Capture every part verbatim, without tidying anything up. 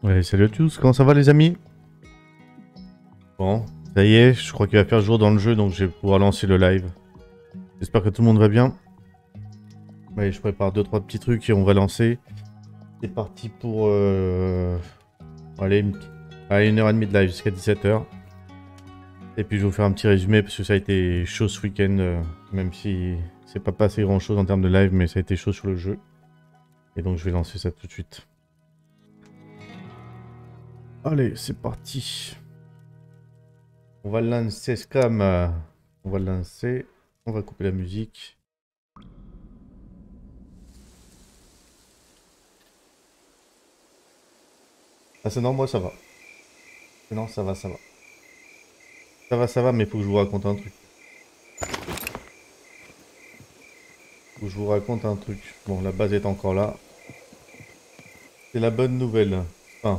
Ouais, salut à tous, comment ça va les amis? Bon, ça y est, je crois qu'il va faire jour dans le jeu, donc je vais pouvoir lancer le live. J'espère que tout le monde va bien. Ouais, je prépare deux trois petits trucs et on va lancer. C'est parti pour... Euh... Allez, une... Allez, une heure et demie de live jusqu'à dix-sept heures. Et puis je vais vous faire un petit résumé parce que ça a été chaud ce week-end, euh, même si c'est pas passé grand chose en termes de live, mais ça a été chaud sur le jeu. Et donc je vais lancer ça tout de suite. Allez, c'est parti. On va lancer Scam. euh, On va le lancer. On va couper la musique. Ah, c'est non, moi ça va. Non, ça va, ça va. Ça va, ça va, mais faut que je vous raconte un truc. Faut que je vous raconte un truc. Bon, la base est encore là. C'est la bonne nouvelle. Enfin,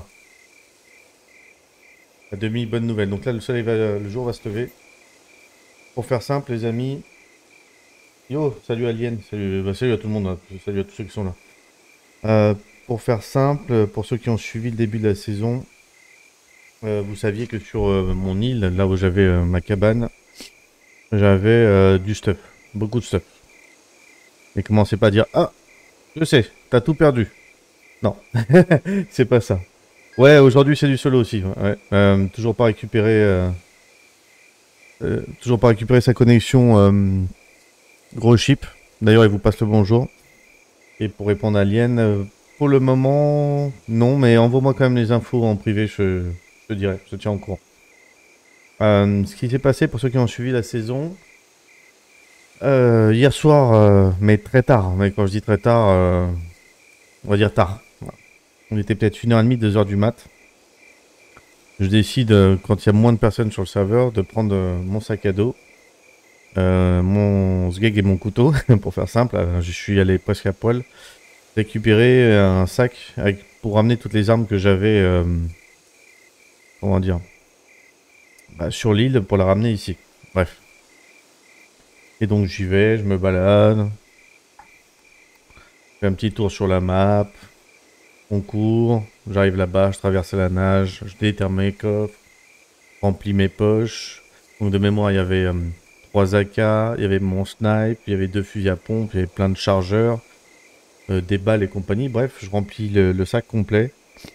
la demi-bonne nouvelle. Donc là, le soleil va, le jour va se lever. Pour faire simple, les amis. Yo, salut Alien. Salut, bah, salut à tout le monde. Hein. Salut à tous ceux qui sont là. Euh, pour faire simple, pour ceux qui ont suivi le début de la saison, euh, vous saviez que sur euh, mon île, là où j'avais euh, ma cabane, j'avais euh, du stuff. Beaucoup de stuff. Et commencez pas à dire, ah, je sais, t'as tout perdu. Non, c'est pas ça. Ouais, aujourd'hui c'est du solo aussi. Ouais. Euh, toujours pas récupéré, euh, euh, toujours pas récupéré sa connexion euh, gros chip. D'ailleurs, il vous passe le bonjour. Et pour répondre à Lien, euh, pour le moment, non, mais envoie-moi quand même les infos en privé, je, je te dirai, je te tiens au courant. Euh, ce qui s'est passé pour ceux qui ont suivi la saison, euh, hier soir, euh, mais très tard. Mais quand je dis très tard, euh, on va dire tard. Voilà. On était peut-être une heure trente, deux heures du mat. Je décide, euh, quand il y a moins de personnes sur le serveur, de prendre euh, mon sac à dos, euh, mon sgeg et mon couteau, pour faire simple. Euh, je suis allé presque à poil, récupérer euh, un sac avec, pour ramener toutes les armes que j'avais, euh, comment dire, bah, sur l'île pour la ramener ici. Bref. Et donc j'y vais, je me balade, je fais un petit tour sur la map, on court, j'arrive là-bas, je traverse la nage, je déterre mes coffres, remplis mes poches. Donc de mémoire, il y avait euh, trois A K, il y avait mon snipe, il y avait deux fusils à pompe, il y avait plein de chargeurs, euh, des balles et compagnie. Bref, je remplis le, le sac complet.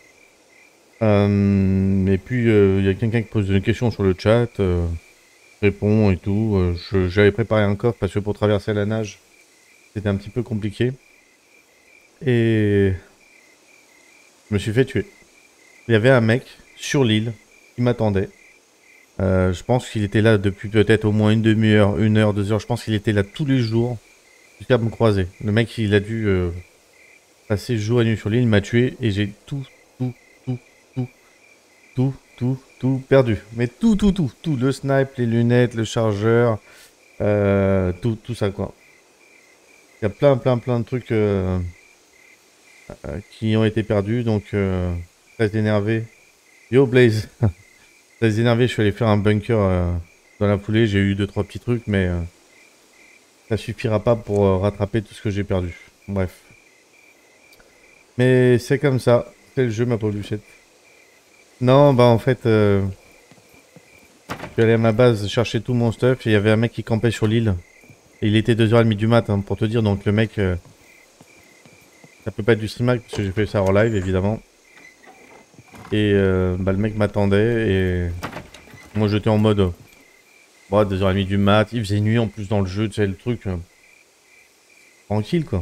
Euh, et puis, euh, il y a quelqu'un qui pose une question sur le chat, euh, je réponds et tout. Euh, je- J'avais préparé un coffre parce que pour traverser la nage, c'était un petit peu compliqué. Et je me suis fait tuer. Il y avait un mec sur l'île qui m'attendait. Euh, je pense qu'il était là depuis peut-être au moins une demi-heure, une heure, deux heures. Je pense qu'il était là tous les jours jusqu'à me croiser. Le mec, il a dû euh, passer jour et nuit sur l'île, il m'a tué et j'ai tout, tout, tout, tout, tout, tout, tout perdu. Mais tout, tout, tout, tout. Le snipe, les lunettes, le chargeur, euh, tout, tout ça quoi. Il y a plein, plein, plein de trucs euh, euh, qui ont été perdus, donc euh, très énervé. Yo Blaze, très énervé, je suis allé faire un bunker euh, dans la foulée. J'ai eu deux trois petits trucs, mais euh, ça suffira pas pour euh, rattraper tout ce que j'ai perdu. Bref. Mais c'est comme ça. C'est le jeu, ma pauvre Luchette. Non, bah en fait, euh, je suis allé à ma base chercher tout mon stuff et il y avait un mec qui campait sur l'île. Et il était deux heures trente du mat, hein, pour te dire. Donc le mec, euh, ça peut pas être du stream parce que j'ai fait ça en live, évidemment. Et euh, bah, le mec m'attendait et moi j'étais en mode, bon, deux heures trente du mat. Il faisait nuit en plus dans le jeu, tu sais, le truc. euh, tranquille, quoi.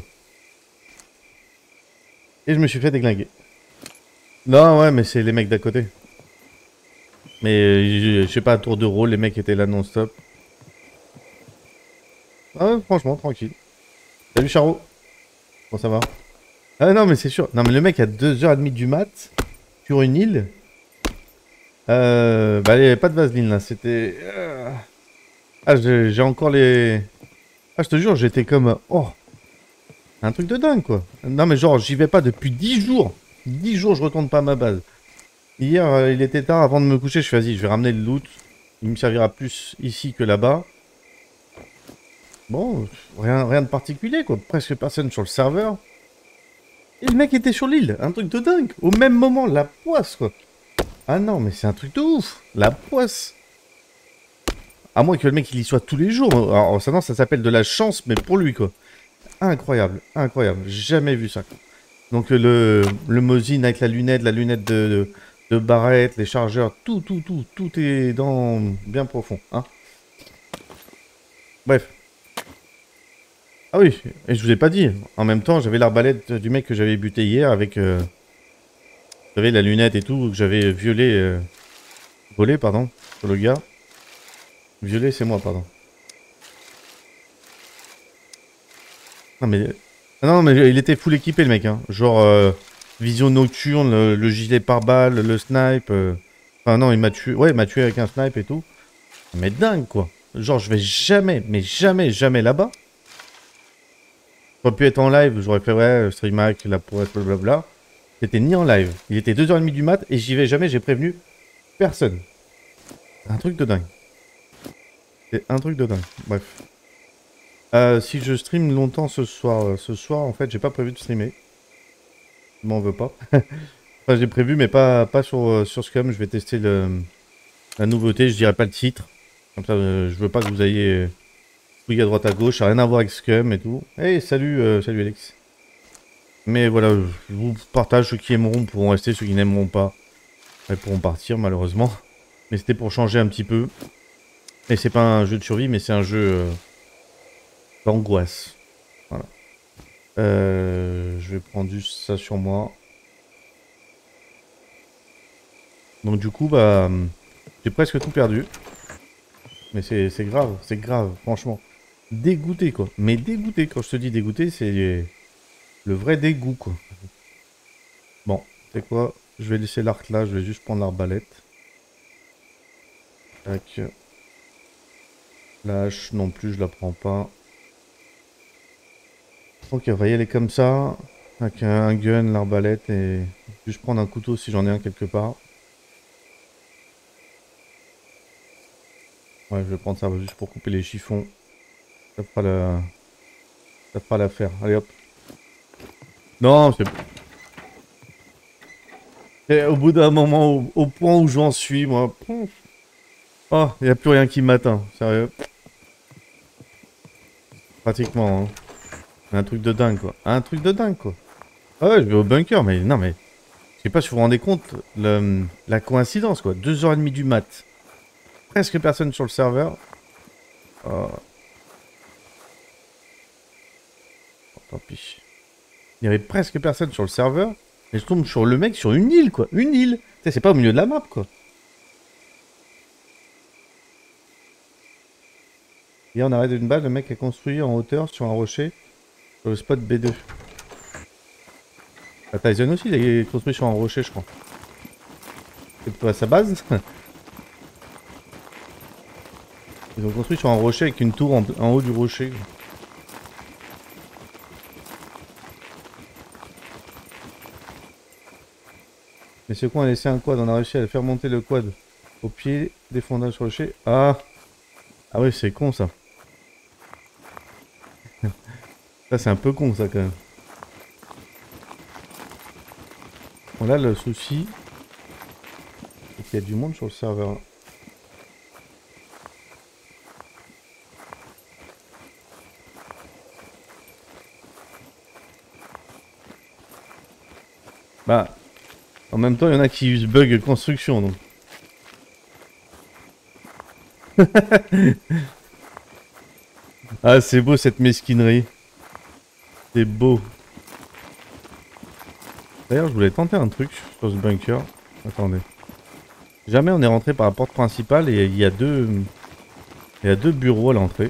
Et je me suis fait déglinguer. Non, ouais, mais c'est les mecs d'à côté. Mais euh, je je sais pas, à tour de rôle, les mecs étaient là non-stop. Ah ouais, franchement, tranquille. Salut Charo. Comment ça va? Ah non, mais c'est sûr. Non, mais le mec à deux heures trente du mat, sur une île. Euh, bah, il n'y avait pas de vaseline là, c'était. euh, Ah, j'ai j'ai encore les. Ah, je te jure, j'étais comme. Oh, un truc de dingue quoi. Non, mais genre, j'y vais pas depuis dix jours. Dix jours, je retourne pas à ma base. Hier, euh, il était tard avant de me coucher. Je fais, vas-y, je vais ramener le loot. Il me servira plus ici que là-bas. Bon, rien, rien de particulier quoi. Presque personne sur le serveur. Et le mec était sur l'île, un truc de dingue. Au même moment, la poisse, quoi. Ah non, mais c'est un truc de ouf. La poisse. À moins que le mec il y soit tous les jours. Alors ça, non, ça s'appelle de la chance, mais pour lui, quoi. Incroyable, incroyable. Jamais vu ça, quoi. Donc le, le Mosin avec la lunette, la lunette de, de, de Barrett, les chargeurs, tout, tout, tout, tout est dans bien profond, hein. Bref. Ah oui, et je vous ai pas dit. En même temps, j'avais l'arbalète du mec que j'avais buté hier avec... Euh, j'avais la lunette et tout, que j'avais violé... Euh, volé, pardon, sur le gars. Violé, c'est moi, pardon. Non, mais... Ah non, mais il était full équipé, le mec, hein. Genre, euh, vision nocturne, le, le gilet pare-balles, le snipe... Euh... Enfin non, il m'a tué... Ouais, il m'a tué avec un snipe et tout. Mais dingue, quoi. Genre, je vais jamais, mais jamais, jamais là-bas. J'aurais pu être en live, j'aurais fait, ouais, stream hack, la poisse, blablabla. C'était ni en live. Il était deux heures trente du mat et j'y vais jamais, j'ai prévenu personne. C'est un truc de dingue. C'est un truc de dingue. Bref. Euh, si je stream longtemps ce soir, euh, ce soir, en fait, j'ai pas prévu de streamer. Je m'en veux pas. Enfin, j'ai prévu, mais pas, pas sur, euh, sur Scum. Je vais tester le, la nouveauté. Je dirais pas le titre. Comme ça, euh, je veux pas que vous ayez euh, fouillé à droite à gauche. Ça n'a rien à voir avec Scum et tout. Hey, salut, euh, salut Alex. Mais voilà, je vous partage. Ceux qui aimeront pourront rester, ceux qui n'aimeront pas, ils pourront partir, malheureusement. Mais c'était pour changer un petit peu. Et c'est pas un jeu de survie, mais c'est un jeu euh, d'angoisse. Voilà. Euh, je vais prendre juste ça sur moi. Donc du coup, bah, j'ai presque tout perdu. Mais c'est grave, c'est grave, franchement. Dégoûté, quoi. Mais dégoûté, quand je te dis dégoûté, c'est le vrai dégoût, quoi. Bon, c'est quoi? Je vais laisser l'arc là, je vais juste prendre l'arbalète. Tac. La hache non plus, je la prends pas. Ok, on va y aller comme ça. Avec un gun, l'arbalète et juste prendre un couteau si j'en ai un quelque part. Ouais, je vais prendre ça juste pour couper les chiffons. Ça fera la... Ça fera l'affaire. Allez hop. Non, c'est... Et au bout d'un moment, au, au point où j'en suis, moi... Oh, il n'y a plus rien qui m'atteint. Sérieux. Pratiquement, hein. Un truc de dingue, quoi. Un truc de dingue, quoi. Ah ouais, je vais au bunker, mais non, mais... Je sais pas si vous vous rendez compte, le... la coïncidence, quoi. deux heures trente du mat. Presque personne sur le serveur. Oh. Oh, tant pis. Il y avait presque personne sur le serveur. Et je tombe sur le mec sur une île, quoi. Une île. Tu sais, c'est pas au milieu de la map, quoi. Et on arrête une balle, le mec a construit en hauteur sur un rocher. Sur le spot B deux. Ah, Tyson aussi, il est construit sur un rocher, je crois. C'est pas sa base. Ils ont construit sur un rocher avec une tour en, en haut du rocher. Mais c'est quoi, on a laissé un quad, on a réussi à faire monter le quad au pied des fondages sur le rocher. Ah Ah oui, c'est con ça. Ça c'est un peu con ça quand même. Bon là le souci, c'est qu'il y a du monde sur le serveur. Bah, en même temps il y en a qui usent bug construction donc. Ah c'est beau cette mesquinerie. C'est beau. D'ailleurs je voulais tenter un truc sur ce bunker. Attendez. Jamais on est rentré par la porte principale et il y a deux... Il y a deux bureaux à l'entrée.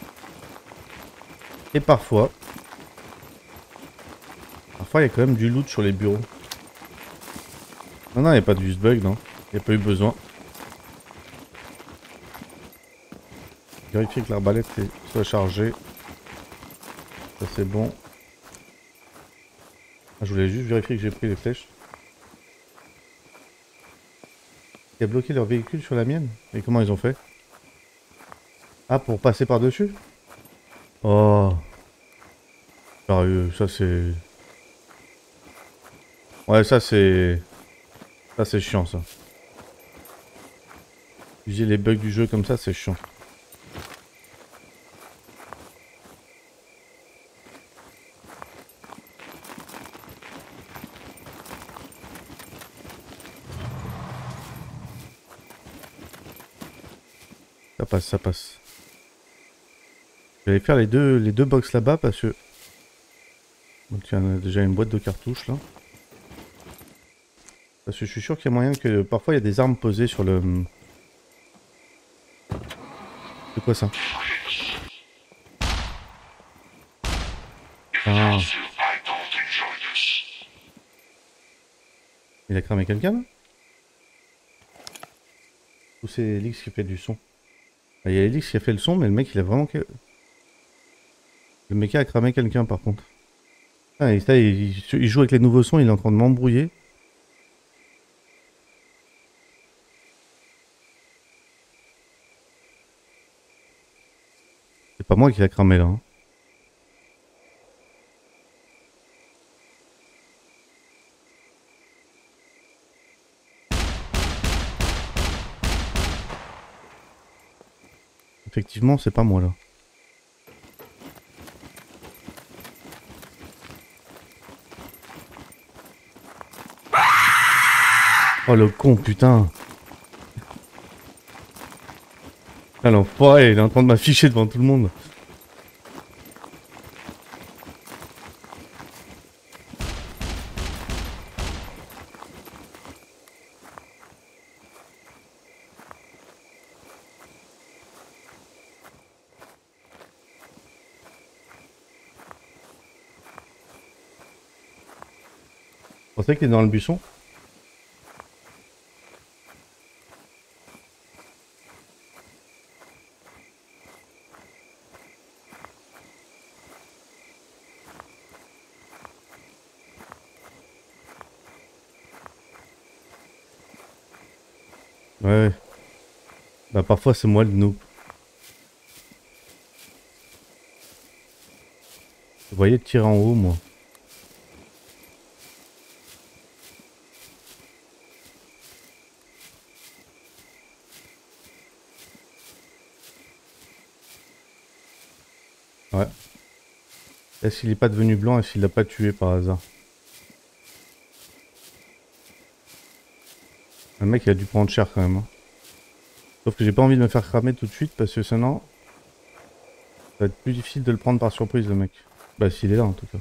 Et parfois... Parfois il y a quand même du loot sur les bureaux. Non non il n'y a pas de use bug non. Il n'y a pas eu besoin. Vérifier que l'arbalète soit chargée. Ça c'est bon. Ah, je voulais juste vérifier que j'ai pris les flèches. Il a bloqué leur véhicule sur la mienne. Et comment ils ont fait? Ah, pour passer par-dessus? Oh. Sérieux, ça c'est... Ouais, ça c'est... Ça c'est chiant ça. Utiliser les bugs du jeu comme ça, c'est chiant. Ça passe, ça passe. Je vais aller faire les deux, les deux box là-bas parce que... Donc il y a déjà une boîte de cartouches là. Parce que je suis sûr qu'il y a moyen que... Parfois il y a des armes posées sur le... C'est quoi ça? Ah. Il a cramé quelqu'un là? Ou c'est Elix qui fait du son? Ah, il y a Elix qui a fait le son, mais le mec il a vraiment... Le mec a cramé quelqu'un par contre. Ah, et ça, il, il joue avec les nouveaux sons, il est en train de m'embrouiller. C'est pas moi qui l'a cramé là. Hein. Effectivement, c'est pas moi là. Oh le con, putain. Ah l'enfoiré, il est en train de m'afficher devant tout le monde. Vous pensez qu'il est dans le buisson? Ouais. Bah parfois c'est moi le noob. Vous voyez tirer en haut moi. Ouais. Est-ce qu'il est pas devenu blanc? Est-ce qu'il l'a pas tué par hasard? Le mec il a dû prendre cher quand même. Hein. Sauf que j'ai pas envie de me faire cramer tout de suite parce que sinon... Ça va être plus difficile de le prendre par surprise le mec. Bah s'il est là en tout cas.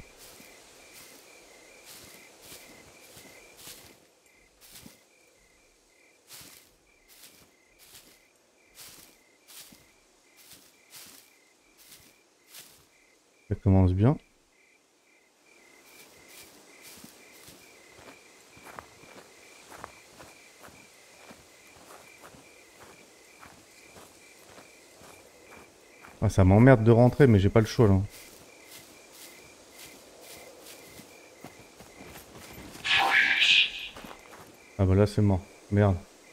Ça commence bien. Ah, ça m'emmerde de rentrer, mais j'ai pas le choix là. Ah bah là c'est mort. Merde.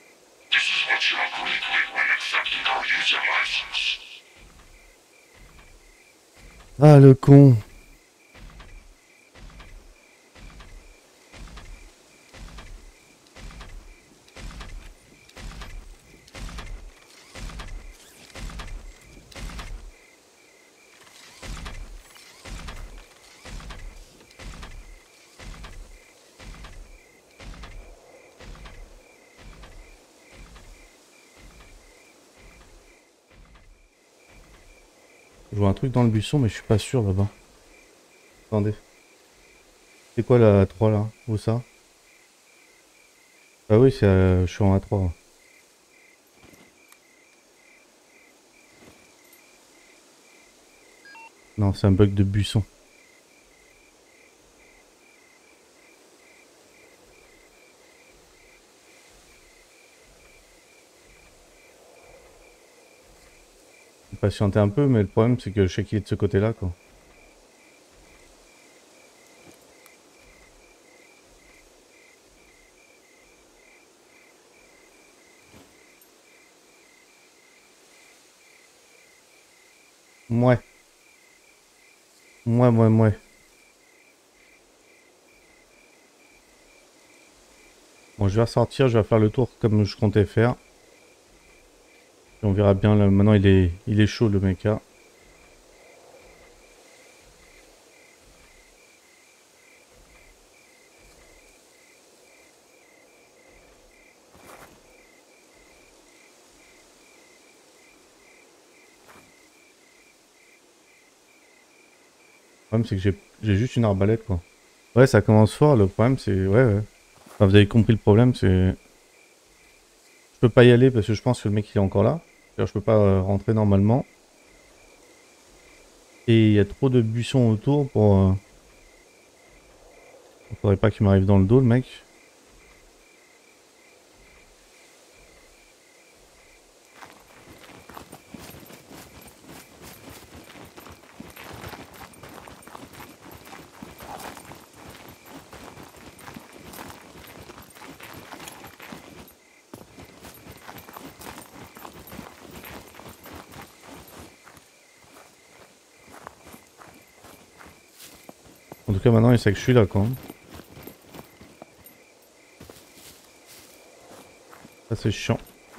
Ah le con. Je vois un truc dans le buisson, mais je suis pas sûr là-bas. Attendez. C'est quoi la A trois là? Où ça? Ah oui, c'est, euh, je suis en A trois. Non, c'est un bug de buisson. J'ai patienté un peu, mais le problème c'est que je sais qu'il est de ce côté-là quoi. Mouais. Mouais, mouais, mouais. Bon, je vais ressortir, je vais faire le tour comme je comptais faire. Et on verra bien, là, maintenant il est, il est chaud le mecha. Le problème c'est que j'ai j'ai juste une arbalète quoi. Ouais, ça commence fort, le problème c'est... Ouais, ouais. Enfin, vous avez compris le problème, c'est... Je peux pas y aller parce que je pense que le mec il est encore là. C'est-à-dire, je peux pas euh, rentrer normalement. Et il y a trop de buissons autour pour... Euh... Faudrait pas qu'il m'arrive dans le dos le mec. En tout cas maintenant il sait que je suis là quoi. Ça c'est chiant.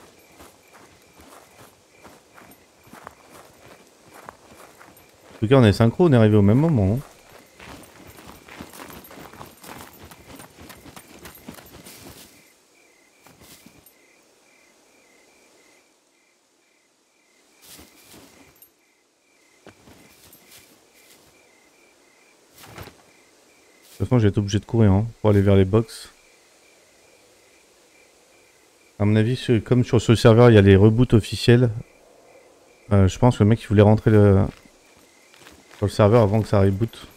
En tout cas on est synchro, on est arrivé au même moment. Hein. De toute façon j'ai été obligé de courir hein, pour aller vers les box. À mon avis, comme sur ce serveur il y a les reboots officiels, euh, je pense que le mec il voulait rentrer le... sur le serveur avant que ça reboot.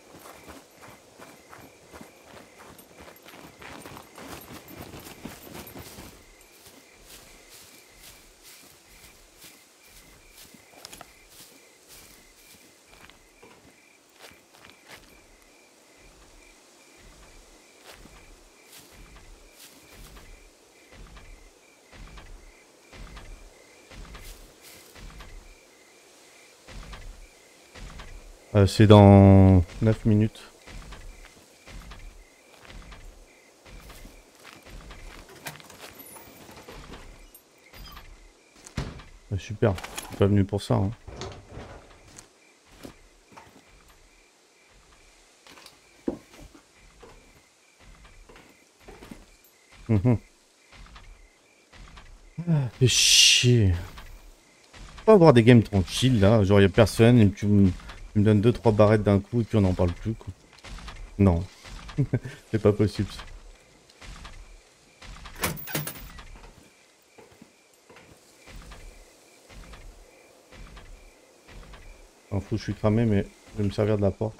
Euh, c'est dans neuf minutes. Euh, super, je suis pas venu pour ça. Hein. Mhm. Ah, fais chier. Pas avoir des games tranquilles là, genre y a personne et tu me, tu me donnes deux trois barrettes d'un coup et puis on n'en parle plus quoi. Non, c'est pas possible. Ça. Enfin, fou, je suis cramé mais je vais me servir de la porte.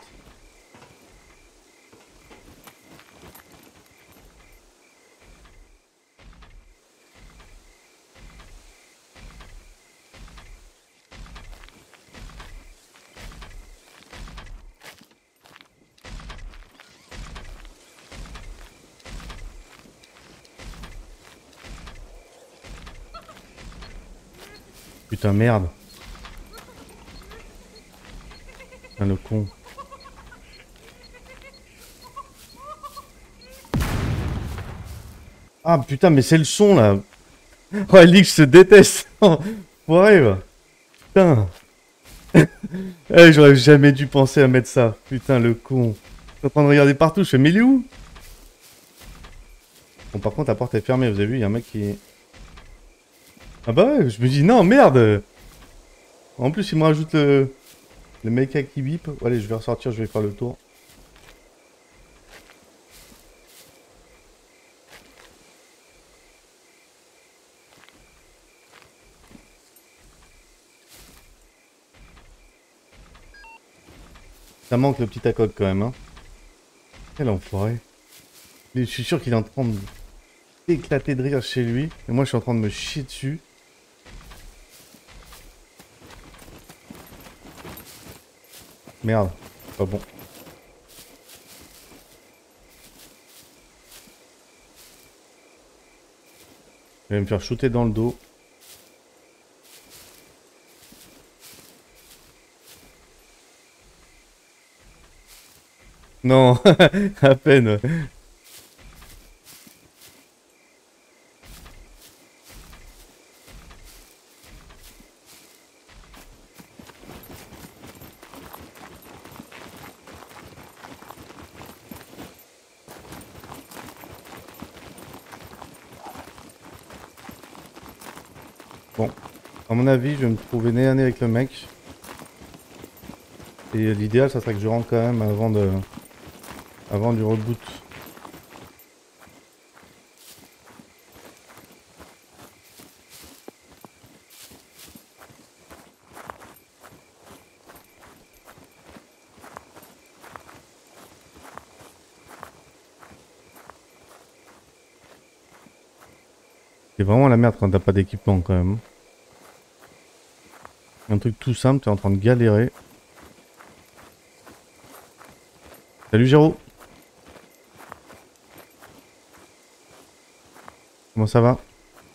Putain merde. Putain le con. Ah putain mais c'est le son là. Oh Alix se déteste. Faut arrive. Putain. Eh, j'aurais jamais dû penser à mettre ça. Putain le con. Je suis en train de regarder partout, je fais mais il est où? Bon par contre la porte est fermée, vous avez vu, il y a un mec qui... Ah bah ouais, je me dis non merde. En plus il me rajoute le... Le mecha qui bip. Allez je vais ressortir, je vais faire le tour. Ça manque le petit accord quand même hein. Quel enfoiré. Je suis sûr qu'il est en train de d'éclater de rire chez lui. Et moi je suis en train de me chier dessus. Merde, pas bon. Il va me faire shooter dans le dos. Non, à peine. Bon, à mon avis, je vais me trouver nez à nez avec le mec. Et l'idéal, ça serait que je rentre quand même avant de, avant du reboot. C'est vraiment la merde quand t'as pas d'équipement quand même. Un truc tout simple, t'es en train de galérer. Salut Géraud. Comment ça va?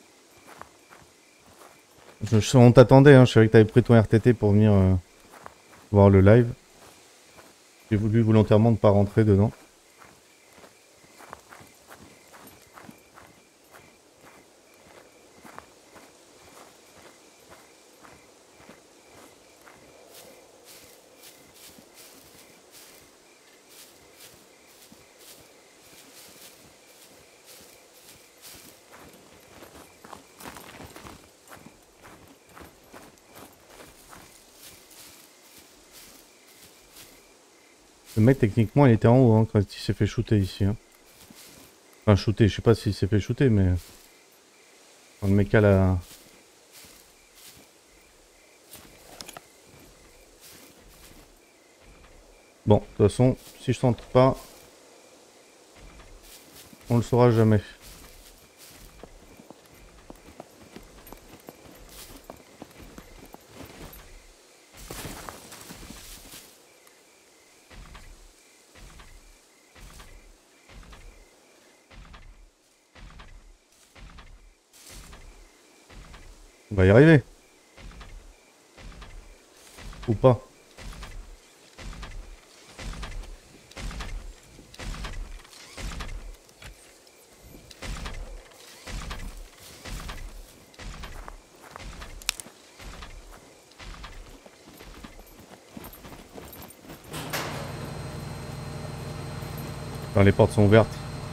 je, je- On t'attendait, hein. Je savais que t'avais pris ton R T T pour venir euh, voir le live. J'ai voulu volontairement ne pas rentrer dedans. Le mec, techniquement, il était en haut hein, quand il s'est fait shooter ici. Hein. Enfin, shooter, je sais pas s'il s'est fait shooter, mais... Quand le mec a la... Bon, de toute façon, si je tente pas, on le saura jamais. On va y arriver. Ou pas. Quand les portes sont ouvertes.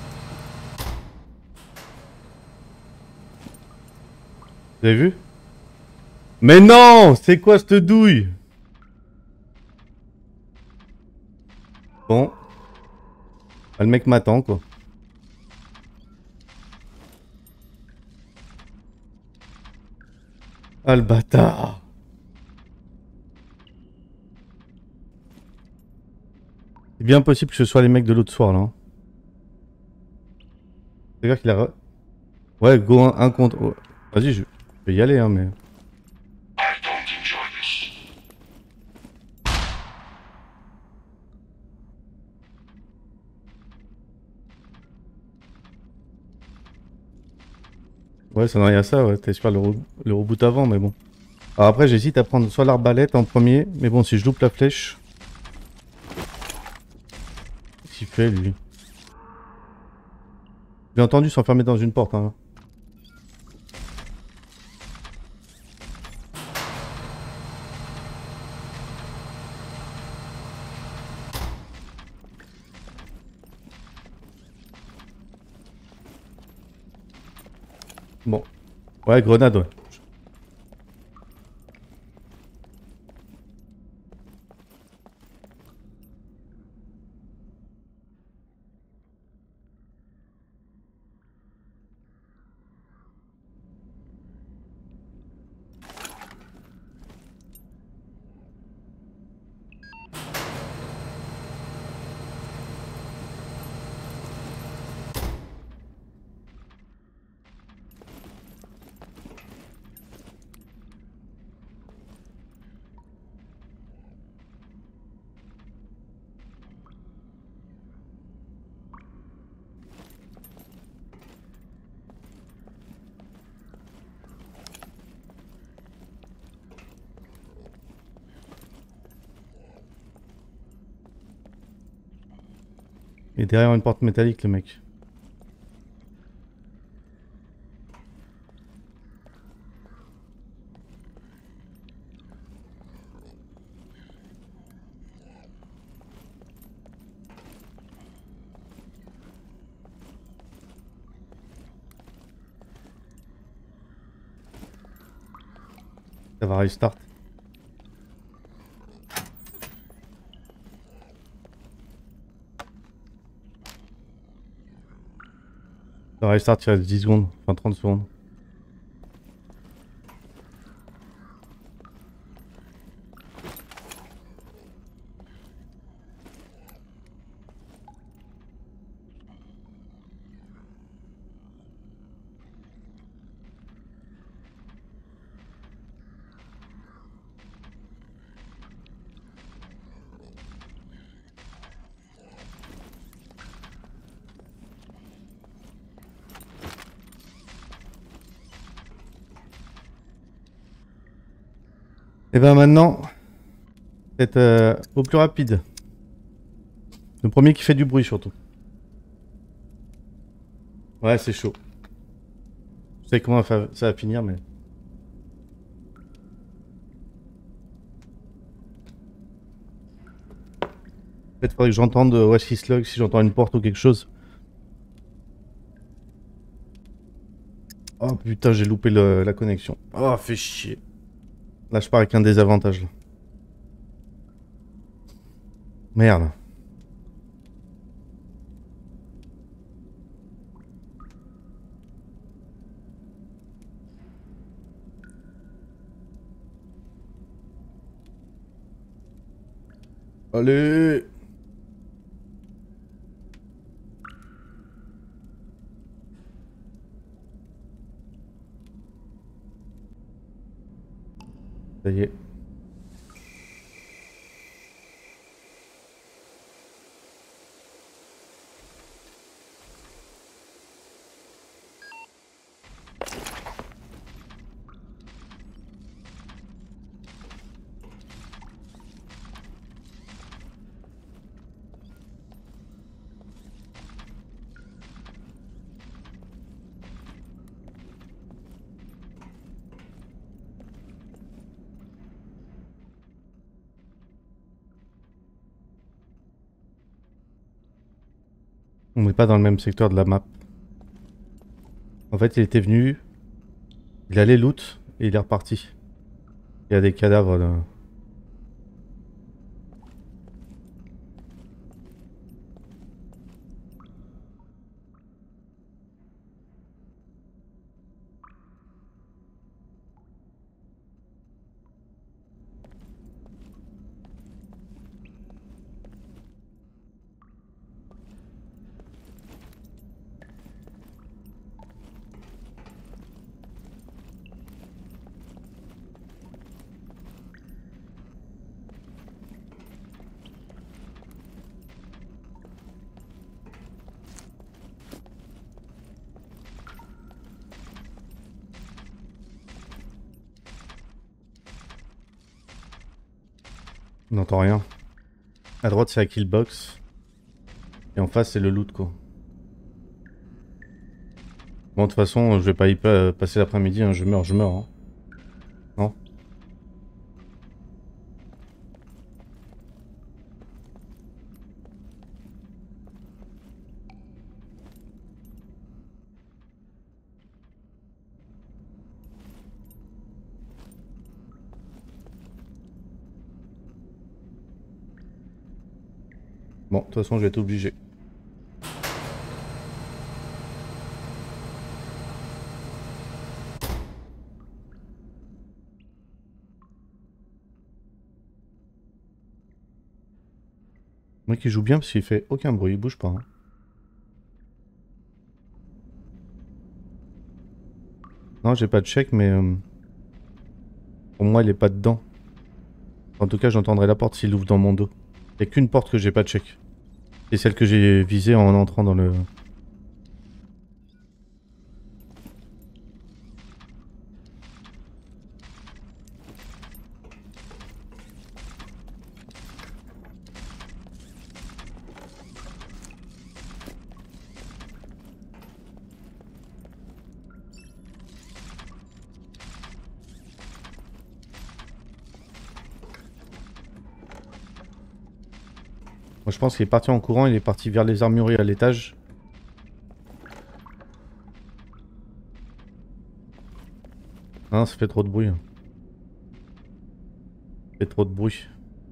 Vous avez vu? Mais non! C'est quoi cette douille? Bon. Ah, le mec m'attend, quoi. Ah, le bâtard! C'est bien possible que ce soit les mecs de l'autre soir, là. C'est-à-dire qu'il a... Ouais, go un, un contre... ouais. Vas-y, je vais y aller, hein, mais... Ouais, ça n'a rien à ça, ouais. T'espères le, re... le reboot avant, mais bon. Alors après, j'hésite à prendre soit l'arbalète en premier, mais bon, si je loupe la flèche... Qu'est-ce qu'il fait, lui? J'ai entendu s'enfermer dans une porte, hein. Bon. Ouais, grenade, ouais. Et derrière une porte métallique, le mec. Ça va restart. Ça va restart, il reste dix secondes, enfin trente secondes. Et ben maintenant, c'est euh, au plus rapide. Le premier qui fait du bruit surtout. Ouais, c'est chaud. Je sais comment ça va finir, mais... Peut-être faudrait que j'entende Oasis Log si j'entends une porte ou quelque chose. Oh putain, j'ai loupé le, la connexion. Oh, fait chier. Là, je pars avec un désavantage. Là. Merde. Allez. Ça y est. On n'est pas dans le même secteur de la map. En fait, il était venu, il allait loot et il est reparti. Il y a des cadavres là. On n'entend rien. À droite, c'est la killbox. Et en face, c'est le loot, quoi. Bon, de toute façon, je vais pas y pa passer l'après-midi, hein. Je meurs, je meurs. Hein. Non? Bon, de toute façon, je vais être obligé. Moi qui joue bien parce qu'il fait aucun bruit, il bouge pas. Hein. Non, j'ai pas de check, mais euh, pour moi, il est pas dedans. En tout cas, j'entendrai la porte s'il ouvre dans mon dos. Il n'y a qu'une porte que j'ai pas de check. C'est celle que j'ai visée en entrant dans le... Moi, je pense qu'il est parti en courant, il est parti vers les armureries à l'étage. Ah, ça fait trop de bruit. fait trop de bruit.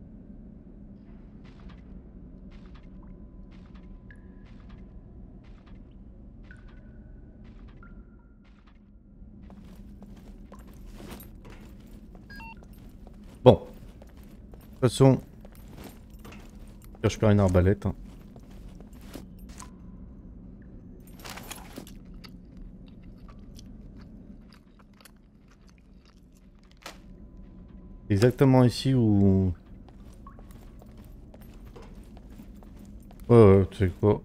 Bon. De toute façon, je perds une arbalète. Hein. Exactement ici où... Ouais, ouais, tu sais quoi.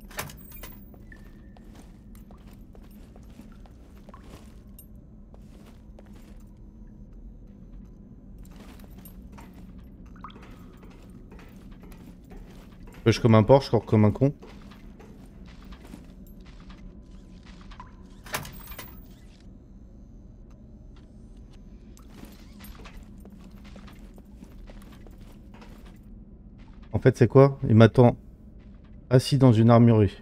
Je pêche comme un porc, je cours comme un con. En fait, c'est quoi? Il m'attend assis dans une armurerie.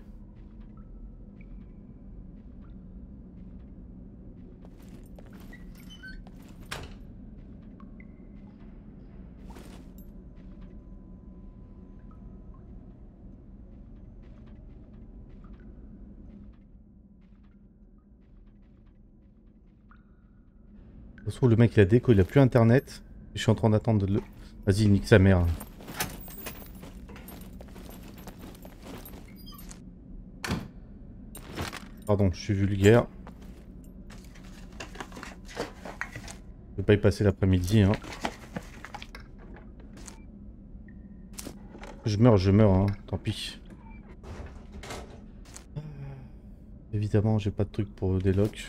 Ça se trouve, le mec il a déco, il a plus internet. Je suis en train d'attendre de le... Vas-y, nique sa mère. Pardon, je suis vulgaire. Je vais pas y passer l'après-midi. Hein. Je meurs, je meurs, hein. Tant pis. Évidemment, j'ai pas de truc pour des locks.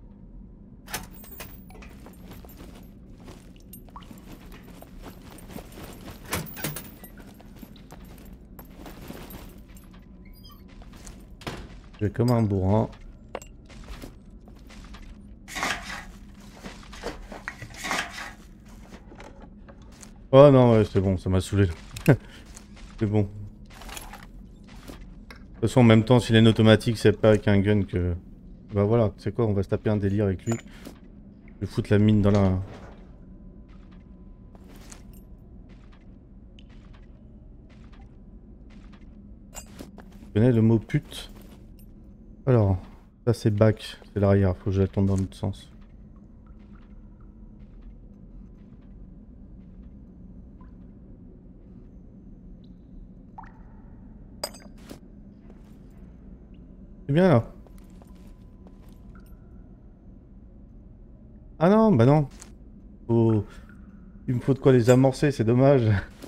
Je vais comme un bourrin. Oh non, ouais, c'est bon, ça m'a saoulé. C'est bon. De toute façon, en même temps, s'il est une automatique, c'est pas avec un gun que... Bah voilà, tu sais quoi, on va se taper un délire avec lui. Je vais foutre la mine dans la... Tu connais le mot pute? Alors, ça c'est back, c'est l'arrière, faut que je la tourne dans l'autre sens. C'est bien là. Ah non, bah non. Faut... Il me faut de quoi les amorcer, c'est dommage.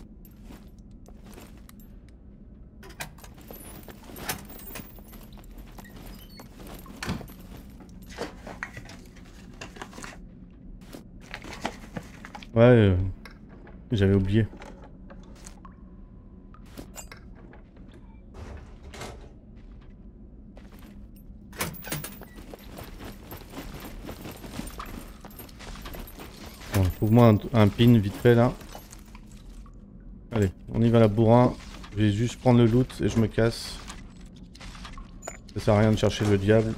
Ouais, euh, j'avais oublié. Bon, trouve-moi un, un pin vite fait là. Allez, on y va la bourrin. Je vais juste prendre le loot et je me casse. Ça sert à rien de chercher le diable.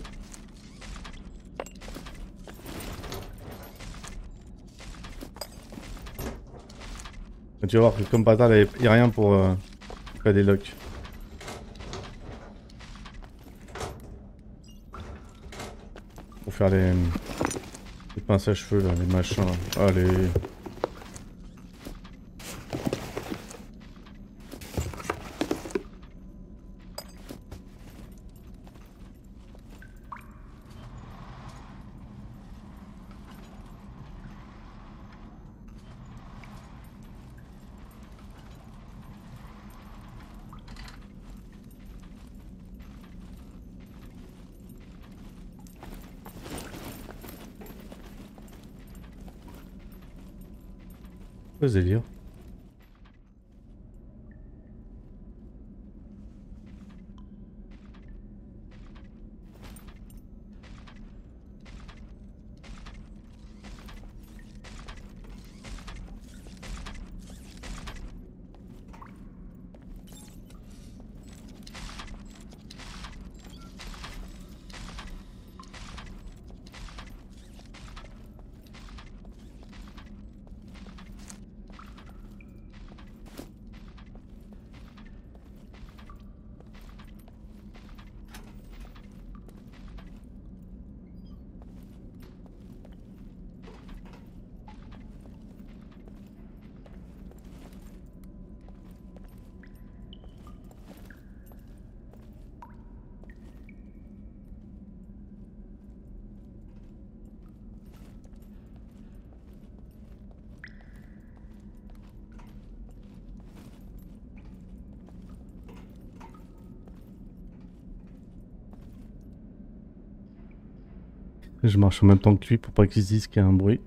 Et tu vas voir que comme par hasard, il n'y a rien pour euh, faire des locks. Pour faire les, les pinces à cheveux, là, les machins. Là. Allez. Quoi ce délire? Je marche en même temps que lui pour pas qu'il se dise qu'il y a un bruit.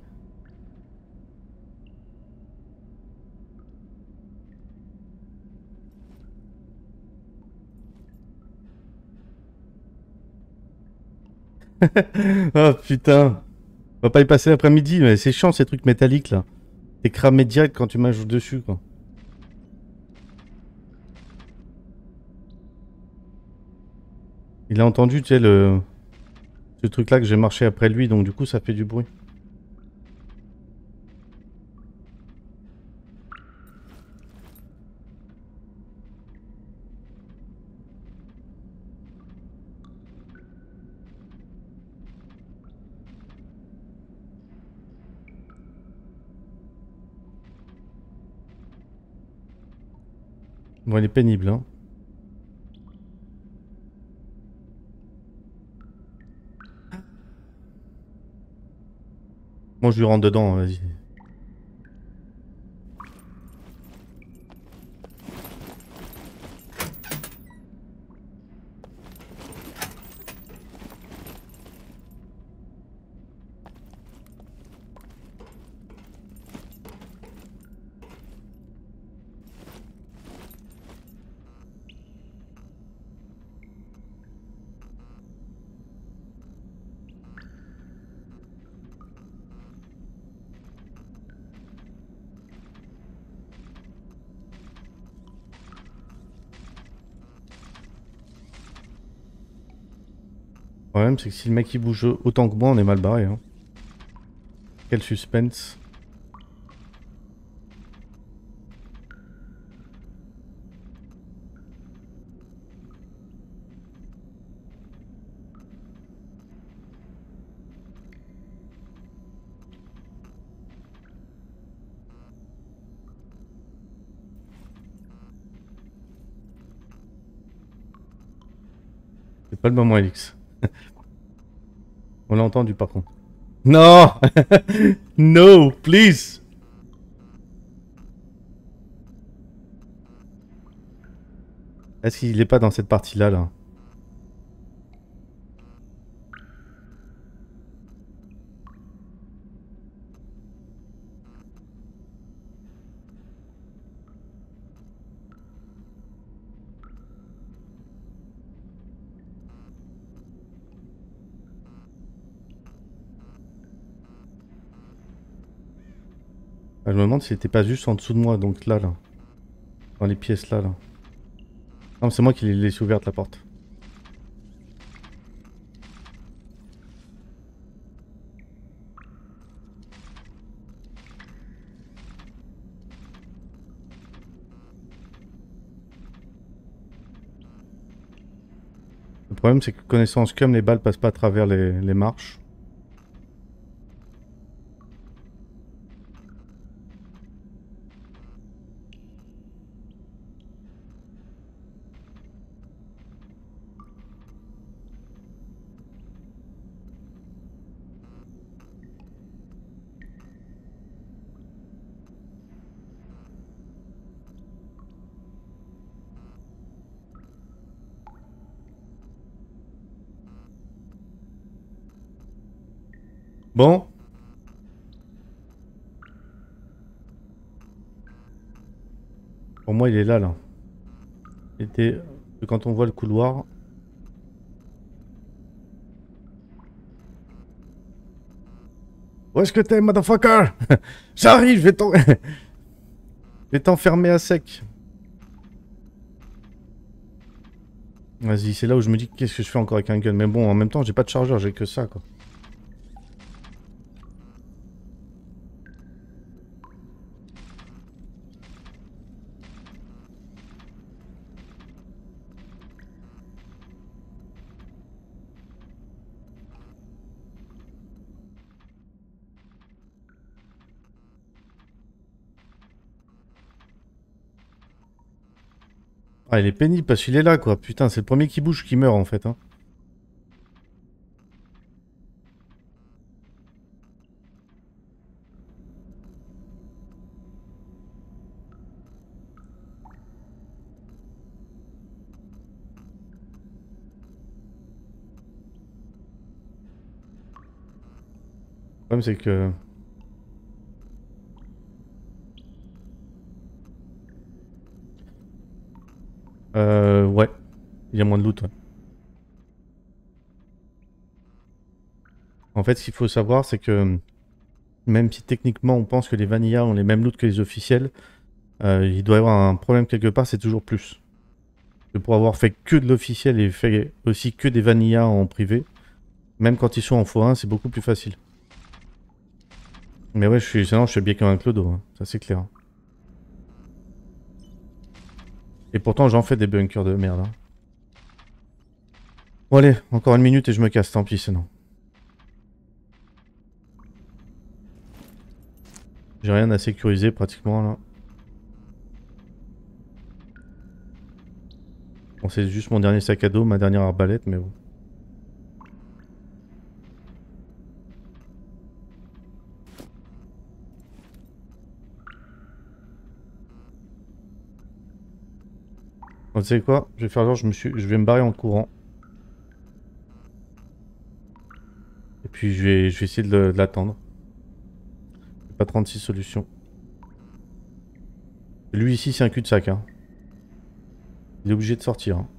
Oh putain. On va pas y passer l'après-midi, mais c'est chiant ces trucs métalliques là. T'es cramé direct quand tu marches dessus quoi. Il a entendu, tu sais, le... ce truc là que j'ai marché après lui, donc du coup ça fait du bruit. Bon, il est pénible, hein. Moi je lui rentre dedans, vas-y. Le problème c'est que si le mec il bouge autant que moi, on est mal barré, hein. Quel suspense. C'est pas le moment, Elix. On l'a entendu par contre. Non. No, please. Est-ce qu'il est pas dans cette partie-là, là? Ah, je me demande s'il était pas juste en dessous de moi, donc là, là. Dans les pièces là, là. Non, c'est moi qui l'ai laissé ouverte la porte. Le problème, c'est que connaissant Scum, les balles passent pas à travers les, les marches. Bon. Pour moi, il est là, là. Il était... Quand on voit le couloir... Où est-ce que t'es, motherfucker? J'arrive, je vais t'en... je vais t'enfermer à sec. Vas-y, c'est là où je me dis qu'est-ce que je fais encore avec un gun. Mais bon, en même temps, j'ai pas de chargeur, j'ai que ça, quoi. Ah, il est pénible parce qu'il est là, quoi. Putain, c'est le premier qui bouge qui meurt, en fait, hein. problème c'est que... Euh, ouais. Il y a moins de loot, ouais. En fait, ce qu'il faut savoir, c'est que même si techniquement on pense que les vanillas ont les mêmes loots que les officiels, euh, il doit y avoir un problème quelque part, c'est toujours plus. Et pour avoir fait que de l'officiel et fait aussi que des vanillas en privé, même quand ils sont en x un, c'est beaucoup plus facile. Mais ouais, je suis, sinon je suis bien comme un clodo, hein. Ça c'est clair. Et pourtant j'en fais des bunkers de merde. Hein. Bon allez, encore une minute et je me casse, tant pis sinon. J'ai rien à sécuriser pratiquement là. Bon, c'est juste mon dernier sac à dos, ma dernière arbalète, mais bon. Bon, tu sais quoi? Je vais faire genre, je, me suis... je vais me barrer en courant. Et puis je vais, je vais essayer de l'attendre. Pas trente-six solutions. Lui ici c'est un cul-de-sac. Hein. Il est obligé de sortir. Hein.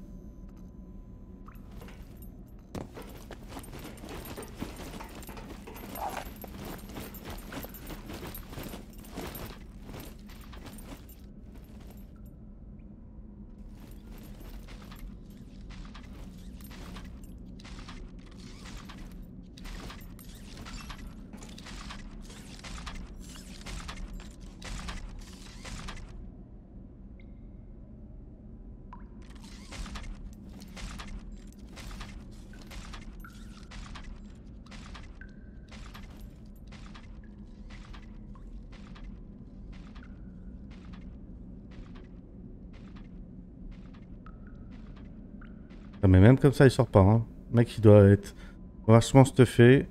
Ah, mais même comme ça il sort pas. Hein. Le mec il doit être vachement stuffé.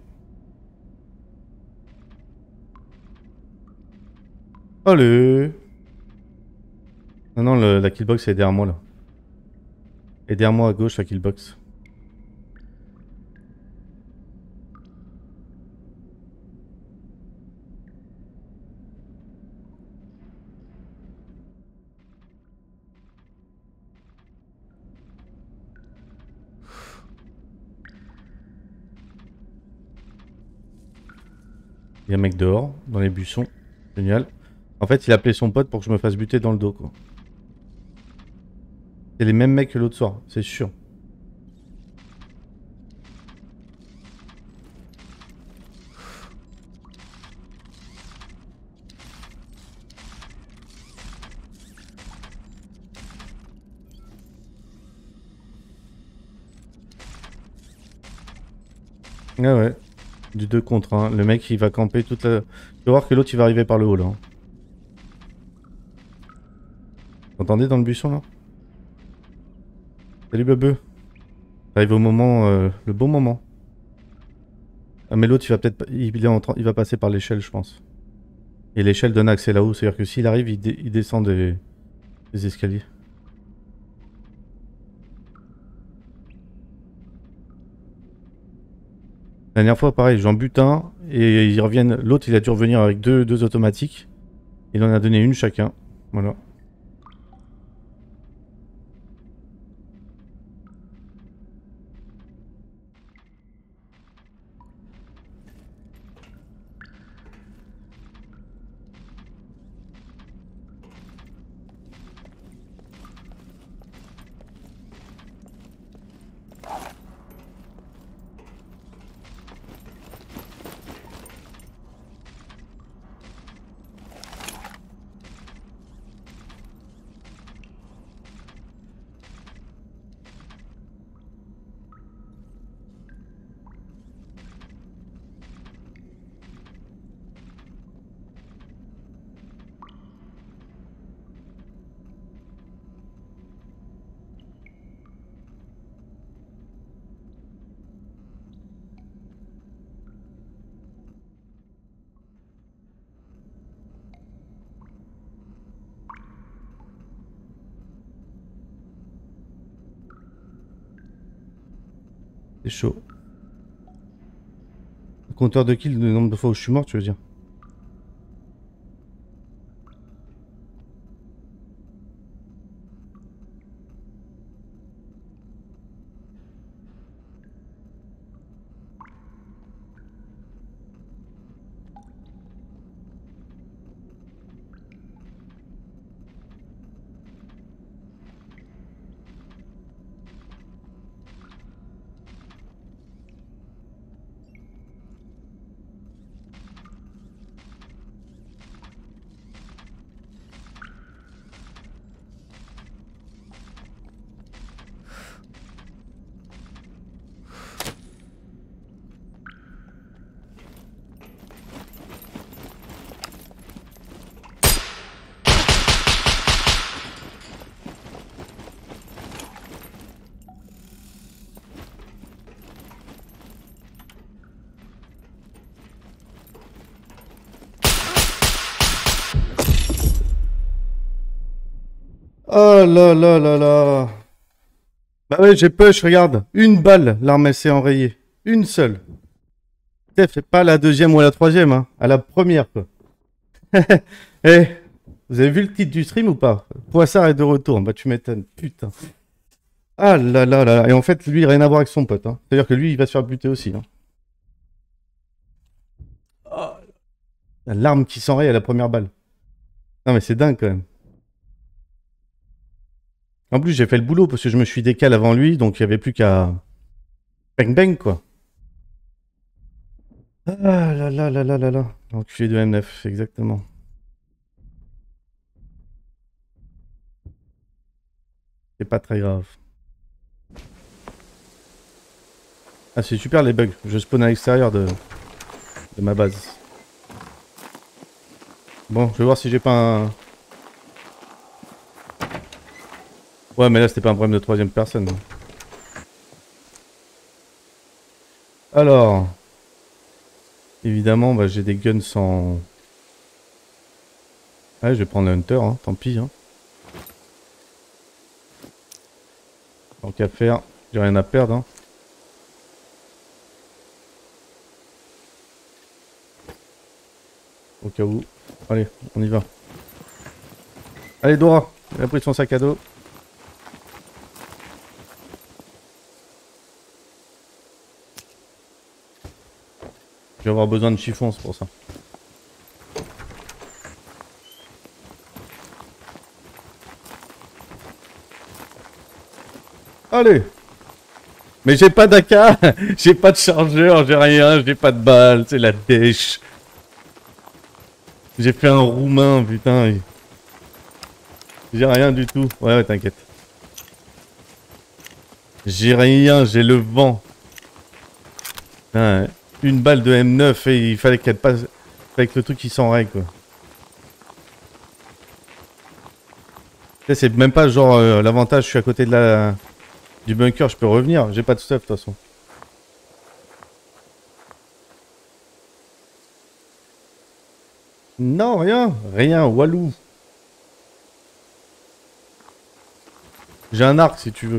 Allez. Non non le, la killbox est derrière moi là. Et derrière moi à gauche la killbox. Il y a un mec dehors, dans les buissons. Génial. En fait il a appelé son pote pour que je me fasse buter dans le dos quoi. C'est les mêmes mecs que l'autre soir, c'est sûr. Ouais ouais. Du deux contre un. Le mec il va camper toute la... Tu vas voir que l'autre il va arriver par le haut là. Hein. Vous entendez dans le buisson là? Salut Bebe. T'arrives au moment, euh, le bon moment. Ah mais l'autre il va peut-être, il, est en train... il va passer par l'échelle je pense. Et l'échelle donne accès là-haut, c'est-à-dire que s'il arrive il, dé... il descend des... des escaliers. La dernière fois pareil, j'en bute un et ils reviennent. L'autre il a dû revenir avec deux, deux automatiques. Il en a donné une chacun. Voilà. C'est chaud. Compteur de kills, le nombre de fois où je suis mort, tu veux dire? Oh là là là là. Bah ouais, j'ai push, regarde. Une balle, l'arme elle s'est enrayée. Une seule. C'est pas la deuxième ou la troisième, hein. À la première, quoi. Eh, vous avez vu le titre du stream ou pas? Poissard est de retour. Bah tu m'étonnes. Putain. Ah là là là. Et en fait, lui, rien à voir avec son pote. Hein. C'est-à-dire que lui, il va se faire buter aussi. Hein. Oh. L'arme qui s'enraye à la première balle. Non mais c'est dingue quand même. En plus, j'ai fait le boulot parce que je me suis décalé avant lui, donc il n'y avait plus qu'à... Bang bang, quoi. Ah là là là là là là. Enculé de M neuf, exactement. C'est pas très grave. Ah, c'est super les bugs. Je spawn à l'extérieur de... de ma base. Bon, je vais voir si j'ai pas un... Ouais, mais là, c'était pas un problème de troisième personne. Alors... Évidemment, bah, j'ai des guns sans... Ouais, je vais prendre le Hunter, hein, tant pis. Hein. Tant qu'à faire, j'ai rien à perdre. Hein. Au cas où. Allez, on y va. Allez, Dora, elle a pris son sac à dos. Je vais avoir besoin de chiffon, c'est pour ça. Allez. Mais j'ai pas d'A K, j'ai pas de chargeur, j'ai rien, j'ai pas de balles, c'est la dèche. J'ai fait un roumain, putain. J'ai rien du tout. Ouais, ouais, t'inquiète. J'ai rien, j'ai le vent. Putain, une balle de M neuf et il fallait qu'elle passe avec le truc qui s'enraye, quoi. C'est même pas genre euh, l'avantage, je suis à côté de la du bunker, je peux revenir. J'ai pas de stuff de toute façon. Non, rien, rien, walou. J'ai un arc si tu veux.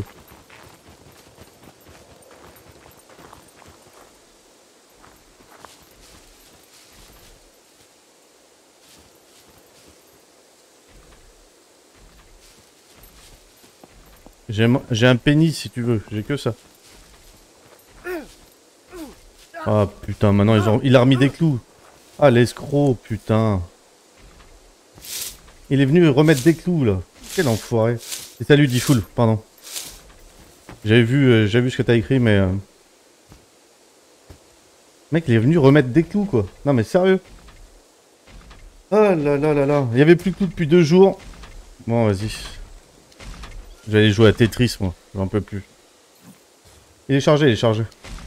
J'ai un pénis si tu veux, j'ai que ça. Ah putain, maintenant ils ont... il a remis des clous. Ah l'escroc, putain. Il est venu remettre des clous là. Quel enfoiré. Et salut Diffoul, pardon. J'avais vu, euh, j'avais vu ce que t'as écrit mais... Euh... Mec il est venu remettre des clous quoi. Non mais sérieux. Ah là là là là. Il y avait plus de clous depuis deux jours. Bon vas-y. J'allais jouer à Tetris moi, j'en peux plus. Il est chargé, il est chargé.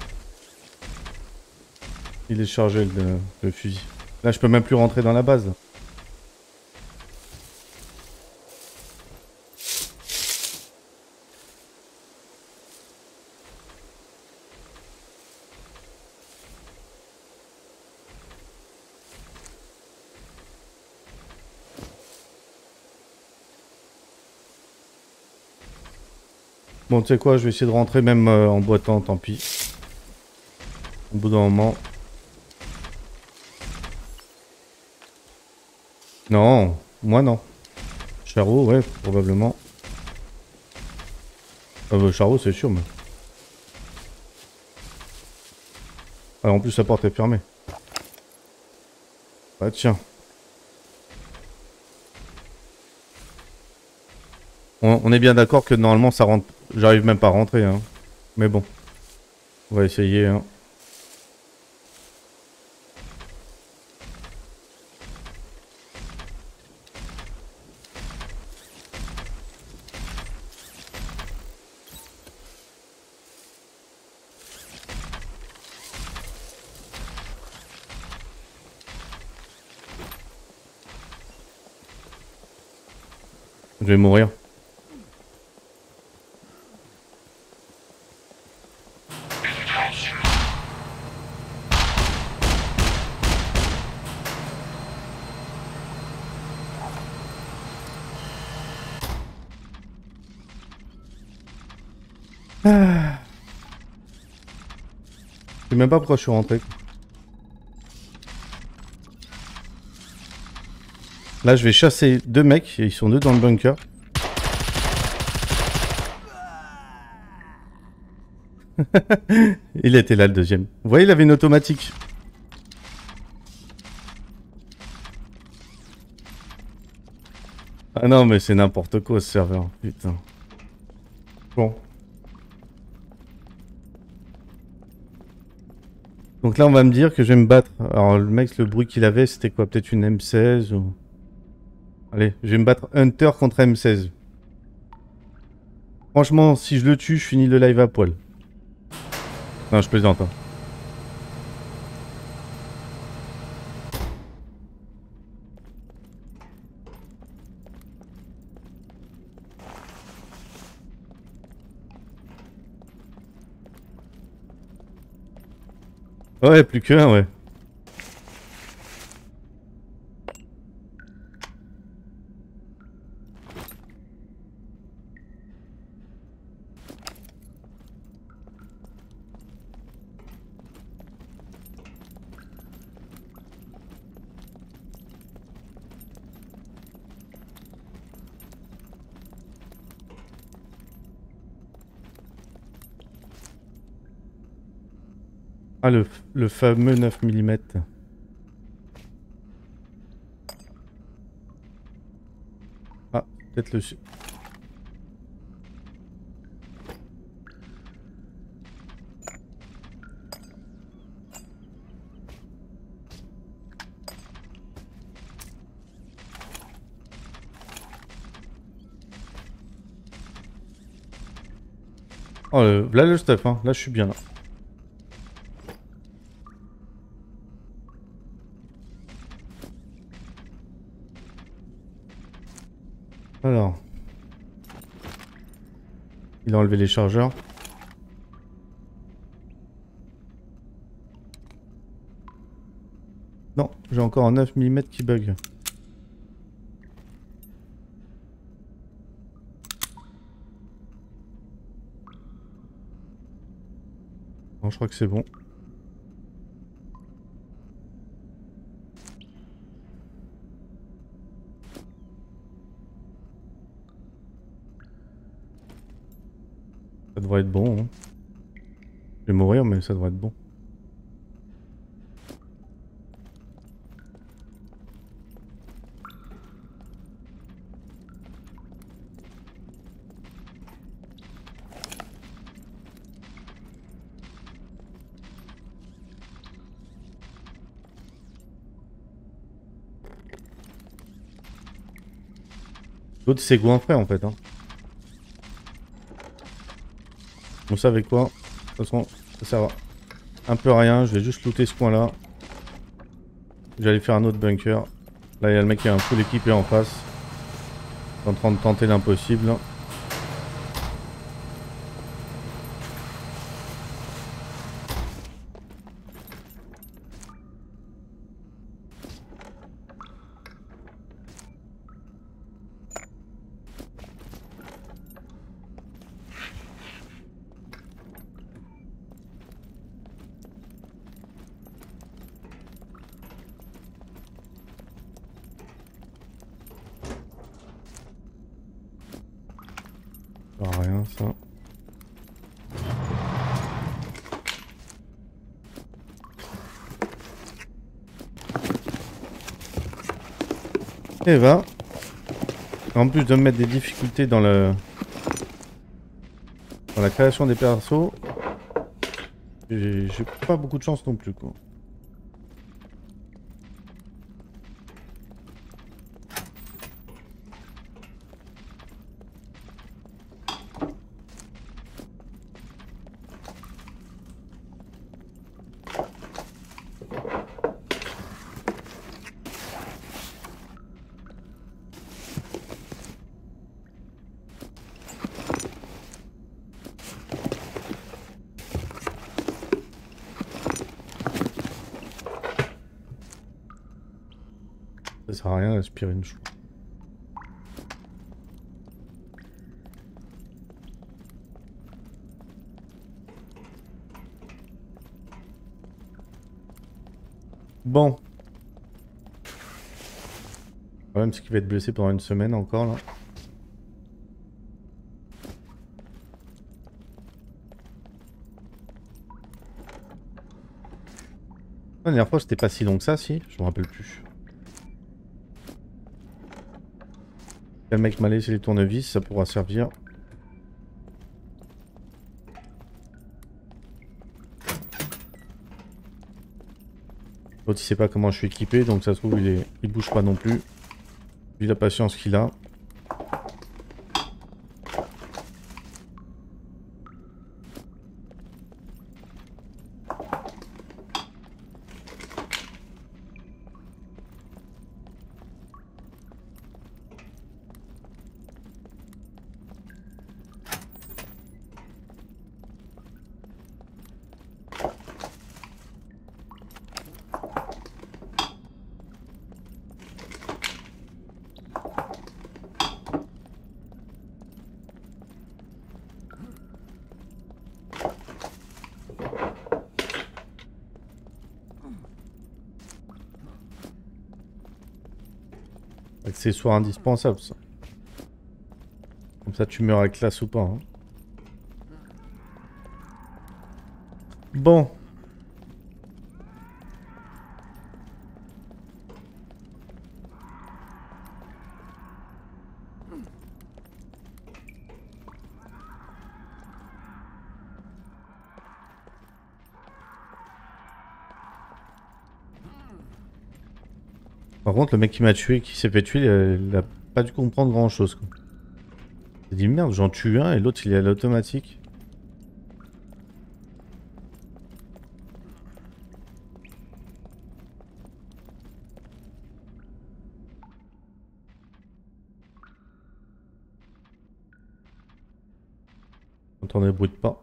Il est chargé le, le fusil. Là je peux même plus rentrer dans la base. Bon tu sais quoi, je vais essayer de rentrer même euh, en boitant, tant pis. Au bout d'un moment. Non, moi non. Charo, ouais, probablement. Ah bah, Charo, c'est sûr, mais... Ah, en plus, la porte est fermée. Ah, tiens. On, on est bien d'accord que normalement, ça rentre... J'arrive même pas à rentrer, hein. Mais bon. On va essayer, hein. Je vais mourir. Ah. Je sais même pas pourquoi je suis rentré. Là, je vais chasser deux mecs. Et ils sont deux dans le bunker. Il était là, le deuxième. Vous voyez, il avait une automatique. Ah non, mais c'est n'importe quoi, ce serveur. Putain. Bon. Donc là, on va me dire que je vais me battre. Alors, le mec, le bruit qu'il avait, c'était quoi? Peut-être une M seize ou... Allez, je vais me battre Hunter contre M seize. Franchement, si je le tue, je finis le live à poil. Non, je plaisante. Hein. Ouais, plus qu'un, ouais. Ah, le, le fameux neuf millimètres. Ah, peut-être le... Oh, le... là le stuff, hein. Là, je suis bien, là. Alors... Il a enlevé les chargeurs. Non, j'ai encore un neuf millimètres qui bug. Non, je crois que c'est bon. Ça devrait être bon. Hein. Je vais mourir, mais ça devrait être bon. L'autre, c'est goinfré en fait. Hein. Vous savez quoi? De toute façon, ça sert à un peu à rien. Je vais juste looter ce coin là. J'allais faire un autre bunker. Là, il y a le mec qui a un full équipé en face. En train de tenter l'impossible. bien ça. Et va. En plus de mettre des difficultés dans le dans la création des persos, j'ai pas beaucoup de chance non plus quoi. Ça sert à rien d'aspirer une chou. Bon. Le problème c'est qu'il va être blessé pendant une semaine encore là. La dernière fois c'était pas si long que ça si, je me rappelle plus. Le mec m'a laissé les tournevis, ça pourra servir. L'autre il sait pas comment je suis équipé, donc ça se trouve il, est... il bouge pas non plus. Vu la patience qu'il a. Accessoire indispensable ça. Comme ça tu meurs avec classe ou pas. Hein. Bon. Par contre, le mec qui m'a tué, qui s'est fait tuer, il a pas dû comprendre grand chose. Quoi. Il a dit merde, j'en tue un et l'autre il est à l'automatique. Entendez le bruit de pas.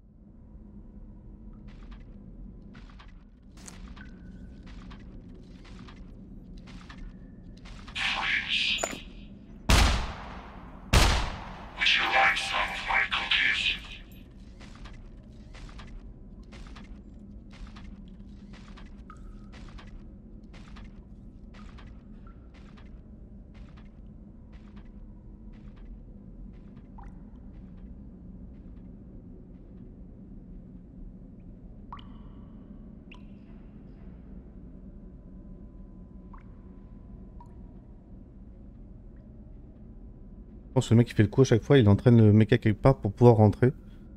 Je pense que le mec qui fait le coup à chaque fois, il entraîne le mec à quelque part pour pouvoir rentrer.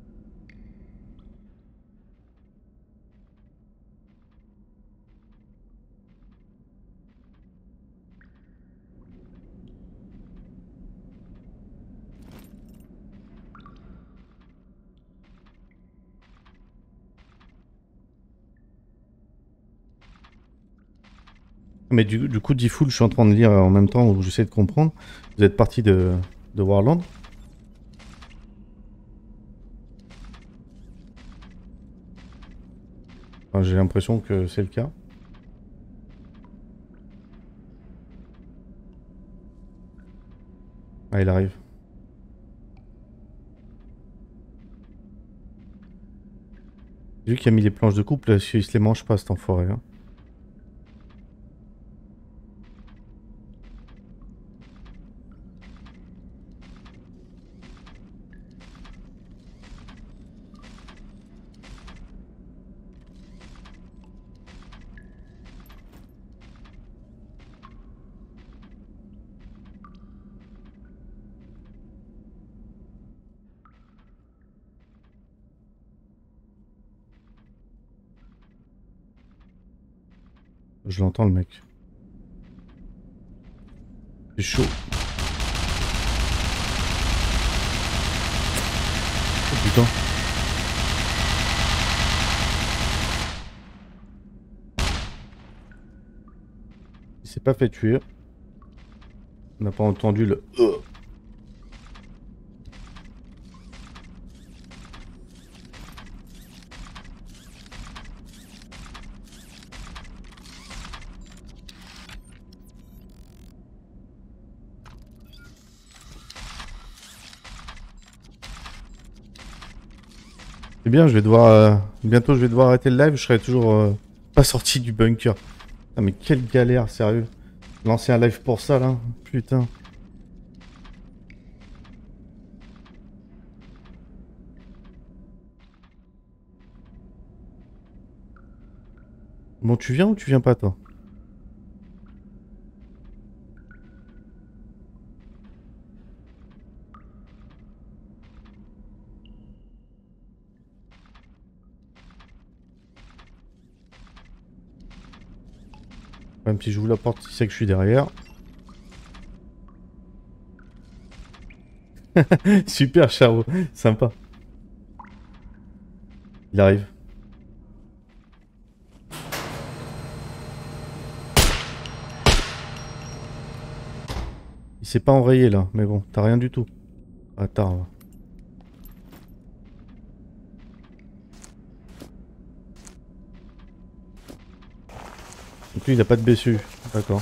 Mais du, du coup, Diffoul, je suis en train de lire en même temps où j'essaie de comprendre. Vous êtes parti de, de Warland. Enfin, j'ai l'impression que c'est le cas. Ah, il arrive. Lui qui a mis les planches de couple, il se les mange pas cet enfoiré. Hein. Je l'entends le mec. C'est chaud. Oh putain. Il s'est pas fait tuer. On n'a pas entendu le... C'est bien, je vais devoir... Euh... Bientôt je vais devoir arrêter le live, je serai toujours euh, pas sorti du bunker. Ah mais quelle galère, sérieux. Lancer un live pour ça là, putain. Bon, tu viens ou tu viens pas toi? Même si j'ouvre la porte, il sait que je suis derrière. Super Charo, sympa. Il arrive. Il s'est pas enrayé là, mais bon, t'as rien du tout. Attends. Donc lui il a pas de B S U, d'accord.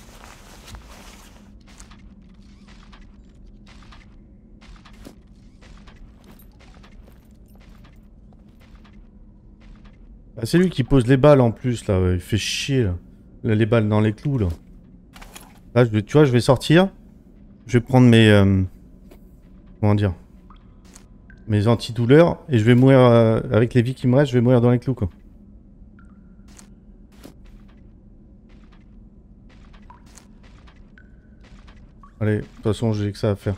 Ah, c'est lui qui pose les balles en plus là, il fait chier là. Là, les balles dans les clous là. Là je vais, tu vois, je vais sortir. Je vais prendre mes... Euh, comment dire, mes antidouleurs et je vais mourir euh, avec les vies qui me restent, je vais mourir dans les clous quoi. Allez, de toute façon j'ai que ça à faire.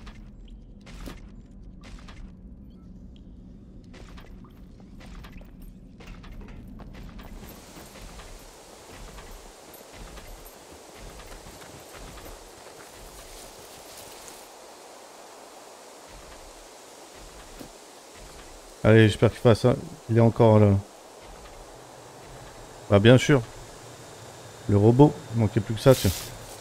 Allez, j'espère qu'il fasse ça. Il est encore là. Bah bien sûr. Le robot, il manquait plus que ça, tiens.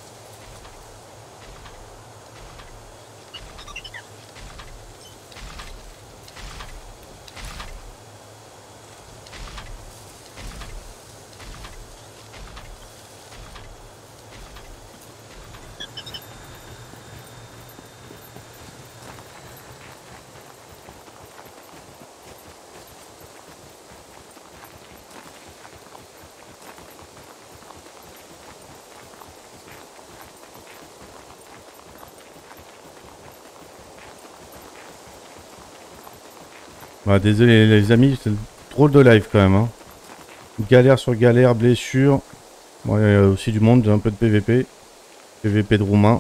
Bah désolé les amis, c'est drôle de live quand même. Hein. Galère sur galère, blessure. Bon, il y a aussi du monde, un peu de P V P. P V P de roumain.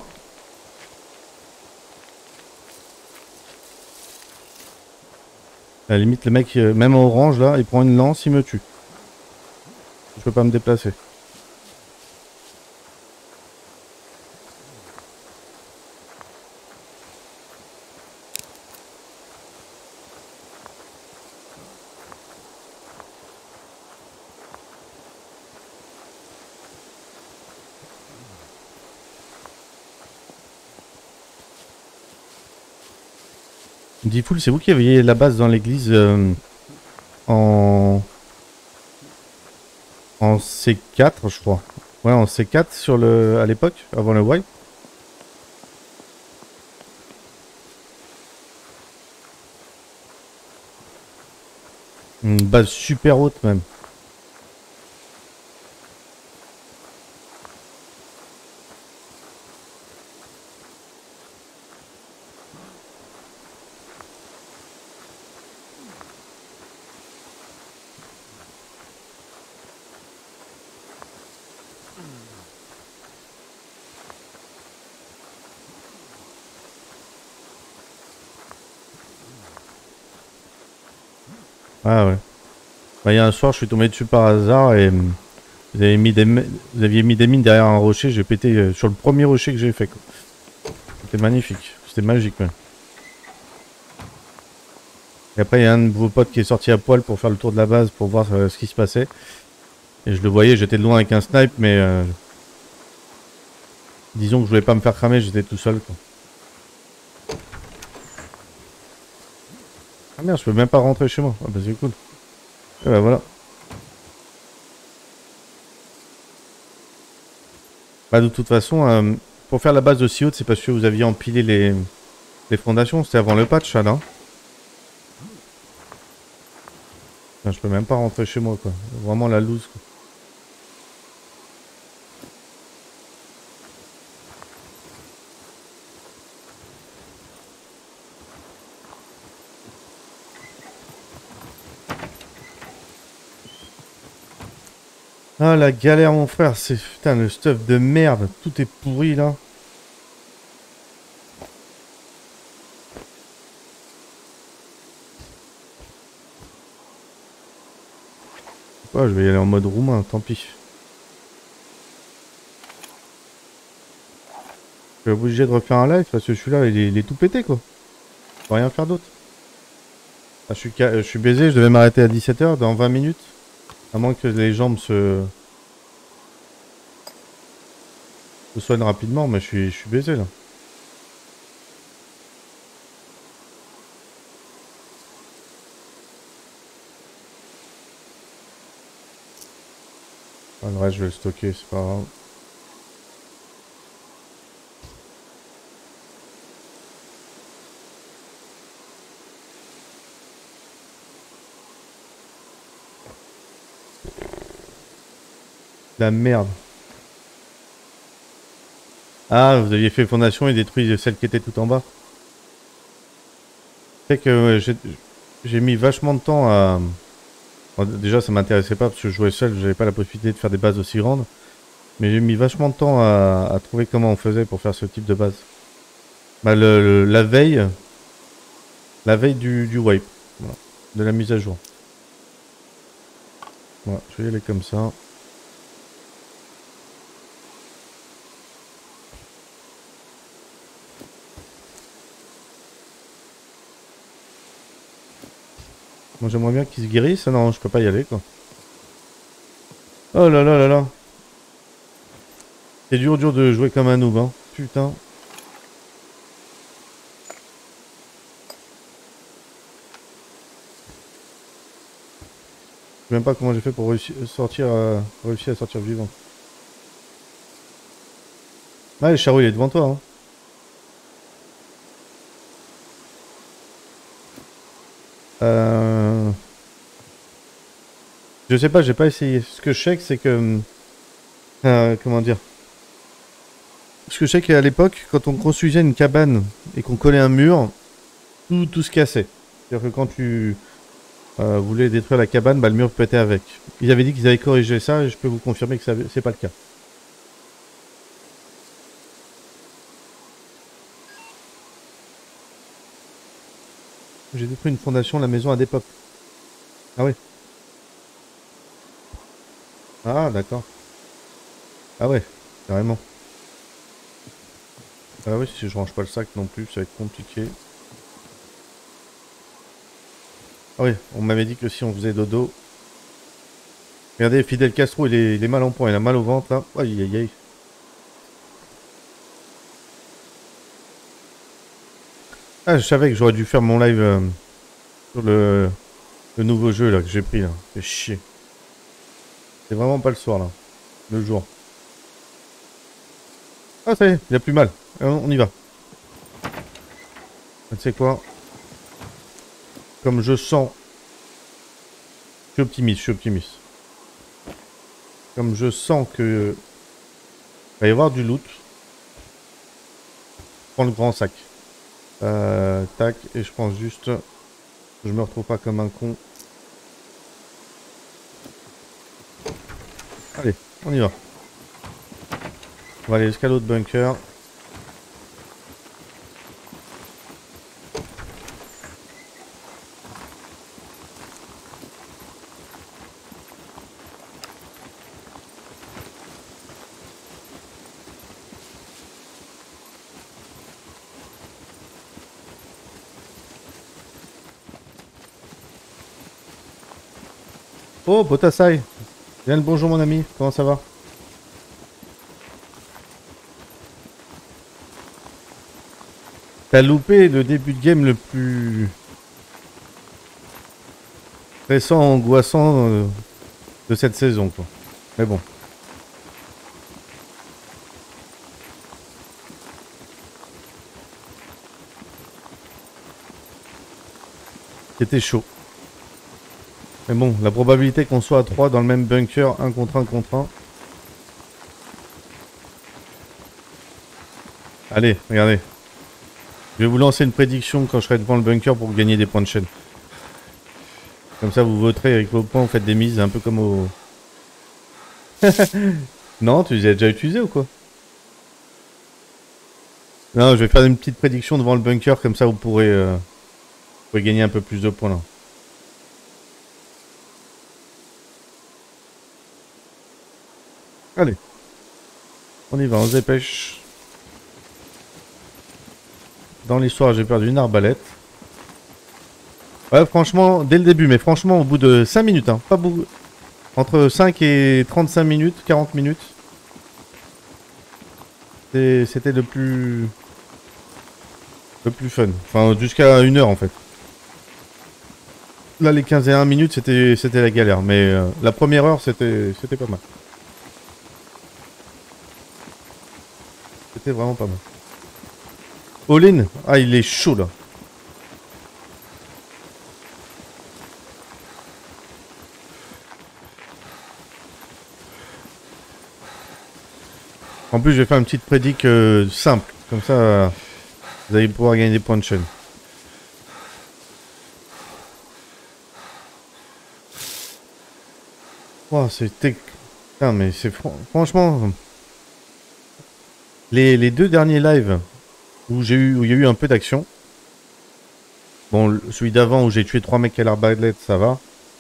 À la limite, le mec, même en orange là, il prend une lance, il me tue. Je peux pas me déplacer. Diffoul, c'est vous qui aviez la base dans l'église euh, en... en C quatre, je crois. Ouais, en C quatre sur le... à l'époque, avant le wipe. Une base super haute même. Ah ouais. Bah, il y a un soir, je suis tombé dessus par hasard et Vous, avez mis des, vous aviez mis des mines derrière un rocher, j'ai pété euh, sur le premier rocher que j'ai fait. C'était magnifique, c'était magique même. Et après il y a un de vos potes qui est sorti à poil pour faire le tour de la base pour voir euh, ce qui se passait. Et je le voyais, j'étais de loin avec un snipe, mais euh, disons que je voulais pas me faire cramer, j'étais tout seul quoi. Ah merde, je peux même pas rentrer chez moi. Ah bah c'est cool. Et bah voilà. Bah de toute façon, euh, pour faire la base aussi haute, c'est parce que vous aviez empilé les, les fondations. C'était avant le patch, ça, non? Putain, je peux même pas rentrer chez moi, quoi. Vraiment la loose, quoi. Ah la galère, mon frère. C'est putain le stuff de merde. Tout est pourri, là. Ouais, je vais y aller en mode roumain, tant pis. Je suis obligé de refaire un live parce que celui-là, il, est- il est tout pété, quoi. Je peux rien faire d'autre. Ah, je, suis ca- je suis baisé, je devais m'arrêter à dix-sept heures dans vingt minutes. À moins que les jambes se, se soignent rapidement, mais je suis, je suis baisé, là. Ah, le reste, je vais le stocker, c'est pas grave. La merde. Ah, vous aviez fait fondation et détruit celle qui était tout en bas. C'est que ouais, j'ai j'ai mis vachement de temps à... Bon, déjà, ça m'intéressait pas parce que je jouais seul, j'avais pas la possibilité de faire des bases aussi grandes. Mais j'ai mis vachement de temps à, à trouver comment on faisait pour faire ce type de base. Bah, le, le- la veille, la veille du, du wipe, voilà, de la mise à jour. Voilà, je vais y aller comme ça. Moi, j'aimerais bien qu'il se guérisse. Ah non, je peux pas y aller, quoi. Oh là là là là. C'est dur dur de jouer comme un noob, hein. Putain. Je sais même pas comment j'ai fait pour réussir, sortir, euh, réussir à sortir vivant. Ah, le charou, il est devant toi, hein. Euh... Je sais pas, j'ai pas essayé. Ce que je sais, c'est que... euh, comment dire? Ce que je sais qu'à l'époque, quand on construisait une cabane et qu'on collait un mur, tout, tout se cassait. C'est-à-dire que quand tu euh, voulais détruire la cabane, bah, le mur pétait avec. Ils avaient dit qu'ils avaient corrigé ça et je peux vous confirmer que ça- c'est pas le cas. J'ai détruit une fondation, la maison a des pop. Ah oui. Ah d'accord. Ah ouais, carrément. Ah oui, si je range pas le sac non plus, ça va être compliqué. Ah oui, on m'avait dit que si on faisait dodo... Regardez, Fidel Castro, il est, il est mal en point, il a mal au ventre là. Aïe aïe aïe. Ah, je savais que j'aurais dû faire mon live euh, sur le, le nouveau jeu là que j'ai pris là. C'est chier. C'est vraiment pas le soir là. Le jour. Ah ça y est, il a plus mal. Euh, On y va. Tu sais quoi? Comme je sens... Je suis optimiste, je suis optimiste. Comme je sens que... Il va y avoir du loot. Je prends le grand sac. Euh, tac, et je pense juste... Je me retrouve pas comme un con. Allez, on y va. On va aller escalader de bunker. Oh, Botasai. Bien le bonjour mon ami, comment ça va? T'as loupé le début de game le plus stressant, angoissant euh, de cette saison, quoi. Mais bon. C'était chaud. Mais bon, la probabilité qu'on soit à trois dans le même bunker, un contre un contre un. Allez, regardez. Je vais vous lancer une prédiction quand je serai devant le bunker pour gagner des points de chaîne. Comme ça, vous voterez avec vos points, vous faites des mises, un peu comme au... Non, tu les as déjà utilisés ou quoi? Non, je vais faire une petite prédiction devant le bunker, comme ça vous pourrez, euh, vous pourrez gagner un peu plus de points là. Allez. On y va, on se dépêche. Dans l'histoire, j'ai perdu une arbalète. Ouais, franchement, dès le début, mais franchement, au bout de cinq minutes, hein, pas beaucoup. Entre cinq et trente-cinq minutes, quarante minutes. C'était le plus... Le plus fun. Enfin, jusqu'à une heure en fait. Là, les quinze et un minutes, c'était c'était la galère. Mais euh, la première heure, c'était c'était pas mal. C'était vraiment pas mal. All-in. Ah, il est chaud là. En plus, je vais faire une petite prédic euh, simple. Comme ça, euh, vous allez pouvoir gagner des points de chaîne. Oh, c'était... Putain, mais c'est fran... franchement... Les, les deux derniers lives où j'ai eu, où il y a eu un peu d'action. Bon, celui d'avant où j'ai tué trois mecs à l'arbalète, ça va.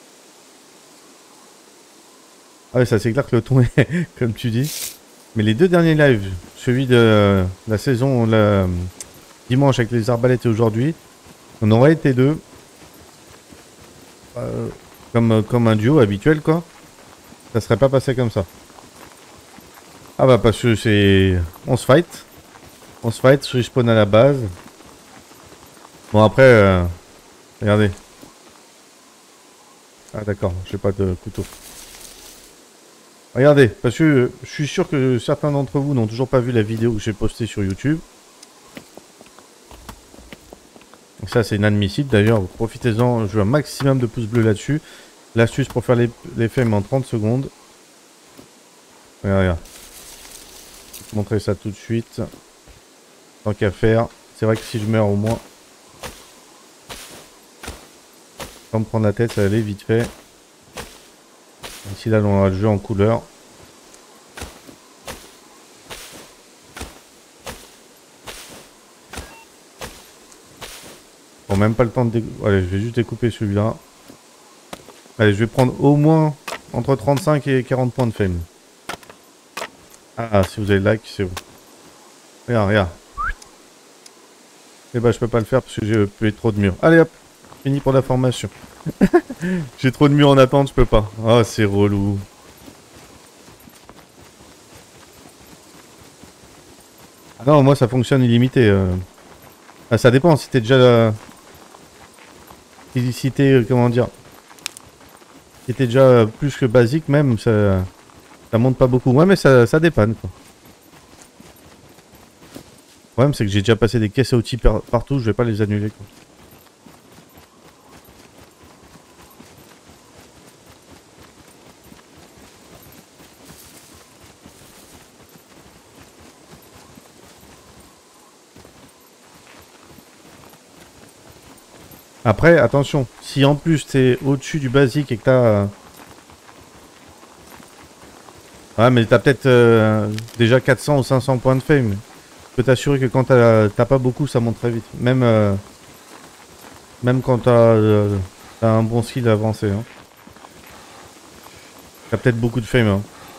Ah ouais, ça c'est clair que le ton est comme tu dis. Mais les deux derniers lives, celui de euh, la saison la, dimanche avec les arbalètes et aujourd'hui, on aurait été deux. Euh, comme, comme un duo habituel quoi. Ça serait pas passé comme ça. Ah bah parce que c'est... On se fight. On se fight, je respawn à la base. Bon après... Euh... Regardez. Ah d'accord, j'ai pas de couteau. Regardez, parce que euh, je suis sûr que certains d'entre vous n'ont toujours pas vu la vidéo que j'ai postée sur YouTube. Donc ça c'est inadmissible d'ailleurs, profitez-en, je veux un maximum de pouces bleus là-dessus. L'astuce pour faire les, les films en trente secondes. Regarde, regarde. Je vais te montrer ça tout de suite. Tant qu'à faire. C'est vrai que si je meurs au moins... Sans me prendre la tête, ça va aller vite fait. Ici là on aura le jeu en couleur. Bon, même pas le temps de découper. Allez, je vais juste découper celui-là. Allez, je vais prendre au moins entre trente-cinq et quarante points de fame. Ah, si vous avez le like, c'est bon. Regarde, regarde. Eh bah, je peux pas le faire parce que j'ai trop de murs. Allez hop, fini pour la formation. J'ai trop de murs en attente, je peux pas. Ah, oh, c'est relou. Ah non, moi ça fonctionne illimité. Euh... Ah, ça dépend si t'es déjà... Euh... Si t'es... Euh, comment dire... Si t'es déjà euh, plus que basique même, ça... Ça monte pas beaucoup. Ouais, mais ça, ça dépanne, quoi. Le problème, c'est que j'ai déjà passé des caisses à outils par partout, je vais pas les annuler, quoi. Après, attention, si en plus t'es au-dessus du basique et que t'as... Euh... Ouais, mais t'as peut-être euh, déjà quatre cents ou cinq cents points de fame. Je peux t'assurer que quand t'as pas beaucoup, ça monte très vite. Même, euh... Même quand t'as euh, un bon skill avancé. Hein. T'as peut-être beaucoup de fame. Hein.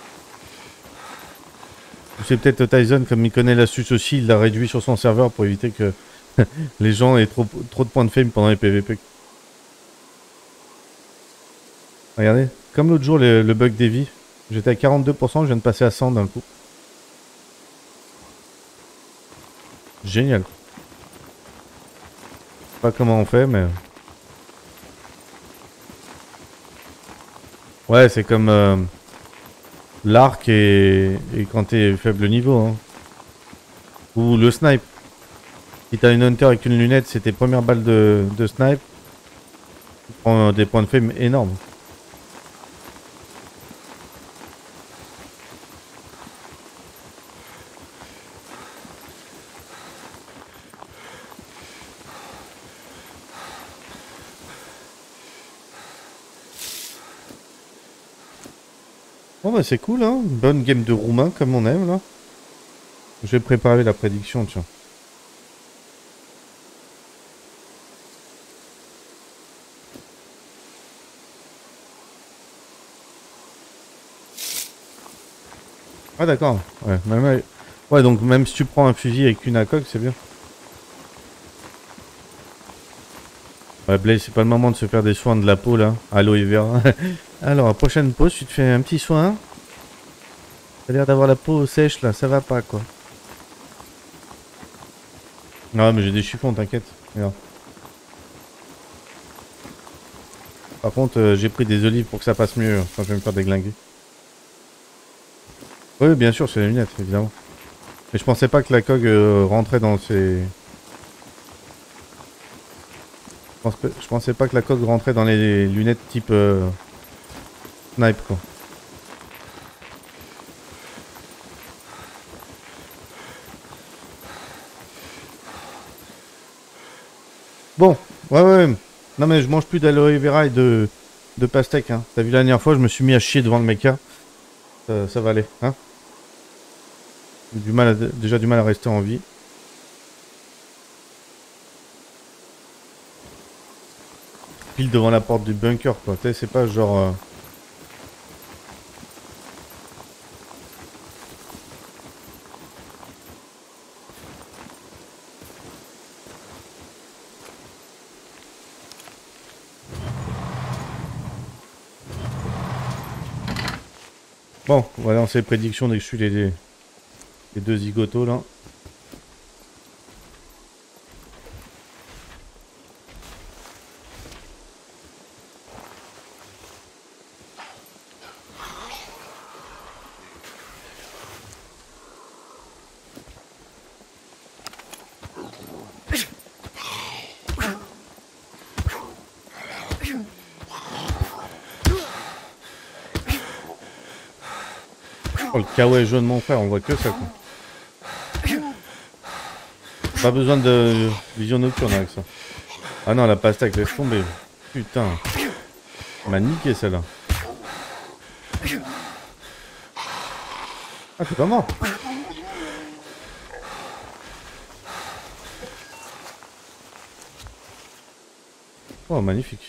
C'est peut-être Tyson, comme il connaît l'astuce aussi, il l'a réduit sur son serveur pour éviter que les gens aient trop, trop de points de fame pendant les P V P. Regardez, comme l'autre jour le, le bug des vies. J'étais à quarante-deux pour cent, je viens de passer à cent d'un coup. Génial. Je sais pas comment on fait, mais... Ouais, c'est comme euh, l'arc et, et quand t'es faible niveau. Hein. Ou le snipe. Si t'as une hunter avec une lunette, c'est tes premières balles de, de snipe. Tu prends des points de fame énormes. Bon bah c'est cool hein, bonne game de roumain comme on aime là. Je vais préparer la prédiction tiens. Ah d'accord, ouais, même, ouais donc même si tu prends un fusil avec une A C O G c'est bien. Ouais Blaze c'est pas le moment de se faire des soins de la peau là, aloe vera. Alors à prochaine pause tu te fais un petit soin. T'as l'air d'avoir la peau sèche là, ça va pas quoi. Non mais j'ai des chiffons t'inquiète. Regarde. Par contre euh, j'ai pris des olives pour que ça passe mieux quand je vais me faire déglinguer. Oui bien sûr c'est les lunettes évidemment. Mais je pensais pas que la C O G euh, rentrait dans ces... Je, pense que... je pensais pas que la C O G rentrait dans les lunettes type euh... snipe quoi. Bon, ouais ouais, ouais. Non mais je mange plus d'aloe vera et de, de pastèque hein. T'as vu la dernière fois je me suis mis à chier devant le mecha. Ça, ça va aller, hein. J'ai du mal à... déjà du mal à rester en vie. Pile devant la porte du bunker quoi, tu sais c'est pas genre... Euh... Bon, on va lancer les prédictions dès que je suis les, les deux zigotos là. Oh le kawaii jaune mon frère, on voit que ça quoi. Pas besoin de vision nocturne avec ça. Ah non la pastèque laisse tomber. Putain. Elle m'a niqué celle-là. Ah t'es pas mort. Oh magnifique.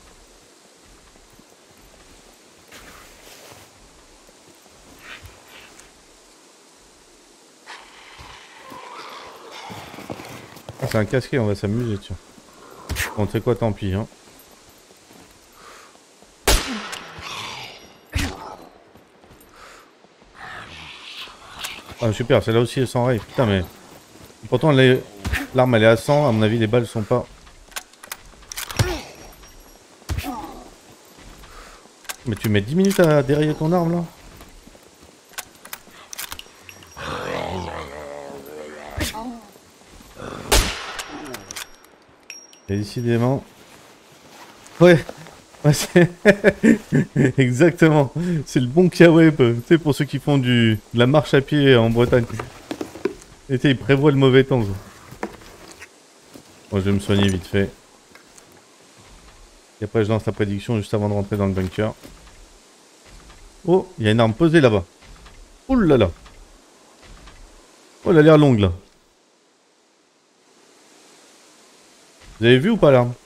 Ah, c'est un casquet, on va s'amuser tiens. Bon tu sais quoi tant pis hein. Ah super, celle-là aussi est sans rail. Putain mais... Pourtant l'arme elle est à cent, à mon avis les balles sont pas... Mais tu mets dix minutes à dérailler ton arme là. Et décidément... Ouais, ouais c'est... Exactement. C'est le bon kawaii, tu sais, pour ceux qui font du... de la marche à pied en Bretagne. Et tu sais, ils prévoient le mauvais temps. Moi, bon, je vais me soigner vite fait. Et après, je lance la prédiction juste avant de rentrer dans le bunker. Oh, il y a une arme posée là-bas. Oh là là. Oh, elle a l'air longue là. Vous avez vu ou pas l'arme?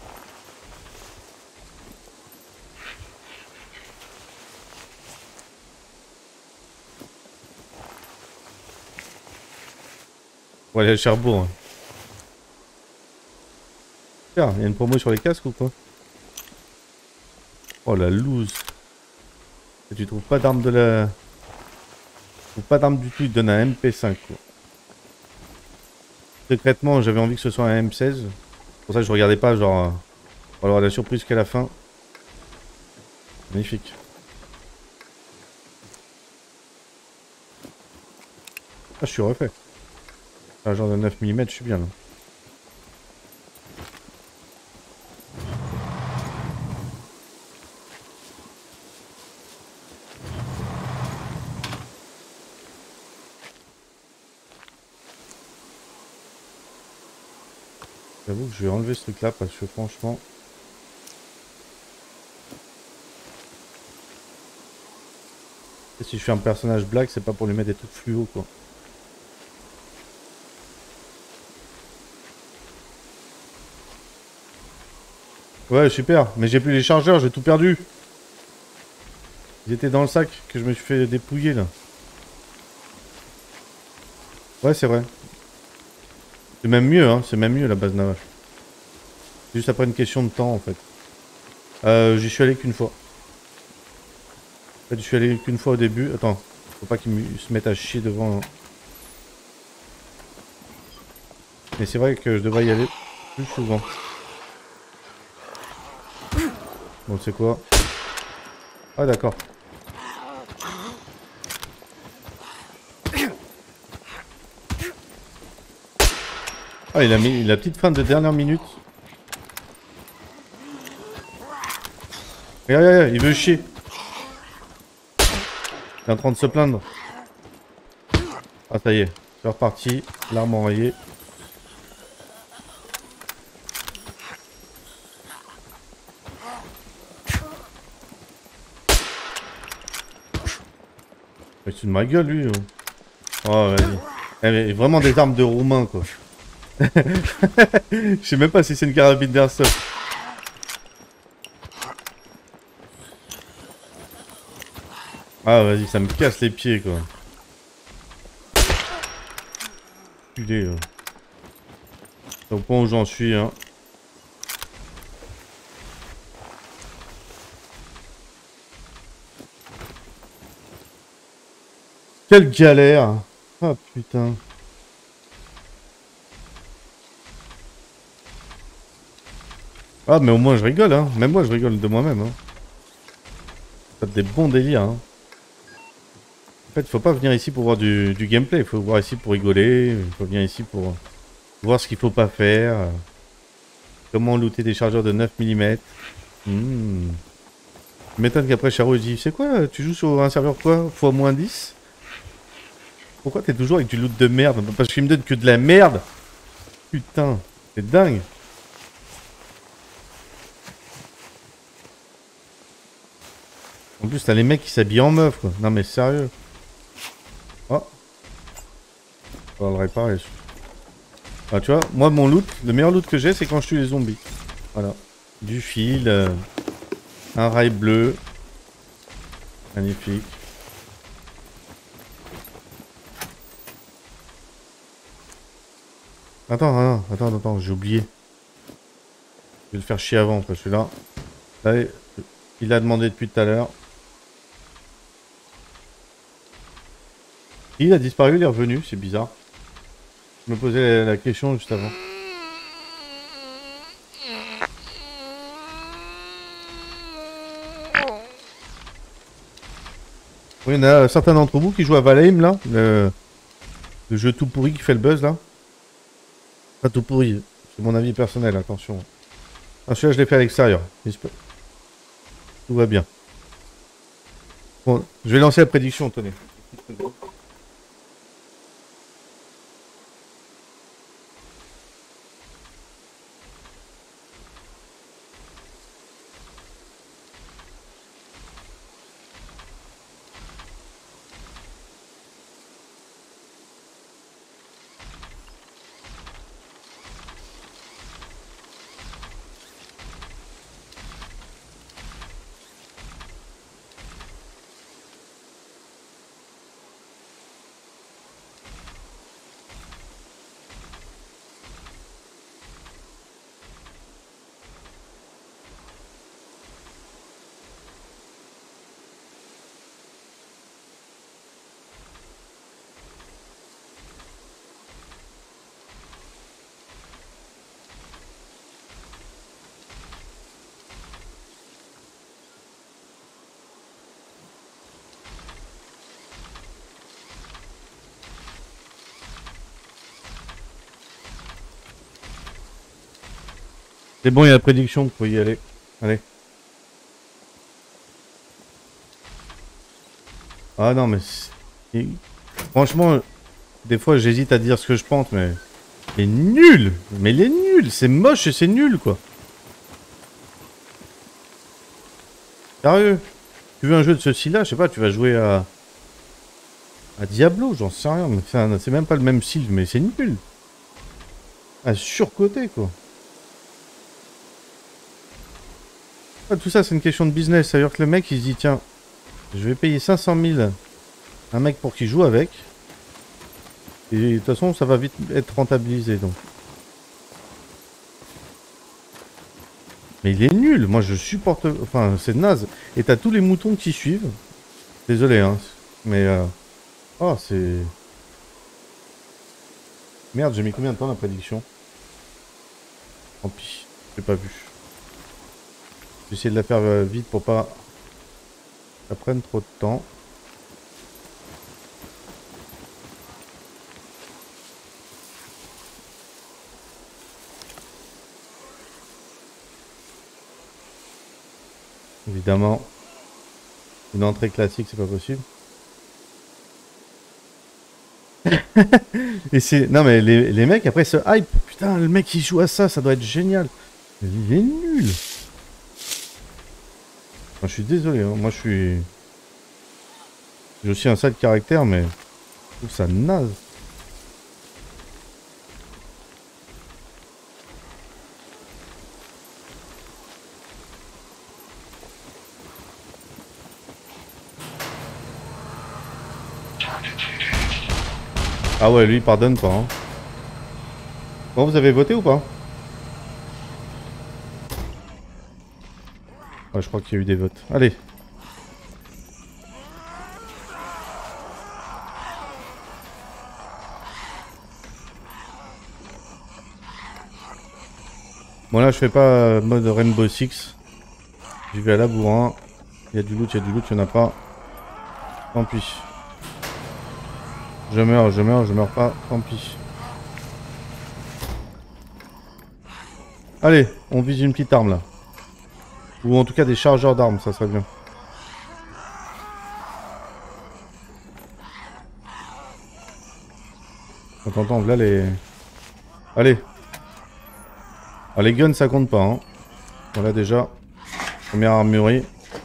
Ouais, elle est à Cherbourg. Hein. Tiens, il y a une promo sur les casques ou quoi? Oh la loose. Et tu trouves pas d'arme de la... Tu trouves pas d'arme du tout, il te donne un M P cinq quoi. Secrètement, j'avais envie que ce soit un M seize. C'est pour ça que je regardais pas, genre... Euh, pour avoir la surprise qu'à la fin. Magnifique. Ah, je suis refait. Un genre de neuf millimètres, je suis bien là. J'avoue que je vais enlever ce truc là parce que franchement... Et si je fais un personnage black, c'est pas pour lui mettre des trucs fluo quoi. Ouais, super, mais j'ai plus les chargeurs, j'ai tout perdu. Ils étaient dans le sac que je me suis fait dépouiller là. Ouais, c'est vrai. C'est même mieux, hein, c'est même mieux la base navale. C'est juste après une question de temps en fait. Euh, j'y suis allé qu'une fois. En fait, je suis allé qu'une fois au début. Attends, faut pas qu'ils se mettent à chier devant. Mais c'est vrai que je devrais y aller plus souvent. Bon, c'est quoi? Ah, d'accord. Ah, il a mis la petite fin de dernière minute. Regarde, regarde, il veut chier. Il est en train de se plaindre. Ah, ça y est, c'est reparti. L'arme enrayée. Mais c'est de ma gueule, lui. Oh, vas-y. Eh, mais vraiment des armes de roumain, quoi. Je sais même pas si c'est une carabine d'airsoft. Ah, vas-y, ça me casse les pieds, quoi. Culé, là. Au point où j'en suis, hein. Quelle galère. Ah, putain. Ah, mais au moins je rigole, hein. Même moi, je rigole de moi-même, hein. Ça fait des bons délires, hein. En fait, il faut pas venir ici pour voir du, du gameplay. Il faut voir ici pour rigoler. Il faut venir ici pour voir ce qu'il faut pas faire. Comment looter des chargeurs de neuf millimètres. Mmh. Je m'étonne qu'après Charo il dit, c'est quoi, tu joues sur un serveur quoi, fois moins dix? Pourquoi t'es toujours avec du loot de merde? Parce qu'il me donne que de la merde. Putain, c'est dingue. En plus, t'as les mecs qui s'habillent en meuf, quoi. Non, mais sérieux. Oh. On va le réparer. Ah, tu vois, moi, mon loot, le meilleur loot que j'ai, c'est quand je tue les zombies. Voilà. Du fil, euh, un rail bleu. Magnifique. Attends, attends, attends, attends, j'ai oublié. Je vais le faire chier avant, parce que là, là il a demandé depuis tout à l'heure. Il a disparu, il est revenu, c'est bizarre. Je me posais la, la question juste avant. Oui, il y en a certains d'entre vous qui jouent à Valheim, là. Le, le jeu tout pourri qui fait le buzz, là. Pas tout pourri, c'est mon avis personnel, attention. Ah, celui-là, je l'ai fait à l'extérieur. Tout va bien. Bon, je vais lancer la prédiction, tenez. C'est bon, il y a la prédiction, vous pouvez y aller. Allez. Ah non, mais... Et... Franchement, des fois j'hésite à dire ce que je pense, mais... Il est nul. Mais il est nul. C'est moche et c'est nul, quoi. Sérieux. Tu veux un jeu de ce style-là, je sais pas, tu vas jouer à... À Diablo, j'en sais rien. C'est même pas le même style, mais c'est nul. Ah, surcoté, quoi. Ah, tout ça, c'est une question de business. C'est-à-dire que le mec, il se dit, tiens, je vais payer cinq cent mille un mec pour qu'il joue avec. Et de toute façon, ça va vite être rentabilisé, donc. Mais il est nul. Moi, je supporte... Enfin, c'est naze. Et t'as tous les moutons qui suivent. Désolé, hein. Mais... Euh... Oh, c'est... Merde, j'ai mis combien de temps la prédiction? Tant pis. J'ai pas vu. J'ai essayé de la faire euh, vite pour pas... Ça prenne trop de temps. Évidemment, une entrée classique, c'est pas possible. Et c'est... Non mais les, les mecs, après, ce hype. Putain, le mec, il joue à ça, ça doit être génial. Il est nul. Enfin, je suis désolé, hein. Moi, je suis... J'ai aussi un sale caractère, mais... Je trouve ça naze. Ah ouais, lui, il pardonne pas. Hein. Bon, vous avez voté ou pas? Ouais, je crois qu'il y a eu des votes. Allez. Bon, là, je fais pas euh, mode Rainbow Six. J'y vais à la bourrin. Il y a du loot, il y a du loot, il n'y en a pas. Tant pis. Je meurs, je meurs, je meurs pas. Tant pis. Allez, on vise une petite arme là. Ou en tout cas des chargeurs d'armes, ça serait bien. Attends, attends, là les... Allez. Ah, les guns ça compte pas, hein. Voilà déjà. Première armurerie.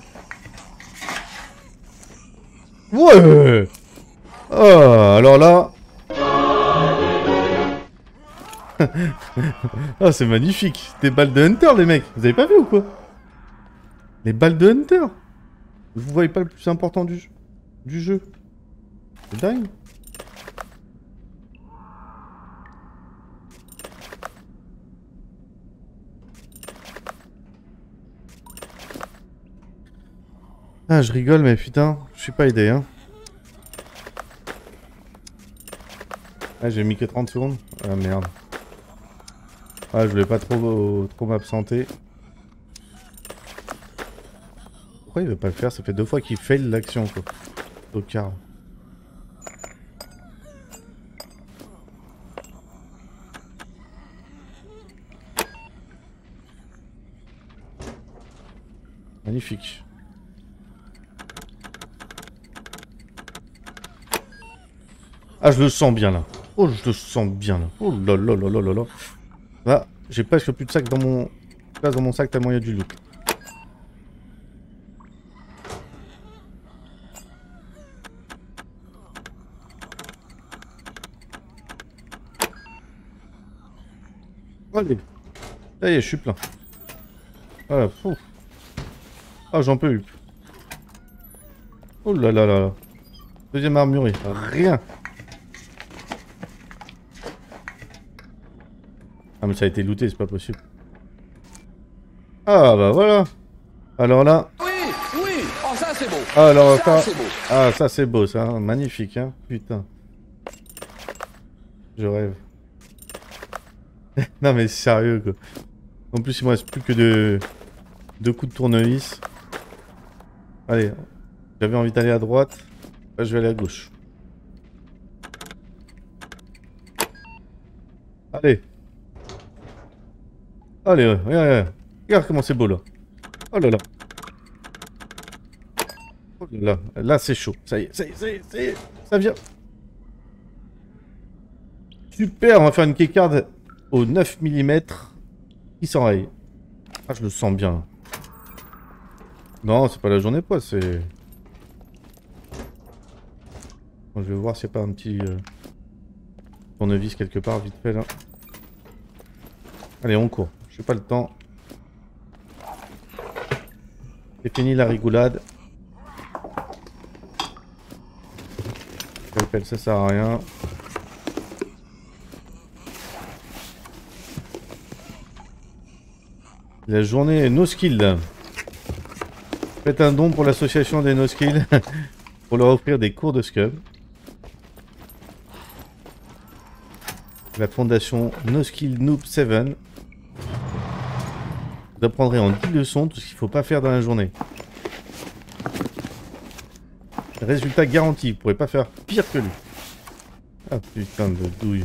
Ouais. Ah, alors là... Ah, c'est magnifique. Des balles de Hunter, les mecs. Vous avez pas vu ou quoi? Les balles de Hunter. Vous voyez pas le plus important du jeu, du jeu. C'est dingue. Ah, je rigole, mais putain, je suis pas aidé, hein. Ah, j'ai mis que trente secondes. Ah, merde. Ah, je voulais pas trop, trop m'absenter. Pourquoi il veut pas le faire? Ça fait deux fois qu'il fail l'action, quoi. Au car. Magnifique. Ah, je le sens bien, là. Oh, je le sens bien, là. Oh là là là là là là. Là, j'ai presque plus de sac dans mon... place dans mon sac tellement il y a du loot. Allez. Ça y est, je suis plein. Voilà, fou. Ah, j'en peux plus. Oh là là là là. Deuxième armurerie. Rien. Ah, mais ça a été looté, c'est pas possible. Ah, bah voilà. Alors là... Oui, oui. Oh, ça, c'est beau. Alors, ça, ça... c'est beau. Ah, ça, c'est beau, ça. Magnifique, hein. Putain. Je rêve. Non, mais sérieux, quoi. En plus, il me reste plus que deux... deux coups de tournevis. Allez. J'avais envie d'aller à droite. Là, je vais aller à gauche. Allez. Allez, ouais, ouais, ouais. Regarde comment c'est beau là. Oh là là. Oh là là. Là c'est chaud. Ça y est, ça y est, ça y est, ça y est. Ça vient. Super, on va faire une keycard au neuf millimètres qui s'enraye. Ah, je le sens bien. Non, c'est pas la journée poids, c'est... Bon, je vais voir s'il n'y a pas un petit euh, tournevis quelque part, vite fait là. Allez, on court. J'ai pas le temps. C'est fini la rigolade. Je rappelle, ça sert à rien. La journée No Skill. Faites un don pour l'association des No Skill pour leur offrir des cours de scum. La fondation No Skill Noob sept. Vous apprendrez en dix leçons tout ce qu'il ne faut pas faire dans la journée. Résultat garanti, vous ne pourrez pas faire pire que lui. Ah putain de douille.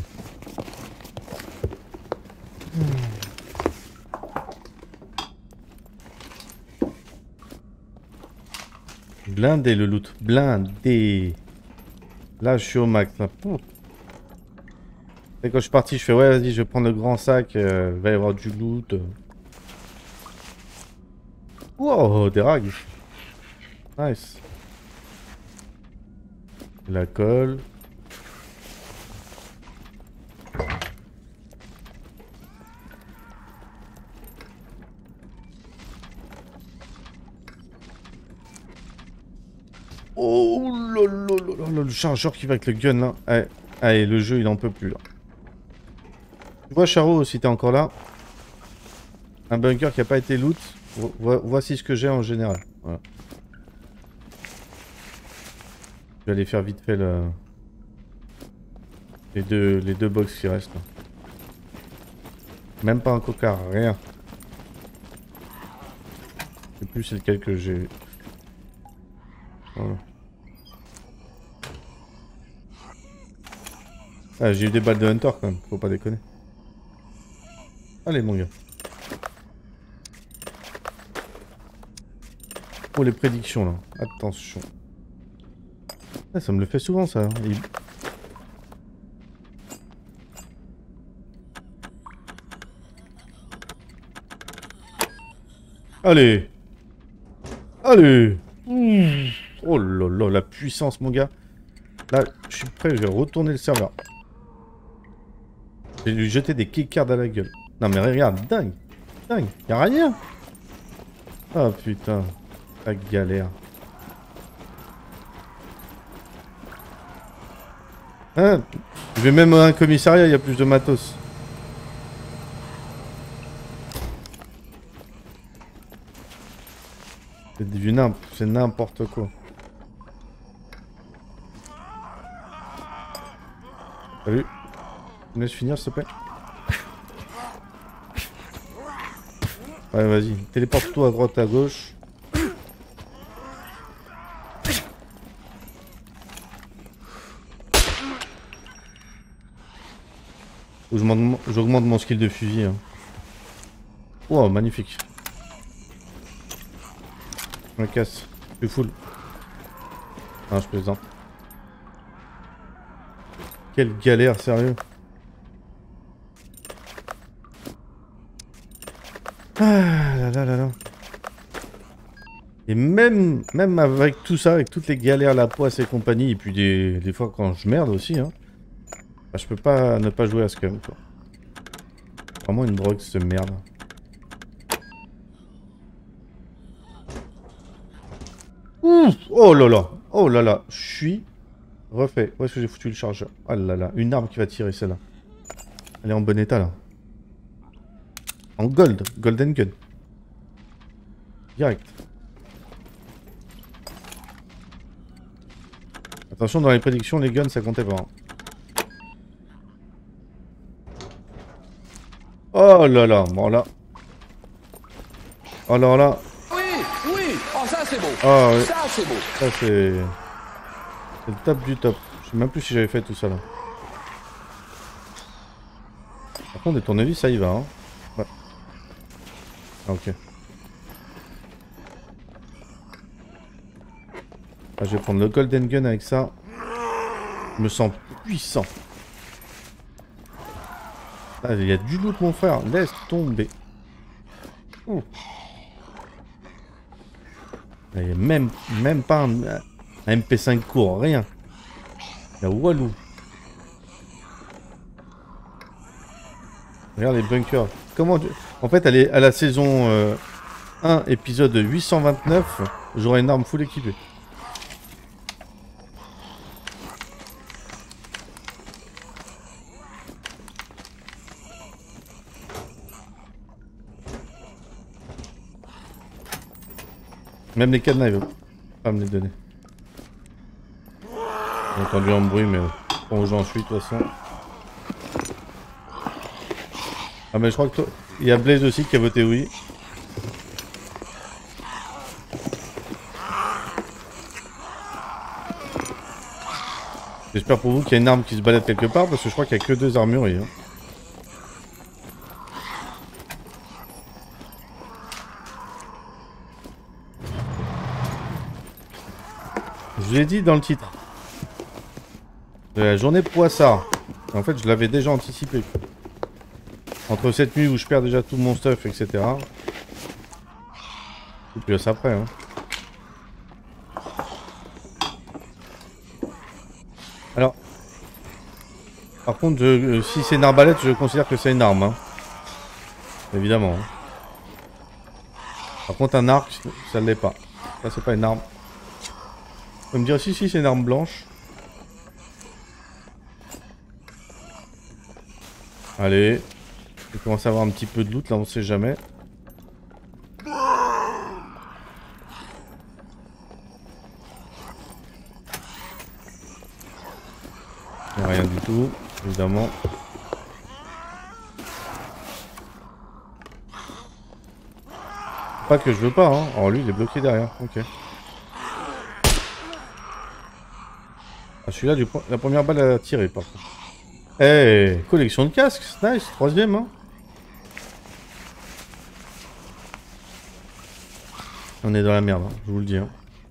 Blindé le loot, blindé. Là je suis au max. Là. Et quand je suis parti, je fais ouais vas-y je vais prendre le grand sac, euh, il va y avoir du loot. Wow, des rags. Nice. La colle. Oh là là là là, le chargeur qui va avec le gun là. Allez, allez, le jeu il en peut plus là. Tu vois Charo, si t'es encore là. Un bunker qui a pas été loot. Vo voici ce que j'ai en général. Voilà. Je vais aller faire vite fait le... les deux les deux box qui restent là. Même pas un coca, rien. Je sais plus c'est lequel que j'ai. Voilà. Ah, j'ai eu des balles de Hunter quand même, faut pas déconner. Allez mon gars. Oh les prédictions là, attention. Ah, ça me le fait souvent ça. Il... Allez. Allez. Mmh. Oh là là, la puissance mon gars. Là, je suis prêt, je vais retourner le serveur. Je vais lui jeter des keycards à la gueule. Non mais regarde, dingue. Dingue, y'a rien. Ah putain. La galère. Hein, je vais même à un commissariat, il y a plus de matos. C'est du nimp, c'est n'importe quoi. Salut. Tu me laisses finir s'il te plaît. Ouais vas-y, téléporte-toi à droite à gauche. J'augmente mon skill de fusil. Hein. Wow, magnifique. Je me casse. Je suis full. Ah, je plaisante. Quelle galère, sérieux. Ah là là là là. Et même, même avec tout ça, avec toutes les galères, la poisse et compagnie, et puis des, des fois quand je merde aussi, hein, bah, je peux pas ne pas jouer à Scum, quoi. Vraiment une drogue, cette merde. Ouf, oh là là, oh là là, je suis refait. Où est-ce que j'ai foutu le chargeur? Oh là là, une arme qui va tirer celle-là. Elle est en bon état là. En gold, golden gun. Direct. Attention, dans les prédictions, les guns ça comptait pas. Hein. Oh là là, bon là. Oh là là. Oui, oui, oh ça c'est beau. Ah ouais. Ça c'est beau. Ça c'est... C'est le top du top. Je sais même plus si j'avais fait tout ça là. Par contre, des tournevis, ça y va. Hein. Ouais. Ah, ok. Ah, je vais prendre le Golden Gun avec ça. Je me sens puissant. Ah, il y a du loot, mon frère. Laisse tomber. Ouh. Il n'y a même, même pas un, un M P cinq court, rien. Il y a Walou. Regarde les bunkers. Comment tu... En fait, elle est à la saison euh, un, épisode huit cent vingt-neuf. J'aurai une arme full équipée. Même les cadenas, il veut pas me les donner. J'ai entendu un bruit, mais bon, où j'en suis de toute façon. Ah, mais je crois que toi... Il y a Blaze aussi qui a voté oui. J'espère pour vous qu'il y a une arme qui se balade quelque part, parce que je crois qu'il n'y a que deux armureries. Hein. Je vous l'ai dit dans le titre. De la journée poissard. En fait, je l'avais déjà anticipé. Entre cette nuit où je perds déjà tout mon stuff, et cetera. Et puis ça après. Hein. Alors. Par contre, je, euh, si c'est une arbalète, je considère que c'est une arme. Hein. Évidemment. Hein. Par contre, un arc, ça ne l'est pas. Ça, c'est pas une arme. On peut me dire si, si, c'est une arme blanche. Allez. Je commence à avoir un petit peu de loot, là, on sait jamais. Il n'y a rien du tout, évidemment. Pas que je veux pas, hein. Oh, lui, il est bloqué derrière. Ok. Ah, celui-là, du... la première balle a tiré, par contre. Eh, hey, collection de casques, nice, troisième, hein. On est dans la merde, hein, je vous le dis. Hein.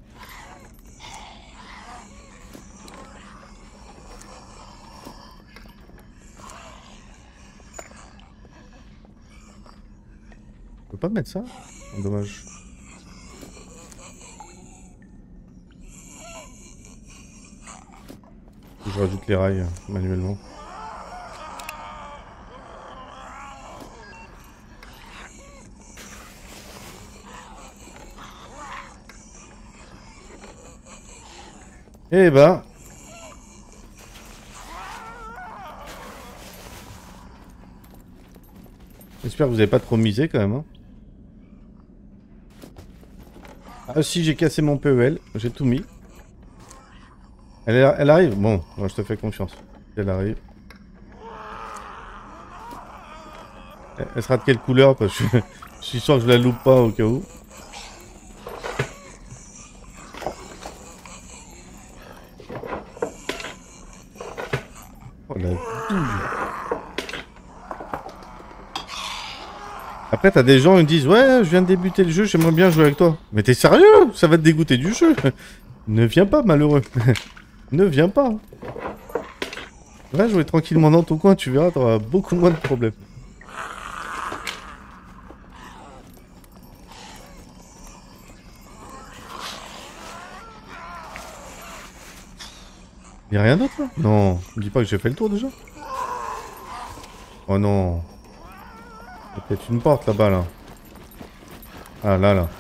Je peux pas mettre ça? Oh, dommage. Je rajoute les rails manuellement. Eh ben. J'espère que vous avez pas trop misé quand même. Hein. Ah si, j'ai cassé mon P E L, j'ai tout mis. Elle, est, elle arrive? Bon, moi, je te fais confiance. Elle arrive. Elle sera de quelle couleur? Parce que je suis sûr que je la loupe pas au cas où. Oh la douille. Après t'as des gens qui me disent ouais je viens de débuter le jeu, j'aimerais bien jouer avec toi. Mais t'es sérieux? Ça va te dégoûter du jeu. Ne viens pas malheureux. Ne viens pas. Va jouer tranquillement dans ton coin, tu verras, t'auras beaucoup moins de problèmes. Y'a rien d'autre là? Non, me dis pas que j'ai fait le tour déjà. Oh non. Il y a peut-être une porte là-bas là. Ah là là.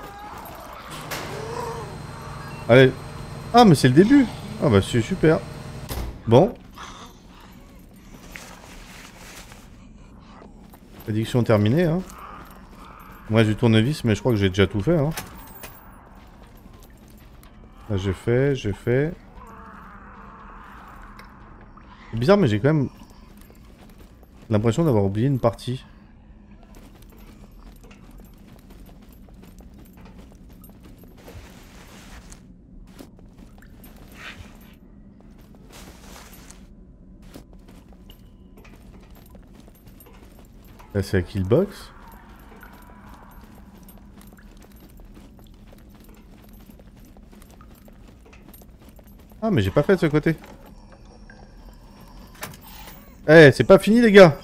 Allez. Ah mais c'est le début. Ah bah c'est super. Bon. Prédiction terminée hein. Moi j'ai du tournevis mais je crois que j'ai déjà tout fait hein. Là j'ai fait, j'ai fait. C'est bizarre mais j'ai quand même l'impression d'avoir oublié une partie. Là c'est la killbox. Ah, mais j'ai pas fait de ce côté. Eh, c'est pas fini, les gars.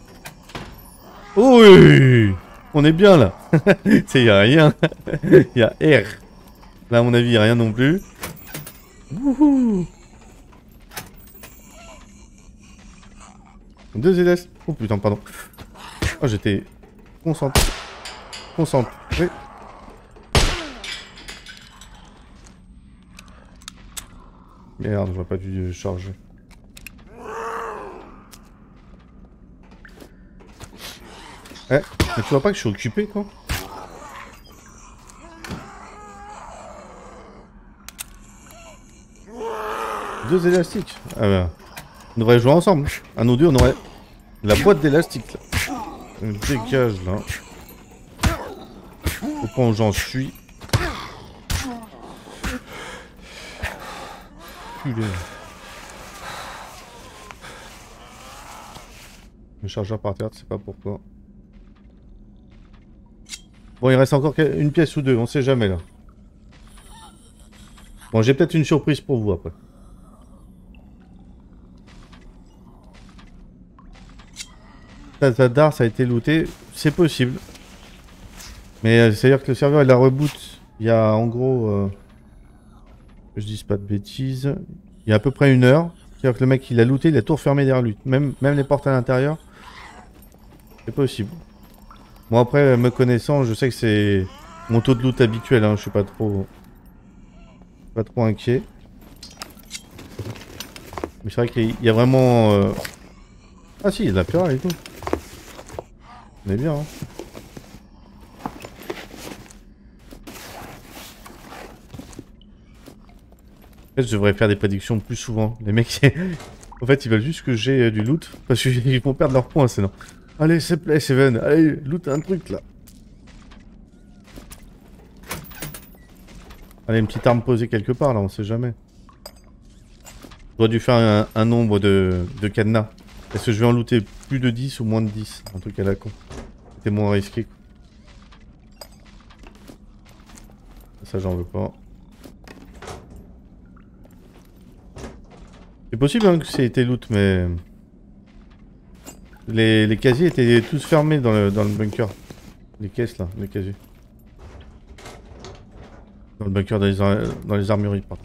Oh oui, on est bien, là. Tu sais, y'a rien. Y'a R. Là, à mon avis, y'a rien non plus. Wouhou. Deux élastiques. Oh putain, pardon. Oh, j'étais concentré. Concentré. Merde, j'aurais pas dû charger. Eh, mais tu vois pas que je suis occupé, quoi? Deux élastiques. Ah bah, on devrait jouer ensemble. À nous deux, on aurait la boîte d'élastiques, là. Dégage, là. Au point où j'en suis. Putain. Le chargeur par terre, tu sais pas pourquoi. Bon, il reste encore une pièce ou deux, on sait jamais, là. Bon, j'ai peut-être une surprise pour vous, après. Tazadar, ça a été looté, c'est possible. Mais euh, c'est-à-dire que le serveur, il a reboot. Il y a, en gros... Euh, que je dise pas de bêtises. Il y a à peu près une heure. C'est-à-dire que le mec, il a looté, il a tout refermé derrière lui. Même, même les portes à l'intérieur. C'est possible. Bon, après, me connaissant, je sais que c'est mon taux de loot habituel. Hein, je suis pas trop... Pas trop inquiet. Mais c'est vrai qu'il y a vraiment... Euh... Ah si, il y a de la purée et tout. On est bien, hein. En fait, je devrais faire des prédictions plus souvent. Les mecs, en fait, ils veulent juste que j'ai euh, du loot. Parce qu'ils vont perdre leurs points, sinon. Allez, s'il te plaît, Seven. Allez, loot un truc, là. Allez, une petite arme posée quelque part, là, on sait jamais. J'aurais dû faire un, un nombre de, de cadenas. Est-ce que je vais en looter plus de dix ou moins de dix? Un truc à la con. C'était moins risqué, quoi. Ça, j'en veux pas. C'est possible hein, que c'est été loot, mais... Les, les casiers étaient tous fermés dans le, dans le bunker. Les caisses, là, les casiers. Dans le bunker, dans les, ar dans les armureries, pardon.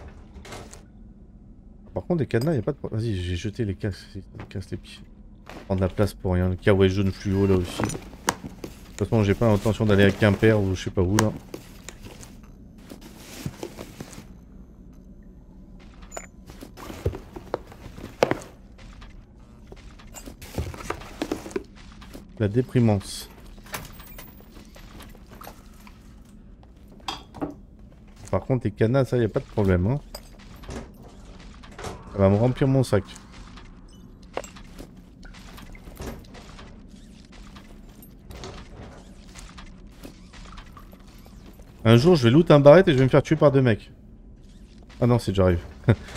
Par contre, des cadenas, il a pas de... Vas-y, j'ai jeté les casses, les casses les pieds. Prendre la place pour rien. Le kawaii jaune fluo, là aussi. De toute façon, j'ai pas l'intention d'aller à Quimper ou je sais pas où, là. La déprimance. Par contre, les cadenas, ça, y a pas de problème. Hein. Ça va me remplir mon sac. Un jour, je vais loot un barrette et je vais me faire tuer par deux mecs. Ah non, c'est déjà arrivé.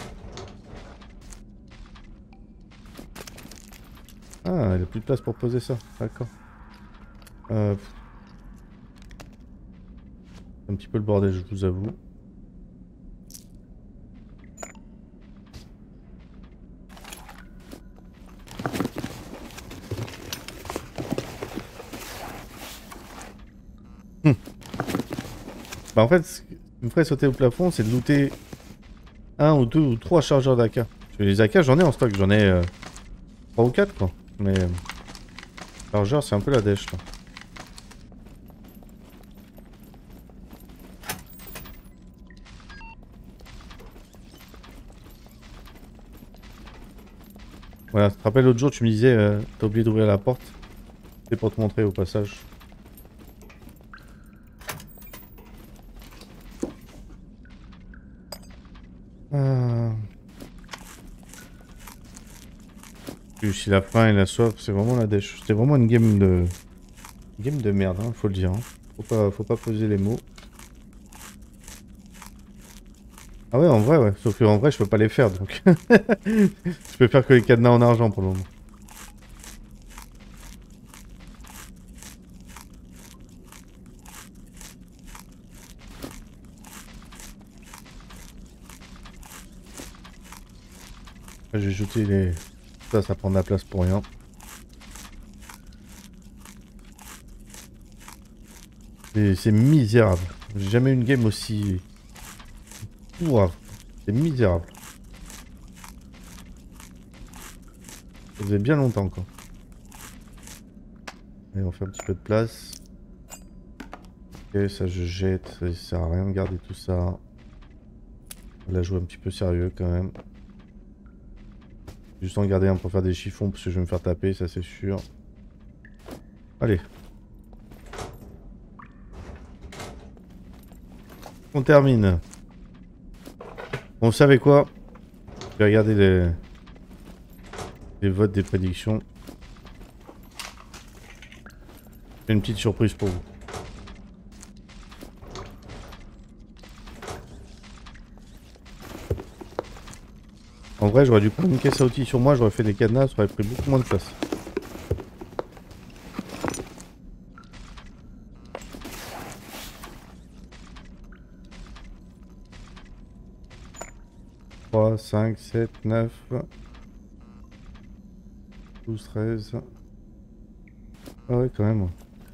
Ah, il n'y a plus de place pour poser ça. D'accord. Euh... Un petit peu le bordel, je vous avoue. Hum. Bah en fait, ce qui me ferait sauter au plafond, c'est de looter un ou deux ou trois chargeurs d'A K. Les A K, j'en ai en stock, j'en ai euh, trois ou quatre quoi. Mais euh, chargeur, c'est un peu la dèche là. Voilà, tu te rappelles l'autre jour, tu me disais, euh, t'as oublié d'ouvrir la porte. C'est pour te montrer au passage. Euh... Si la faim et la soif, c'est vraiment la dèche. C'était vraiment une game de... Game de merde, hein, faut le dire. Hein. Faut pas, faut pas poser les mots. Ah ouais, en vrai, ouais. Sauf qu'en vrai, je peux pas les faire, donc... je peux faire que les cadenas en argent pour le moment. Là, j'ai jeté les... Ça, ça prend de la place pour rien. C'est misérable. J'ai jamais eu une game aussi... Ouah, c'est misérable. Ça faisait bien longtemps quoi. Allez, on fait un petit peu de place. Ok, ça je jette, ça sert à rien de garder tout ça. On va la jouer un petit peu sérieux quand même. Juste en garder un pour faire des chiffons parce que je vais me faire taper, ça c'est sûr. Allez. On termine. Bon, vous savez quoi? Je vais regarder les... les votes des prédictions. J'ai une petite surprise pour vous. En vrai, j'aurais dû prendre une caisse à outils sur moi, j'aurais fait des cadenas, ça aurait pris beaucoup moins de place. trois, cinq, sept, neuf, douze, treize. Ah ouais, quand même.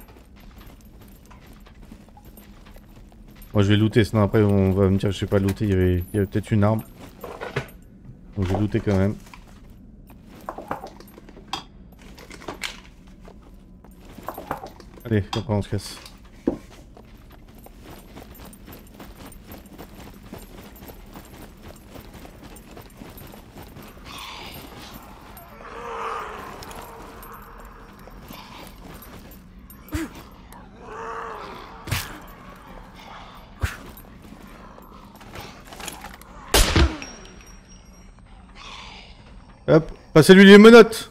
Moi je vais looter, sinon après on va me dire que je sais pas looter, il y avait, il y avait peut-être une arme. Donc je vais looter quand même. Allez, après on se casse. Hop, passez-lui les menottes.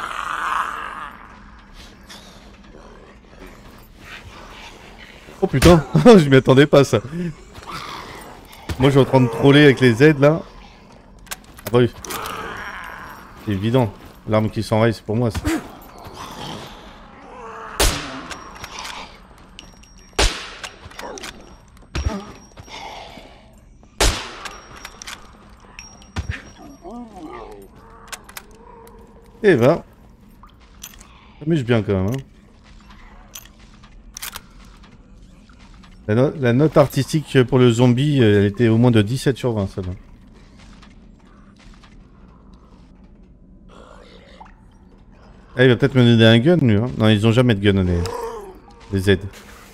Oh putain, je m'y attendais pas ça. Moi je suis en train de troller avec les aides là. Ah bah oui. C'est évident. L'arme qui s'enraye c'est pour moi ça. Eh ben, ça m'amuse bien quand même. Hein. La, no la note artistique pour le zombie, elle était au moins de dix-sept sur vingt, celle-là. Ah, il va peut-être me donner un gun, lui. Hein. Non, ils ont jamais de gun, les, les aides.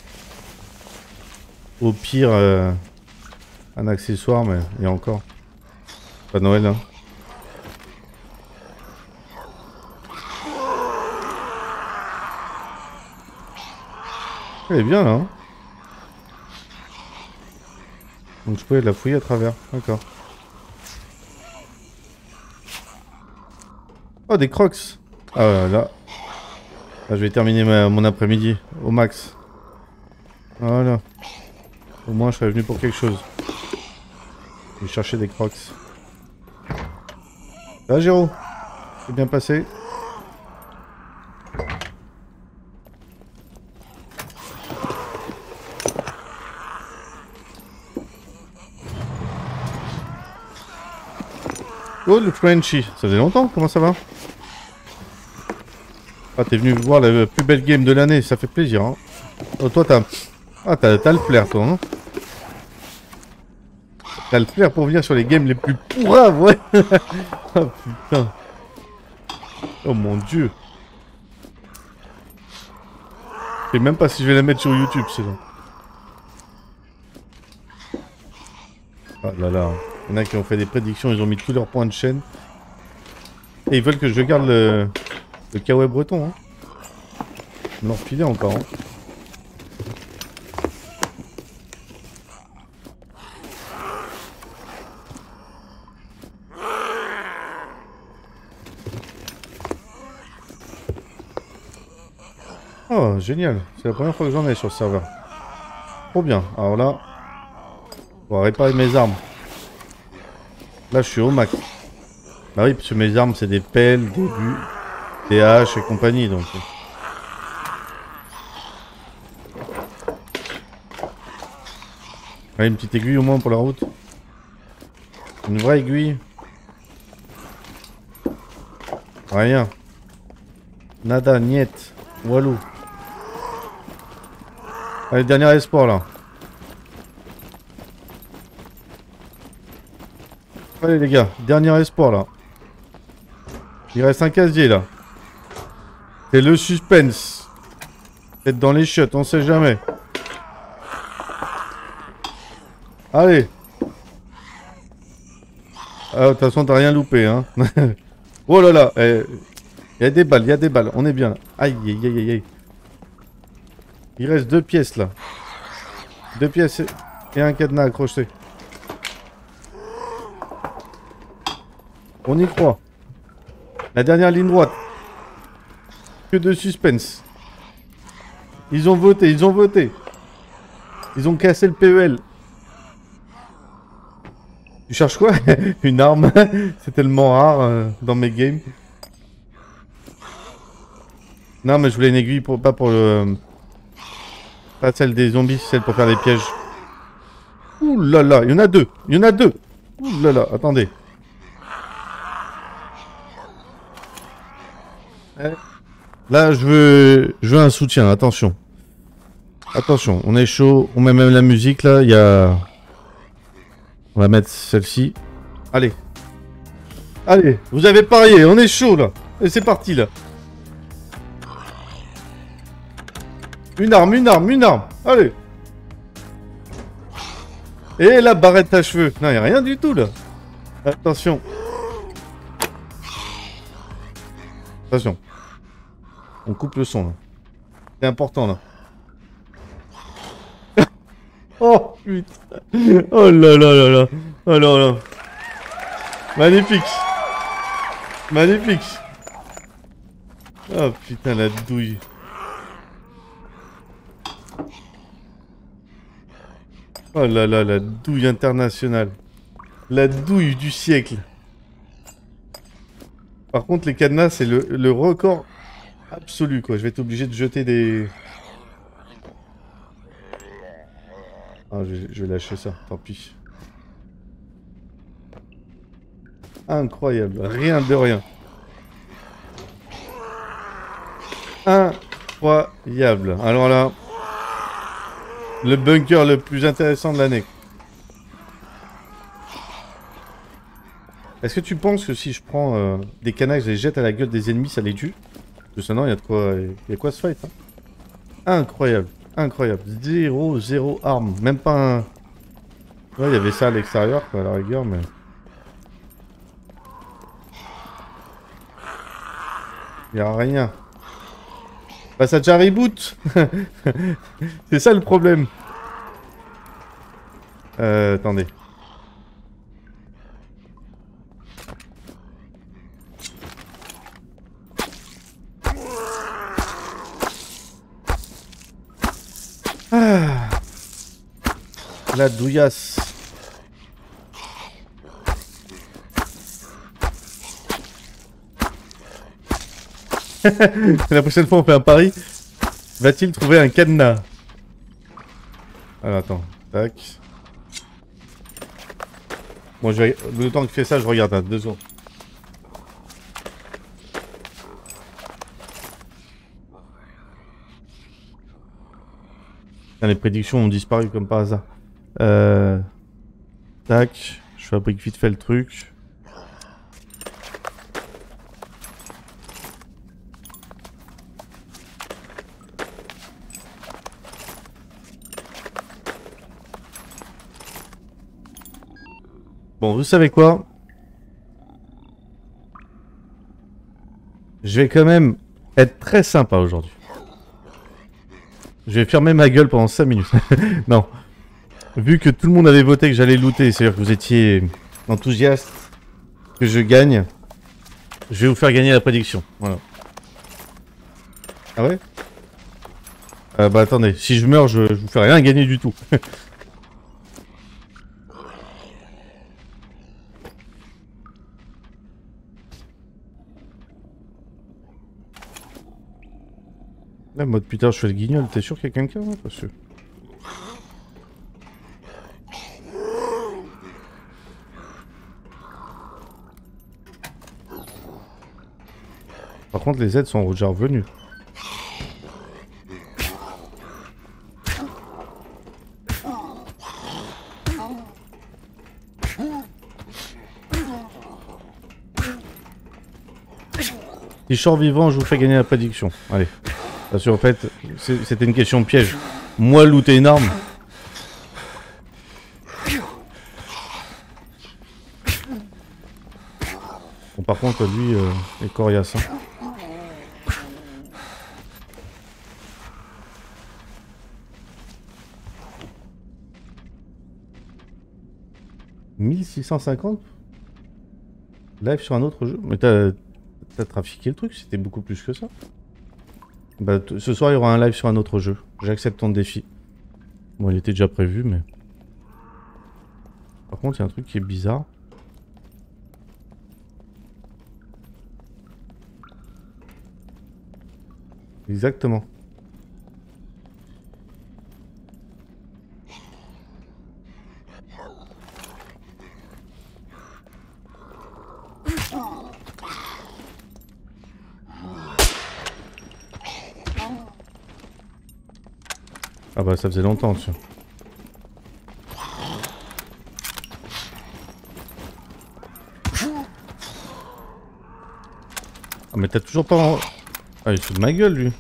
Au pire, euh, un accessoire, mais et encore. Pas Noël, hein. Elle est bien là. Hein. Donc je peux la fouiller à travers. D'accord. Oh des crocs. Ah là, là. Là je vais terminer ma, mon après-midi au max. Voilà. Au moins je serais venu pour quelque chose. Je vais chercher des crocs. Là Géraud. C'est bien passé. Oh le Frenchy, ça faisait longtemps, comment ça va? Ah t'es venu voir la plus belle game de l'année, ça fait plaisir hein. Oh toi t'as... Ah t'as le flair toi hein. T'as le flair pour venir sur les games les plus pourraves ouais. Oh putain. Oh mon dieu. Je sais même pas si je vais la mettre sur YouTube c'est là. Ah là là. Il y en a qui ont fait des prédictions, ils ont mis tous leurs points de chaîne. Et ils veulent que je garde le, le kawaii breton. Hein. Ils m'ont refilé encore. Hein. Oh, génial. C'est la première fois que j'en ai sur le serveur. Trop bien. Alors là, on va réparer mes armes. Là, je suis au max. Bah oui, parce que mes armes, c'est des pelles, des buts, des haches et compagnie, donc... Allez, une petite aiguille au moins pour la route. Une vraie aiguille. Rien. Nada, niet. Walou. Allez, dernier espoir là. Allez les gars, dernier espoir là. Il reste un casier là. C'est le suspense. Peut-être dans les chiottes, on sait jamais. Allez. Ah, de toute façon, t'as rien loupé, hein. Oh là là. Il eh, y a des balles, il y a des balles. On est bien là. Aïe, aïe, aïe, aïe, aïe. Il reste deux pièces là. Deux pièces et un cadenas accroché. On y croit. La dernière ligne droite. Que de suspense. Ils ont voté, ils ont voté. Ils ont cassé le P E L. Tu cherches quoi? Une arme. C'est tellement rare euh, dans mes games. Non mais je voulais une aiguille pour pas pour le... Pas celle des zombies, celle pour faire des pièges. Ouh là là, il y en a deux. Il y en a deux. Ouh là là, attendez. Là, je veux, je veux un soutien. Attention. Attention, on est chaud. On met même la musique là. Il y a... On va mettre celle-ci. Allez. Allez, vous avez parié. On est chaud là. Et c'est parti là. Une arme, une arme, une arme. Allez. Et la barrette à cheveux. Non, il n'y a rien du tout là. Attention. Attention. On coupe le son là. C'est important là. Oh putain. Oh là là là là. Oh là là. Magnifique. Magnifique. Oh putain la douille. Oh là là, la douille internationale. La douille du siècle. Par contre, les cadenas, c'est le, le record absolu, quoi. Je vais être obligé de jeter des... Ah, je, je vais lâcher ça, tant pis. Incroyable, rien de rien. Incroyable. Alors là... Le bunker le plus intéressant de l'année. Est-ce que tu penses que si je prends euh, des canas et je les jette à la gueule des ennemis, ça les tue? Parce que sinon, il y a de quoi, il y a quoi se fight. Hein. Incroyable, incroyable. Zéro, zéro arme. Même pas un... Ouais, il y avait ça à l'extérieur, quoi, à la rigueur, mais... Il n'y a rien. Bah ça déjà reboot. C'est ça le problème. Euh, attendez. Ah. La douillasse. La prochaine fois on fait un pari. Va-t-il trouver un cadenas? Alors attends, tac. Bon, je vais... le temps que je fais ça, je regarde à deux secondes. Les prédictions ont disparu comme par hasard. Euh... Tac, je fabrique vite fait le truc. Bon, vous savez quoi? Je vais quand même être très sympa aujourd'hui. Je vais fermer ma gueule pendant cinq minutes. Non. Vu que tout le monde avait voté que j'allais looter, c'est-à-dire que vous étiez enthousiaste que je gagne, je vais vous faire gagner la prédiction. Voilà. Ah ouais? euh, Bah attendez, si je meurs, je, je vous fais rien gagner du tout. Là, mode putain, je fais le guignol, t'es sûr qu'il y a quelqu'un là? Parce que... Par contre, les aides sont déjà revenues. Si je sors vivant, je vous fais gagner la prédiction. Allez. Parce qu'en fait, c'était une question piège. Moi, looter une arme. Bon, par contre, lui, euh, est coriace. Hein. mille six cent cinquante live sur un autre jeu. Mais t'as trafiqué le truc, c'était beaucoup plus que ça. Bah, ce soir, il y aura un live sur un autre jeu. J'accepte ton défi. Bon, il était déjà prévu, mais... Par contre, il y a un truc qui est bizarre. Exactement. Ah bah ça faisait longtemps, tu vois. Ah mais t'as toujours pas... Ah il se fout de ma gueule lui.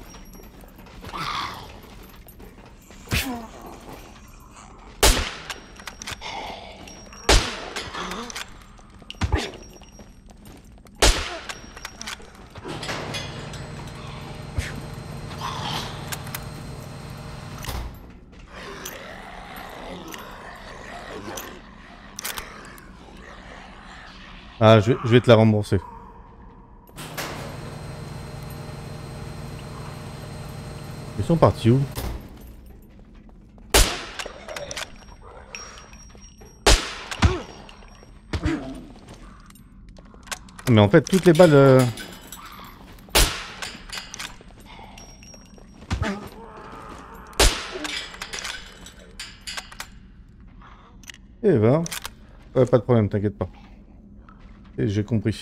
Ah je vais, je vais te la rembourser. Ils sont partis où? Mais en fait toutes les balles... Euh... Eh ben... Ouais, pas de problème, t'inquiète pas. Et j'ai compris.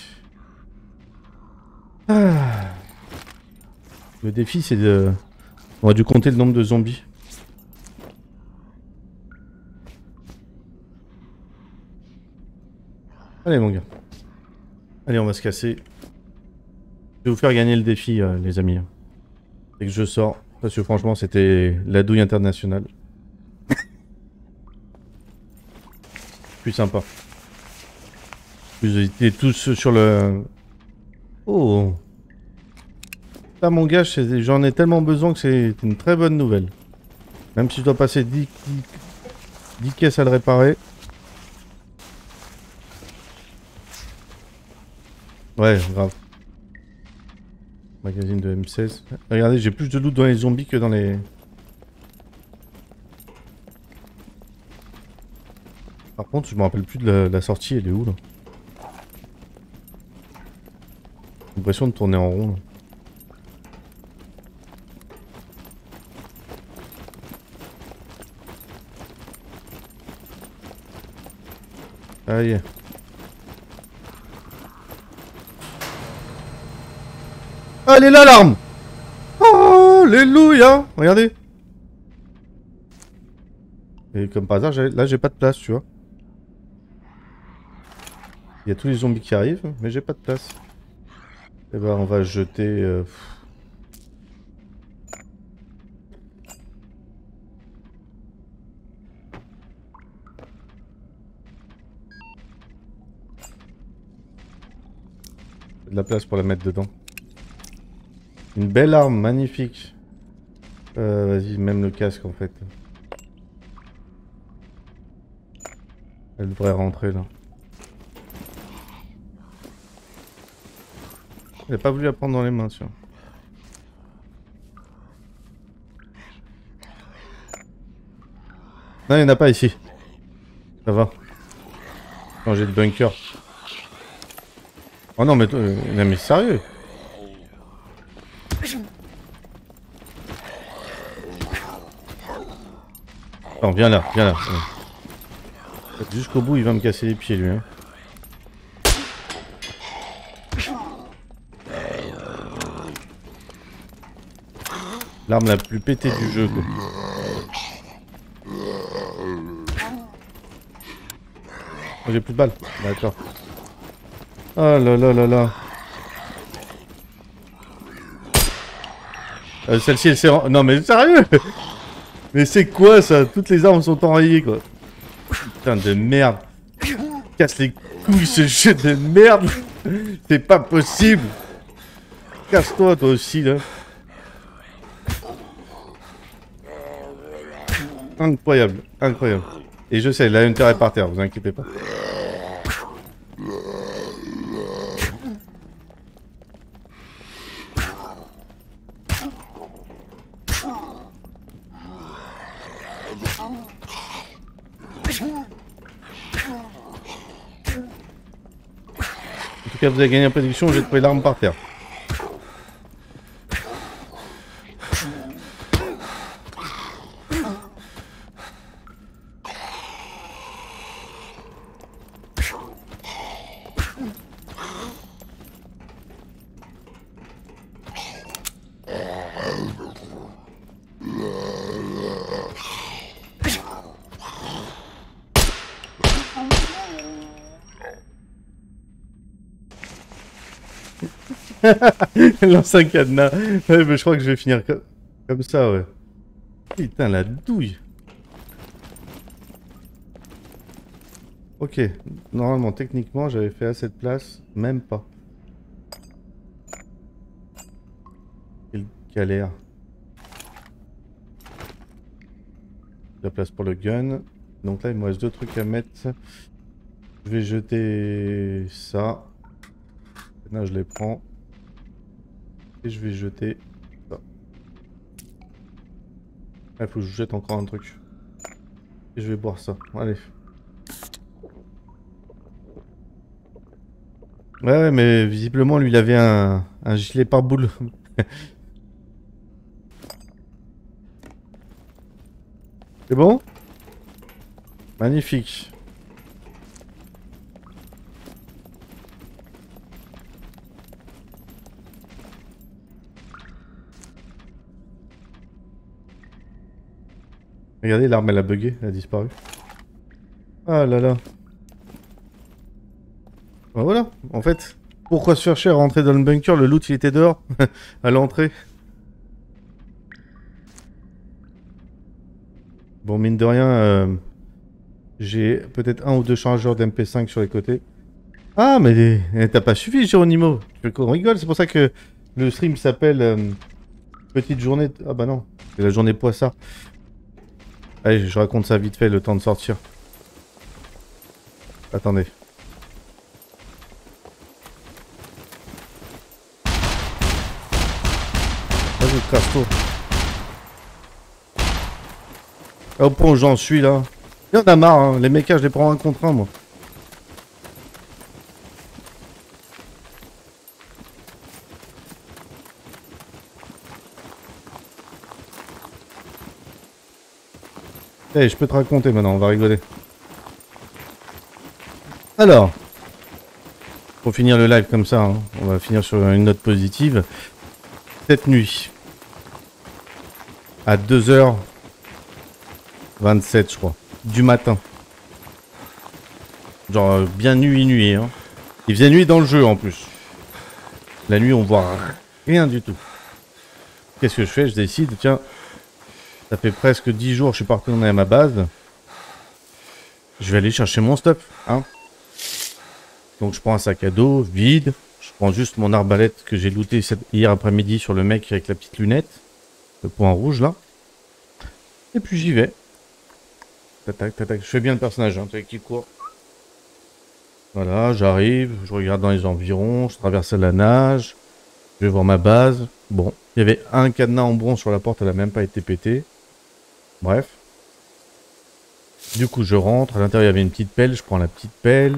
Ah. Le défi c'est de... On a dû compter le nombre de zombies. Allez mon gars. Allez on va se casser. Je vais vous faire gagner le défi euh, les amis. Dès que je sors. Parce que franchement c'était la douille internationale. Plus sympa. Vous étiez tous sur le... Oh. Là mon gars, j'en ai tellement besoin que c'est une très bonne nouvelle. Même si je dois passer dix, dix, dix caisses à le réparer. Ouais, grave. Magazine de M seize. Regardez, j'ai plus de loot dans les zombies que dans les... Par contre, je me rappelle plus de la, la sortie, elle est où là? J'ai l'impression de tourner en rond là. Aïe. Ah, elle est là l'arme. Oh, alléluia. Regardez. Et comme par hasard, là j'ai pas de place, tu vois. Il y a tous les zombies qui arrivent, mais j'ai pas de place. Et ben on va jeter... Euh... de la place pour la mettre dedans. Une belle arme, magnifique. Euh, Vas-y, même le casque en fait. Elle devrait rentrer là. Elle a pas voulu la prendre dans les mains, tiens. Non, il n'y en a pas ici. Ça va. Changer de bunker. Oh non, mais, euh, non, mais sérieux. Non, viens là, viens là. Jusqu'au bout, il va me casser les pieds, lui. Hein. L'arme la plus pétée du jeu, quoi. Oh, j'ai plus de balles. D'accord. Oh là là là là. Euh, Celle-ci, elle s'est... Non mais sérieux. Mais c'est quoi ça? Toutes les armes sont enrayées, quoi. Putain de merde. Casse les couilles, ce jeu de merde. C'est pas possible. Casse-toi, toi aussi, là. Incroyable, incroyable. Et je sais, la Hunter est par terre, vous inquiétez pas. En tout cas, vous avez gagné la prédiction, j'ai trouvé l'arme par terre. Lance un cadenas. Ouais, mais je crois que je vais finir comme, comme ça, ouais. Putain, la douille. Ok, normalement, techniquement, j'avais fait assez de place. Même pas. Quelle galère. La place pour le gun. Donc là, il me reste deux trucs à mettre. Je vais jeter ça. Là, je les prends. Et je vais jeter ça. Il faut que je jette encore un truc. Et je vais boire ça. Allez. Ouais, ouais, mais visiblement, lui, il avait un, un gilet pare-boule. C'est bon? Magnifique. Regardez, l'arme, elle a bugué, elle a disparu. Ah là là. Ben voilà, en fait, pourquoi se faire chier à rentrer dans le bunker? Le loot, il était dehors, à l'entrée. Bon, mine de rien, euh, j'ai peut-être un ou deux chargeurs d'M P cinq sur les côtés. Ah, mais t'as pas suffi, Géronimo. Tu veux qu'on rigole? C'est pour ça que le stream s'appelle euh, Petite journée... Ah bah non, c'est la journée poissard. Allez, je raconte ça vite fait, le temps de sortir. Attendez. Vas-y, casse-toi. Au point où j'en suis là. Il y en a marre, hein. Les mechas, je les prends un contre un, moi. Eh, hey, je peux te raconter maintenant, on va rigoler. Alors, pour finir le live comme ça, hein, on va finir sur une note positive. Cette nuit, à deux heures vingt-sept, je crois, du matin. Genre bien nuit, nuit, hein. Il faisait nuit dans le jeu en plus. La nuit, on voit rien du tout. Qu'est-ce que je fais? Je décide, tiens, ça fait presque dix jours que je suis pas retourné à ma base. Je vais aller chercher mon stuff, hein. Donc je prends un sac à dos vide. Je prends juste mon arbalète que j'ai looté hier après-midi sur le mec avec la petite lunette. Le point rouge là. Et puis j'y vais. Tac, tac, tac. Je fais bien le personnage, hein, qui court. Voilà, j'arrive, je regarde dans les environs, je traverse la nage. Je vais voir ma base. Bon, il y avait un cadenas en bronze sur la porte, elle a même pas été pétée. Bref. Du coup, je rentre. À l'intérieur, il y avait une petite pelle. Je prends la petite pelle.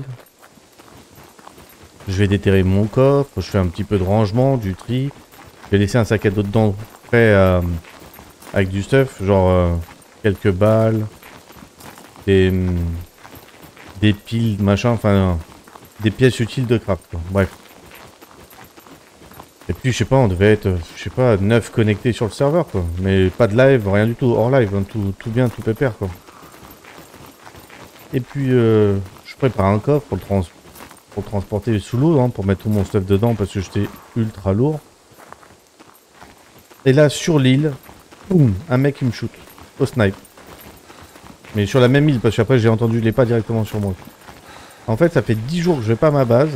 Je vais déterrer mon coffre. Je fais un petit peu de rangement, du tri. Je vais laisser un sac à dos dedans, prêt à, avec du stuff. Genre euh, quelques balles. Des, des piles, machin. Enfin, des pièces utiles de craft, quoi. Bref. Et puis puis je sais pas, on devait être, je sais pas, neuf connectés sur le serveur quoi. Mais pas de live, rien du tout, hors live, hein, tout, tout bien, tout pépère quoi. Et puis euh, je prépare un coffre pour le, trans pour le transporter sous l'eau, hein, pour mettre tout mon stuff dedans parce que j'étais ultra lourd. Et là sur l'île, boum, un mec qui me shoot au snipe. Mais sur la même île parce qu'après j'ai entendu les pas directement sur moi. En fait ça fait dix jours que je vais pas à ma base.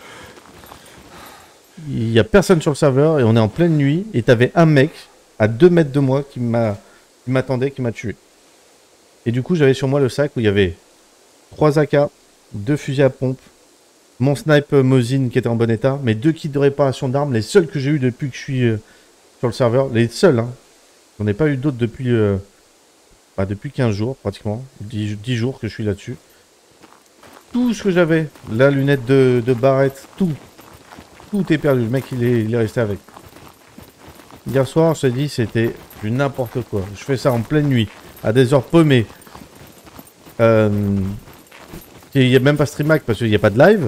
Il y a personne sur le serveur et on est en pleine nuit et t'avais un mec à deux mètres de moi qui m'a qui m'attendait, qui m'a tué. Et du coup j'avais sur moi le sac où il y avait trois A K, deux fusils à pompe, mon snipe Mosin qui était en bon état, mes deux kits de réparation d'armes, les seuls que j'ai eu depuis que je suis euh, sur le serveur, les seuls hein. J'en ai pas eu d'autres depuis euh, bah, depuis quinze jours pratiquement, dix, dix jours que je suis là-dessus. Tout ce que j'avais, la lunette de, de Barrett, tout. Tout est perdu, le mec il est, il est resté avec. Hier soir, je t'ai dit, c'était du n'importe quoi. Je fais ça en pleine nuit, à des heures paumées. Euh, il n'y a même pas StreamHack parce qu'il n'y a pas de live.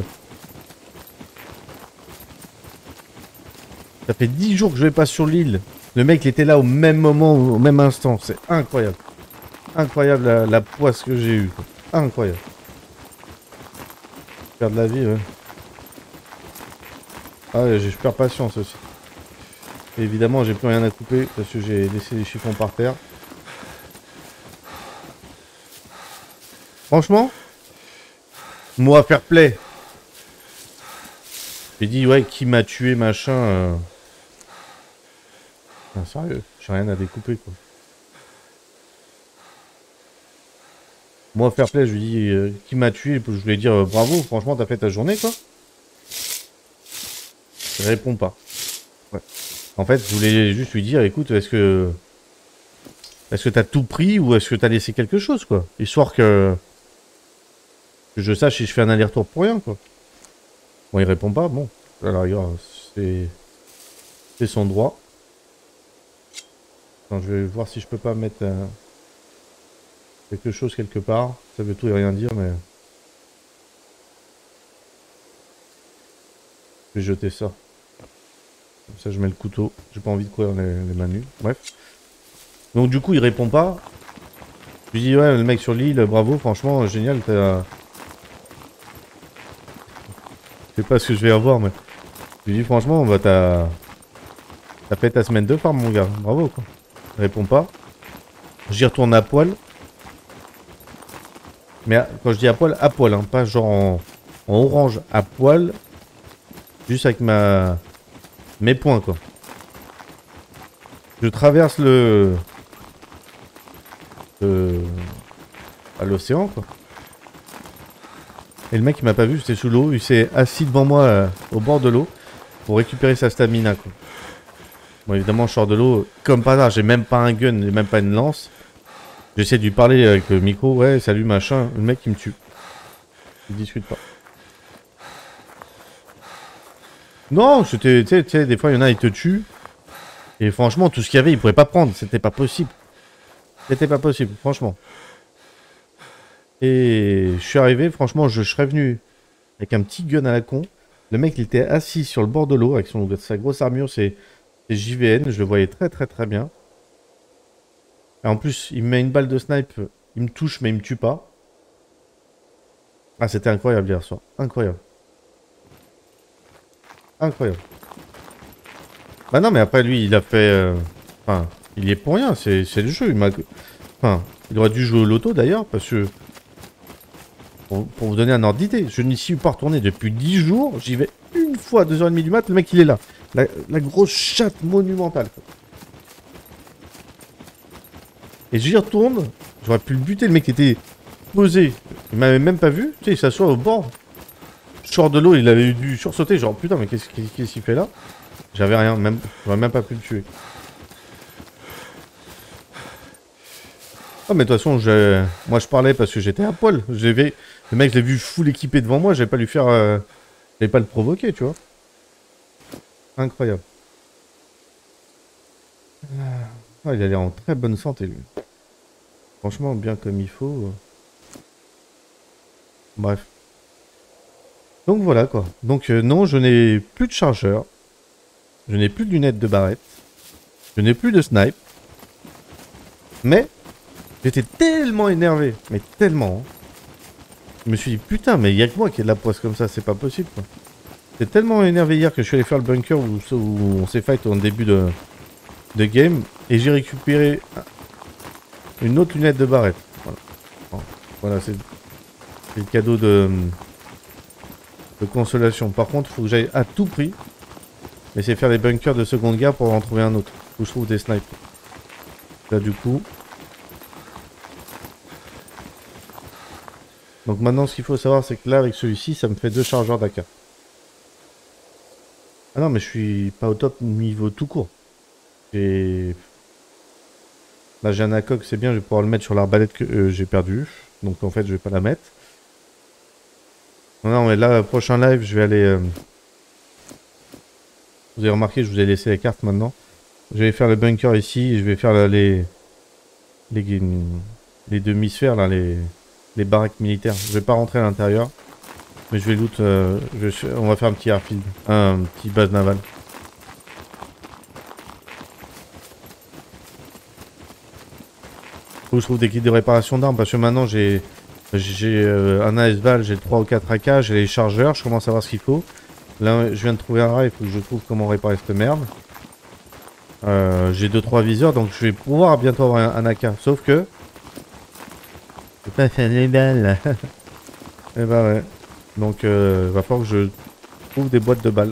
Ça fait dix jours que je vais pas sur l'île. Le mec il était là au même moment, au même instant. C'est incroyable. Incroyable la, la poisse que j'ai eue. Incroyable. Perdre la vie, ouais. Ah ouais, je perds patience aussi. Et évidemment, j'ai plus rien à couper parce que j'ai laissé les chiffons par terre. Franchement, moi fair play. J'ai dit ouais, qui m'a tué, machin. Euh... Non, sérieux, j'ai rien à découper quoi. Moi fair play, je lui dis euh, qui m'a tué, je voulais dire euh, bravo, franchement t'as fait ta journée quoi. Il répond pas. Ouais. En fait, je voulais juste lui dire, écoute, est-ce que... Est-ce que t'as tout pris ou est-ce que t'as laissé quelque chose, quoi? Histoire que... que je sache si je fais un aller-retour pour rien, quoi. Bon, il répond pas, bon. Alors, regarde, c'est... C'est son droit. Attends, je vais voir si je peux pas mettre... Euh... quelque chose quelque part. Ça veut tout et rien dire, mais... Je vais jeter ça. Comme ça, je mets le couteau. J'ai pas envie de courir les, les mains nues. Bref. Donc, du coup, il répond pas. Je lui dis, ouais, le mec sur l'île, bravo, franchement, génial. T'as... Je sais pas ce que je vais avoir, mais... Je lui dis, franchement, bah, t'as... T'as fait ta semaine de farm, mon gars. Bravo, quoi. Il répond pas. J'y retourne à poil. Mais à... quand je dis à poil, à poil, hein. Pas genre en... en orange, à poil. Juste avec ma... mes poings, quoi. Je traverse le... le... à l'océan, quoi. Et le mec, il m'a pas vu, j'étais sous l'eau. Il s'est assis devant moi, euh, au bord de l'eau, pour récupérer sa stamina, quoi. Bon, évidemment, je sors de l'eau. Comme par hasard, j'ai même pas un gun, j'ai même pas une lance. J'essaie de lui parler avec le micro. Ouais, salut, machin. Le mec, il me tue. Il discute pas. Non, c'était, tu sais, des fois, il y en a, ils te tuent. Et franchement, tout ce qu'il y avait, ils pouvaient pas prendre. C'était pas possible. C'était pas possible, franchement. Et je suis arrivé, franchement, je, je serais venu avec un petit gun à la con. Le mec, il était assis sur le bord de l'eau avec son, sa grosse armure, c'est J V N. Je le voyais très, très, très bien. Et en plus, il me met une balle de snipe. Il me touche, mais il me tue pas. Ah, c'était incroyable hier soir. Incroyable. Incroyable. Bah non, mais après, lui, il a fait... Euh... Enfin, il y est pour rien. C'est le jeu. Il m'a... Enfin, il aurait dû jouer au loto, d'ailleurs, parce que... Pour, pour vous donner un ordre d'idée, je n'y suis pas retourné depuis dix jours. J'y vais une fois à deux heures trente du mat. Le mec, il est là. La, la grosse chatte monumentale. Et j'y retourne. J'aurais pu le buter. Le mec était posé. Il m'avait même pas vu. Tu sais, il s'assoit au bord. Je sors de l'eau. Il avait dû sursauter. Genre, putain, mais qu'est-ce qu'il fait là? J'avais rien. Même, j'aurais même pas pu le tuer. Oh, mais de toute façon, je... moi je parlais parce que j'étais à poil. Le mec, je l'ai vu full équipé devant moi. J'avais pas lui faire. Euh... J'avais pas le provoquer, tu vois. Incroyable. Ah, il a l'air en très bonne santé, lui. Franchement, bien comme il faut. Bref. Donc voilà, quoi. Donc, euh, non, je n'ai plus de chargeur. Je n'ai plus de lunettes de barrette. Je n'ai plus de snipe. Mais j'étais tellement énervé. Mais tellement. Hein. Je me suis dit putain mais il y a que moi qui ai de la poisse comme ça. C'est pas possible quoi. J'étais tellement énervé hier que je suis allé faire le bunker où, où on s'est fight au début de, de game. Et j'ai récupéré une autre lunette de barrette. Voilà, voilà c'est le cadeau de, de consolation. Par contre, il faut que j'aille à tout prix essayer de faire des bunkers de seconde guerre pour en trouver un autre. Où je trouve des snipers. Là, du coup. Donc maintenant, ce qu'il faut savoir, c'est que là, avec celui-ci, ça me fait deux chargeurs d'A K. Ah non, mais je suis pas au top niveau tout court. J'ai... Là, j'ai un A C O G, c'est bien, je vais pouvoir le mettre sur l'arbalète que euh, j'ai perdu. Donc en fait, je vais pas la mettre. Non, non, mais là, prochain live, je vais aller... Euh... Vous avez remarqué, je vous ai laissé les cartes maintenant. Je vais faire le bunker ici, et je vais faire là, les... Les, les demi-sphères, là, les... les baraques militaires. Je vais pas rentrer à l'intérieur. Mais je vais loot... Euh... Je... On va faire un petit airfield. Un petit base navale. Où je trouve des kits de réparation d'armes parce que maintenant j'ai j'ai euh, un A S Val, j'ai trois ou quatre A K, j'ai les chargeurs, je commence à voir ce qu'il faut. Là je viens de trouver un rat, il faut que je trouve comment réparer cette merde. Euh, j'ai deux trois viseurs donc je vais pouvoir bientôt avoir un, un A K. Sauf que... C'est pas fait les balles. Et bah ouais. Donc euh, va falloir que je trouve des boîtes de balles.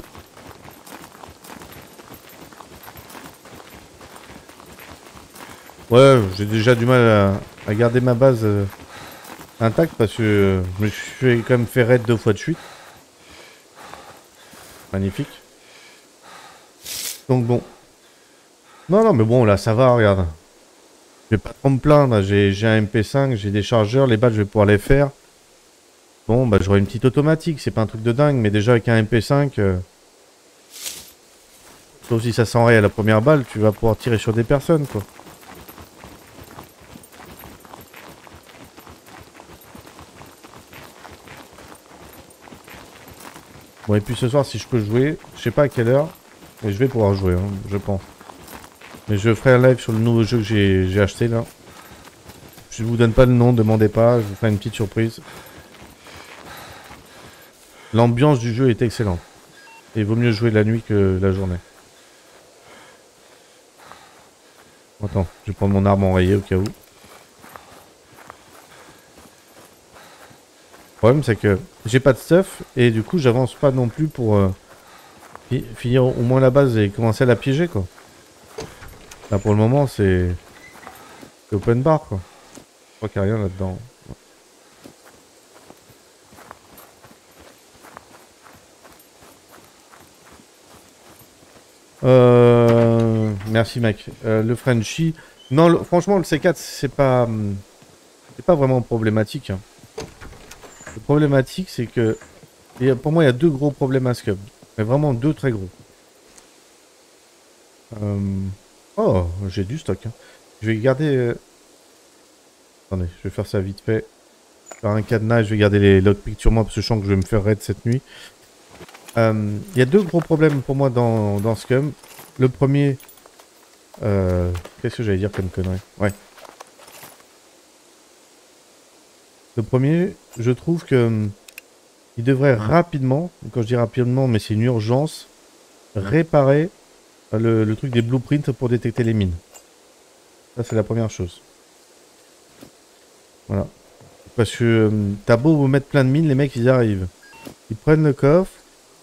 Ouais, j'ai déjà du mal à, à garder ma base euh, intacte parce que euh, je me suis quand même fait raid deux fois de suite. Magnifique. Donc bon. Non, non, mais bon, là, ça va, regarde. Je vais pas trop me plaindre. J'ai un M P cinq, j'ai des chargeurs, les balles, je vais pouvoir les faire. Bon, bah, j'aurai une petite automatique, c'est pas un truc de dingue, mais déjà avec un M P cinq... Euh... Sauf si ça s'enraye à la première balle, tu vas pouvoir tirer sur des personnes, quoi. Bon, et puis ce soir, si je peux jouer, je sais pas à quelle heure, mais je vais pouvoir jouer, hein, je pense. Mais je ferai un live sur le nouveau jeu que j'ai acheté, là. Je vous donne pas le nom, demandez pas, je vous ferai une petite surprise. L'ambiance du jeu est excellente. Et il vaut mieux jouer la nuit que la journée. Attends, je vais prendre mon arme enrayée au cas où. Le problème c'est que j'ai pas de stuff et du coup j'avance pas non plus pour euh, fi finir au moins la base et commencer à la piéger quoi. Là pour le moment c'est open bar quoi. Je crois qu'il n'y a rien là-dedans. Euh... Merci mec. Euh, le Frenchie. Non le... franchement le C quatre c'est pas... C'est pas vraiment problématique. Hein. Le problématique, c'est que... Et pour moi, il y a deux gros problèmes à Scum. Mais vraiment deux très gros. Euh... Oh, j'ai du stock. Hein. Je vais garder... Euh... Attendez, je vais faire ça vite fait. Faire un cadenas, je vais garder les lockpicks sur moi parce que je sens que je vais me faire raid cette nuit. Euh... Il y a deux gros problèmes pour moi dans, dans Scum. Le premier... Euh... Qu'est-ce que j'allais dire comme connerie? Ouais. Le premier, je trouve que hum, il devrait rapidement, quand je dis rapidement, mais c'est une urgence, réparer le, le truc des blueprints pour détecter les mines. Ça, c'est la première chose. Voilà. Parce que hum, t'as beau vous mettre plein de mines, les mecs, ils arrivent. Ils prennent le coffre.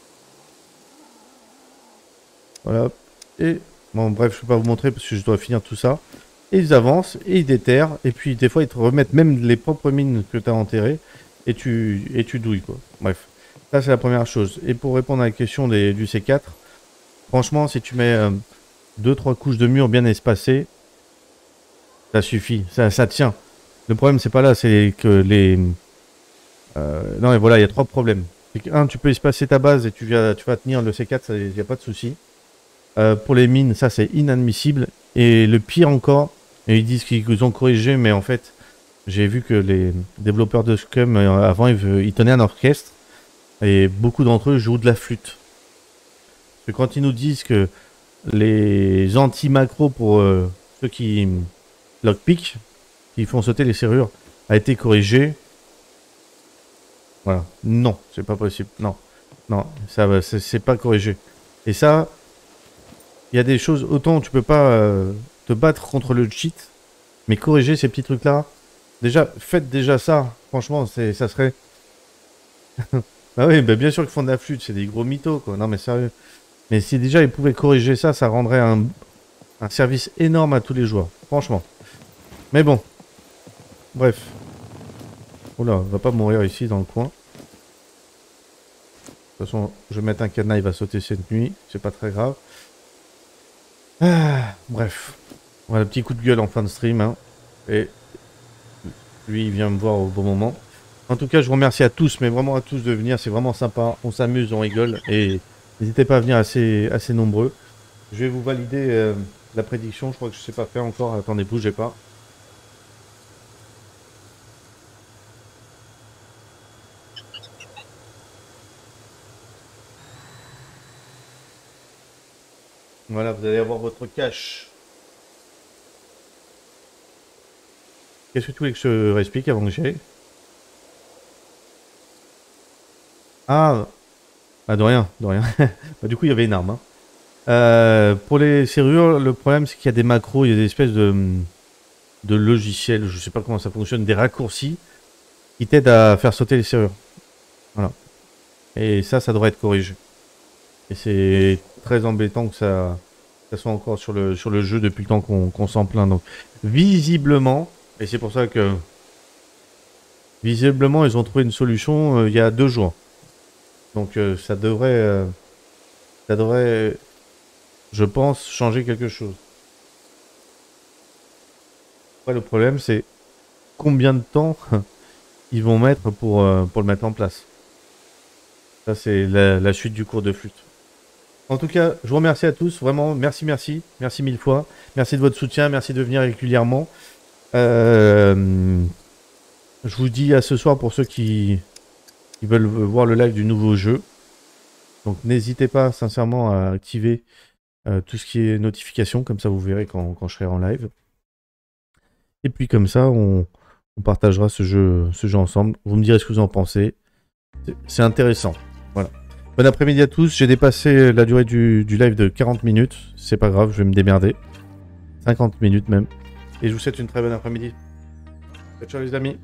Voilà. Et, bon, bref, je peux pas vous montrer parce que je dois finir tout ça. Et ils avancent, et ils déterrent, et puis des fois ils te remettent même les propres mines que tu as enterrées, et tu, et tu douilles quoi. Bref, ça c'est la première chose. Et pour répondre à la question des, du C quatre, franchement si tu mets deux trois couches de murs bien espacées, ça suffit, ça, ça tient. Le problème c'est pas là, c'est que les... Euh, non mais voilà, il y a trois problèmes. C'est que, un, tu peux espacer ta base et tu, viens, tu vas tenir le C quatre, il n'y a pas de souci. Euh, pour les mines, ça c'est inadmissible. Et le pire encore... Et ils disent qu'ils ont corrigé, mais en fait, j'ai vu que les développeurs de Scum, euh, avant, ils, ils tenaient un orchestre. Et beaucoup d'entre eux jouent de la flûte. que quand ils nous disent que les anti-macros pour euh, ceux qui lockpick, qui font sauter les serrures, a été corrigé. Voilà. Non, c'est pas possible. Non. Non, ça va, c'est pas corrigé. Et ça, il y a des choses, autant tu peux pas euh, te battre contre le cheat, mais corriger ces petits trucs-là, déjà, faites déjà ça. Franchement, c'est, ça serait... Bah oui, bah bien sûr qu'ils font de la flûte, c'est des gros mythos, quoi. Non, mais sérieux. Mais si déjà ils pouvaient corriger ça, ça rendrait un, un service énorme à tous les joueurs. Franchement. Mais bon. Bref. Oula, on va pas mourir ici dans le coin. De toute façon, je vais mettre un cadenas, il va sauter cette nuit. C'est pas très grave. Ah, bref. Voilà, petit coup de gueule en fin de stream. Hein. Et lui, il vient me voir au bon moment. En tout cas, je vous remercie à tous, mais vraiment à tous de venir. C'est vraiment sympa. On s'amuse, on rigole. Et n'hésitez pas à venir assez, assez nombreux. Je vais vous valider euh, la prédiction. Je crois que je sais pas faire encore. Attendez, bougez pas. Voilà, vous allez avoir votre cash. Qu'est-ce que tu voulais que je réexplique avant que j'aille? Ah, ah, de rien, de rien. Bah, du coup, il y avait une arme. Hein. Euh, pour les serrures, le problème, c'est qu'il y a des macros, il y a des espèces de, de logiciels, je sais pas comment ça fonctionne, des raccourcis qui t'aident à faire sauter les serrures. Voilà. Et ça, ça devrait être corrigé. Et c'est très embêtant que ça, ça soit encore sur le, sur le jeu depuis le temps qu'on qu'on s'en plaint. Donc, visiblement, et c'est pour ça que, visiblement, ils ont trouvé une solution euh, il y a deux jours. Donc, euh, ça devrait, euh, ça devrait, je pense, changer quelque chose. Ouais, le problème, c'est combien de temps ils vont mettre pour, euh, pour le mettre en place. Ça, c'est la, la suite du cours de flûte. En tout cas, je vous remercie à tous. Vraiment, merci, merci. Merci mille fois. Merci de votre soutien. Merci de venir régulièrement. Euh, je vous dis à ce soir pour ceux qui, qui veulent voir le live du nouveau jeu. Donc, n'hésitez pas, sincèrement, à activer euh, tout ce qui est notification. Comme ça, vous verrez quand, quand je serai en live. Et puis, comme ça, on, on partagera ce jeu, ce jeu ensemble. Vous me direz ce que vous en pensez. C'est intéressant. Voilà. Bon après-midi à tous. J'ai dépassé la durée du, du live de quarante minutes. C'est pas grave, je vais me démerder. cinquante minutes même. Et je vous souhaite une très bonne après-midi. Ciao les amis.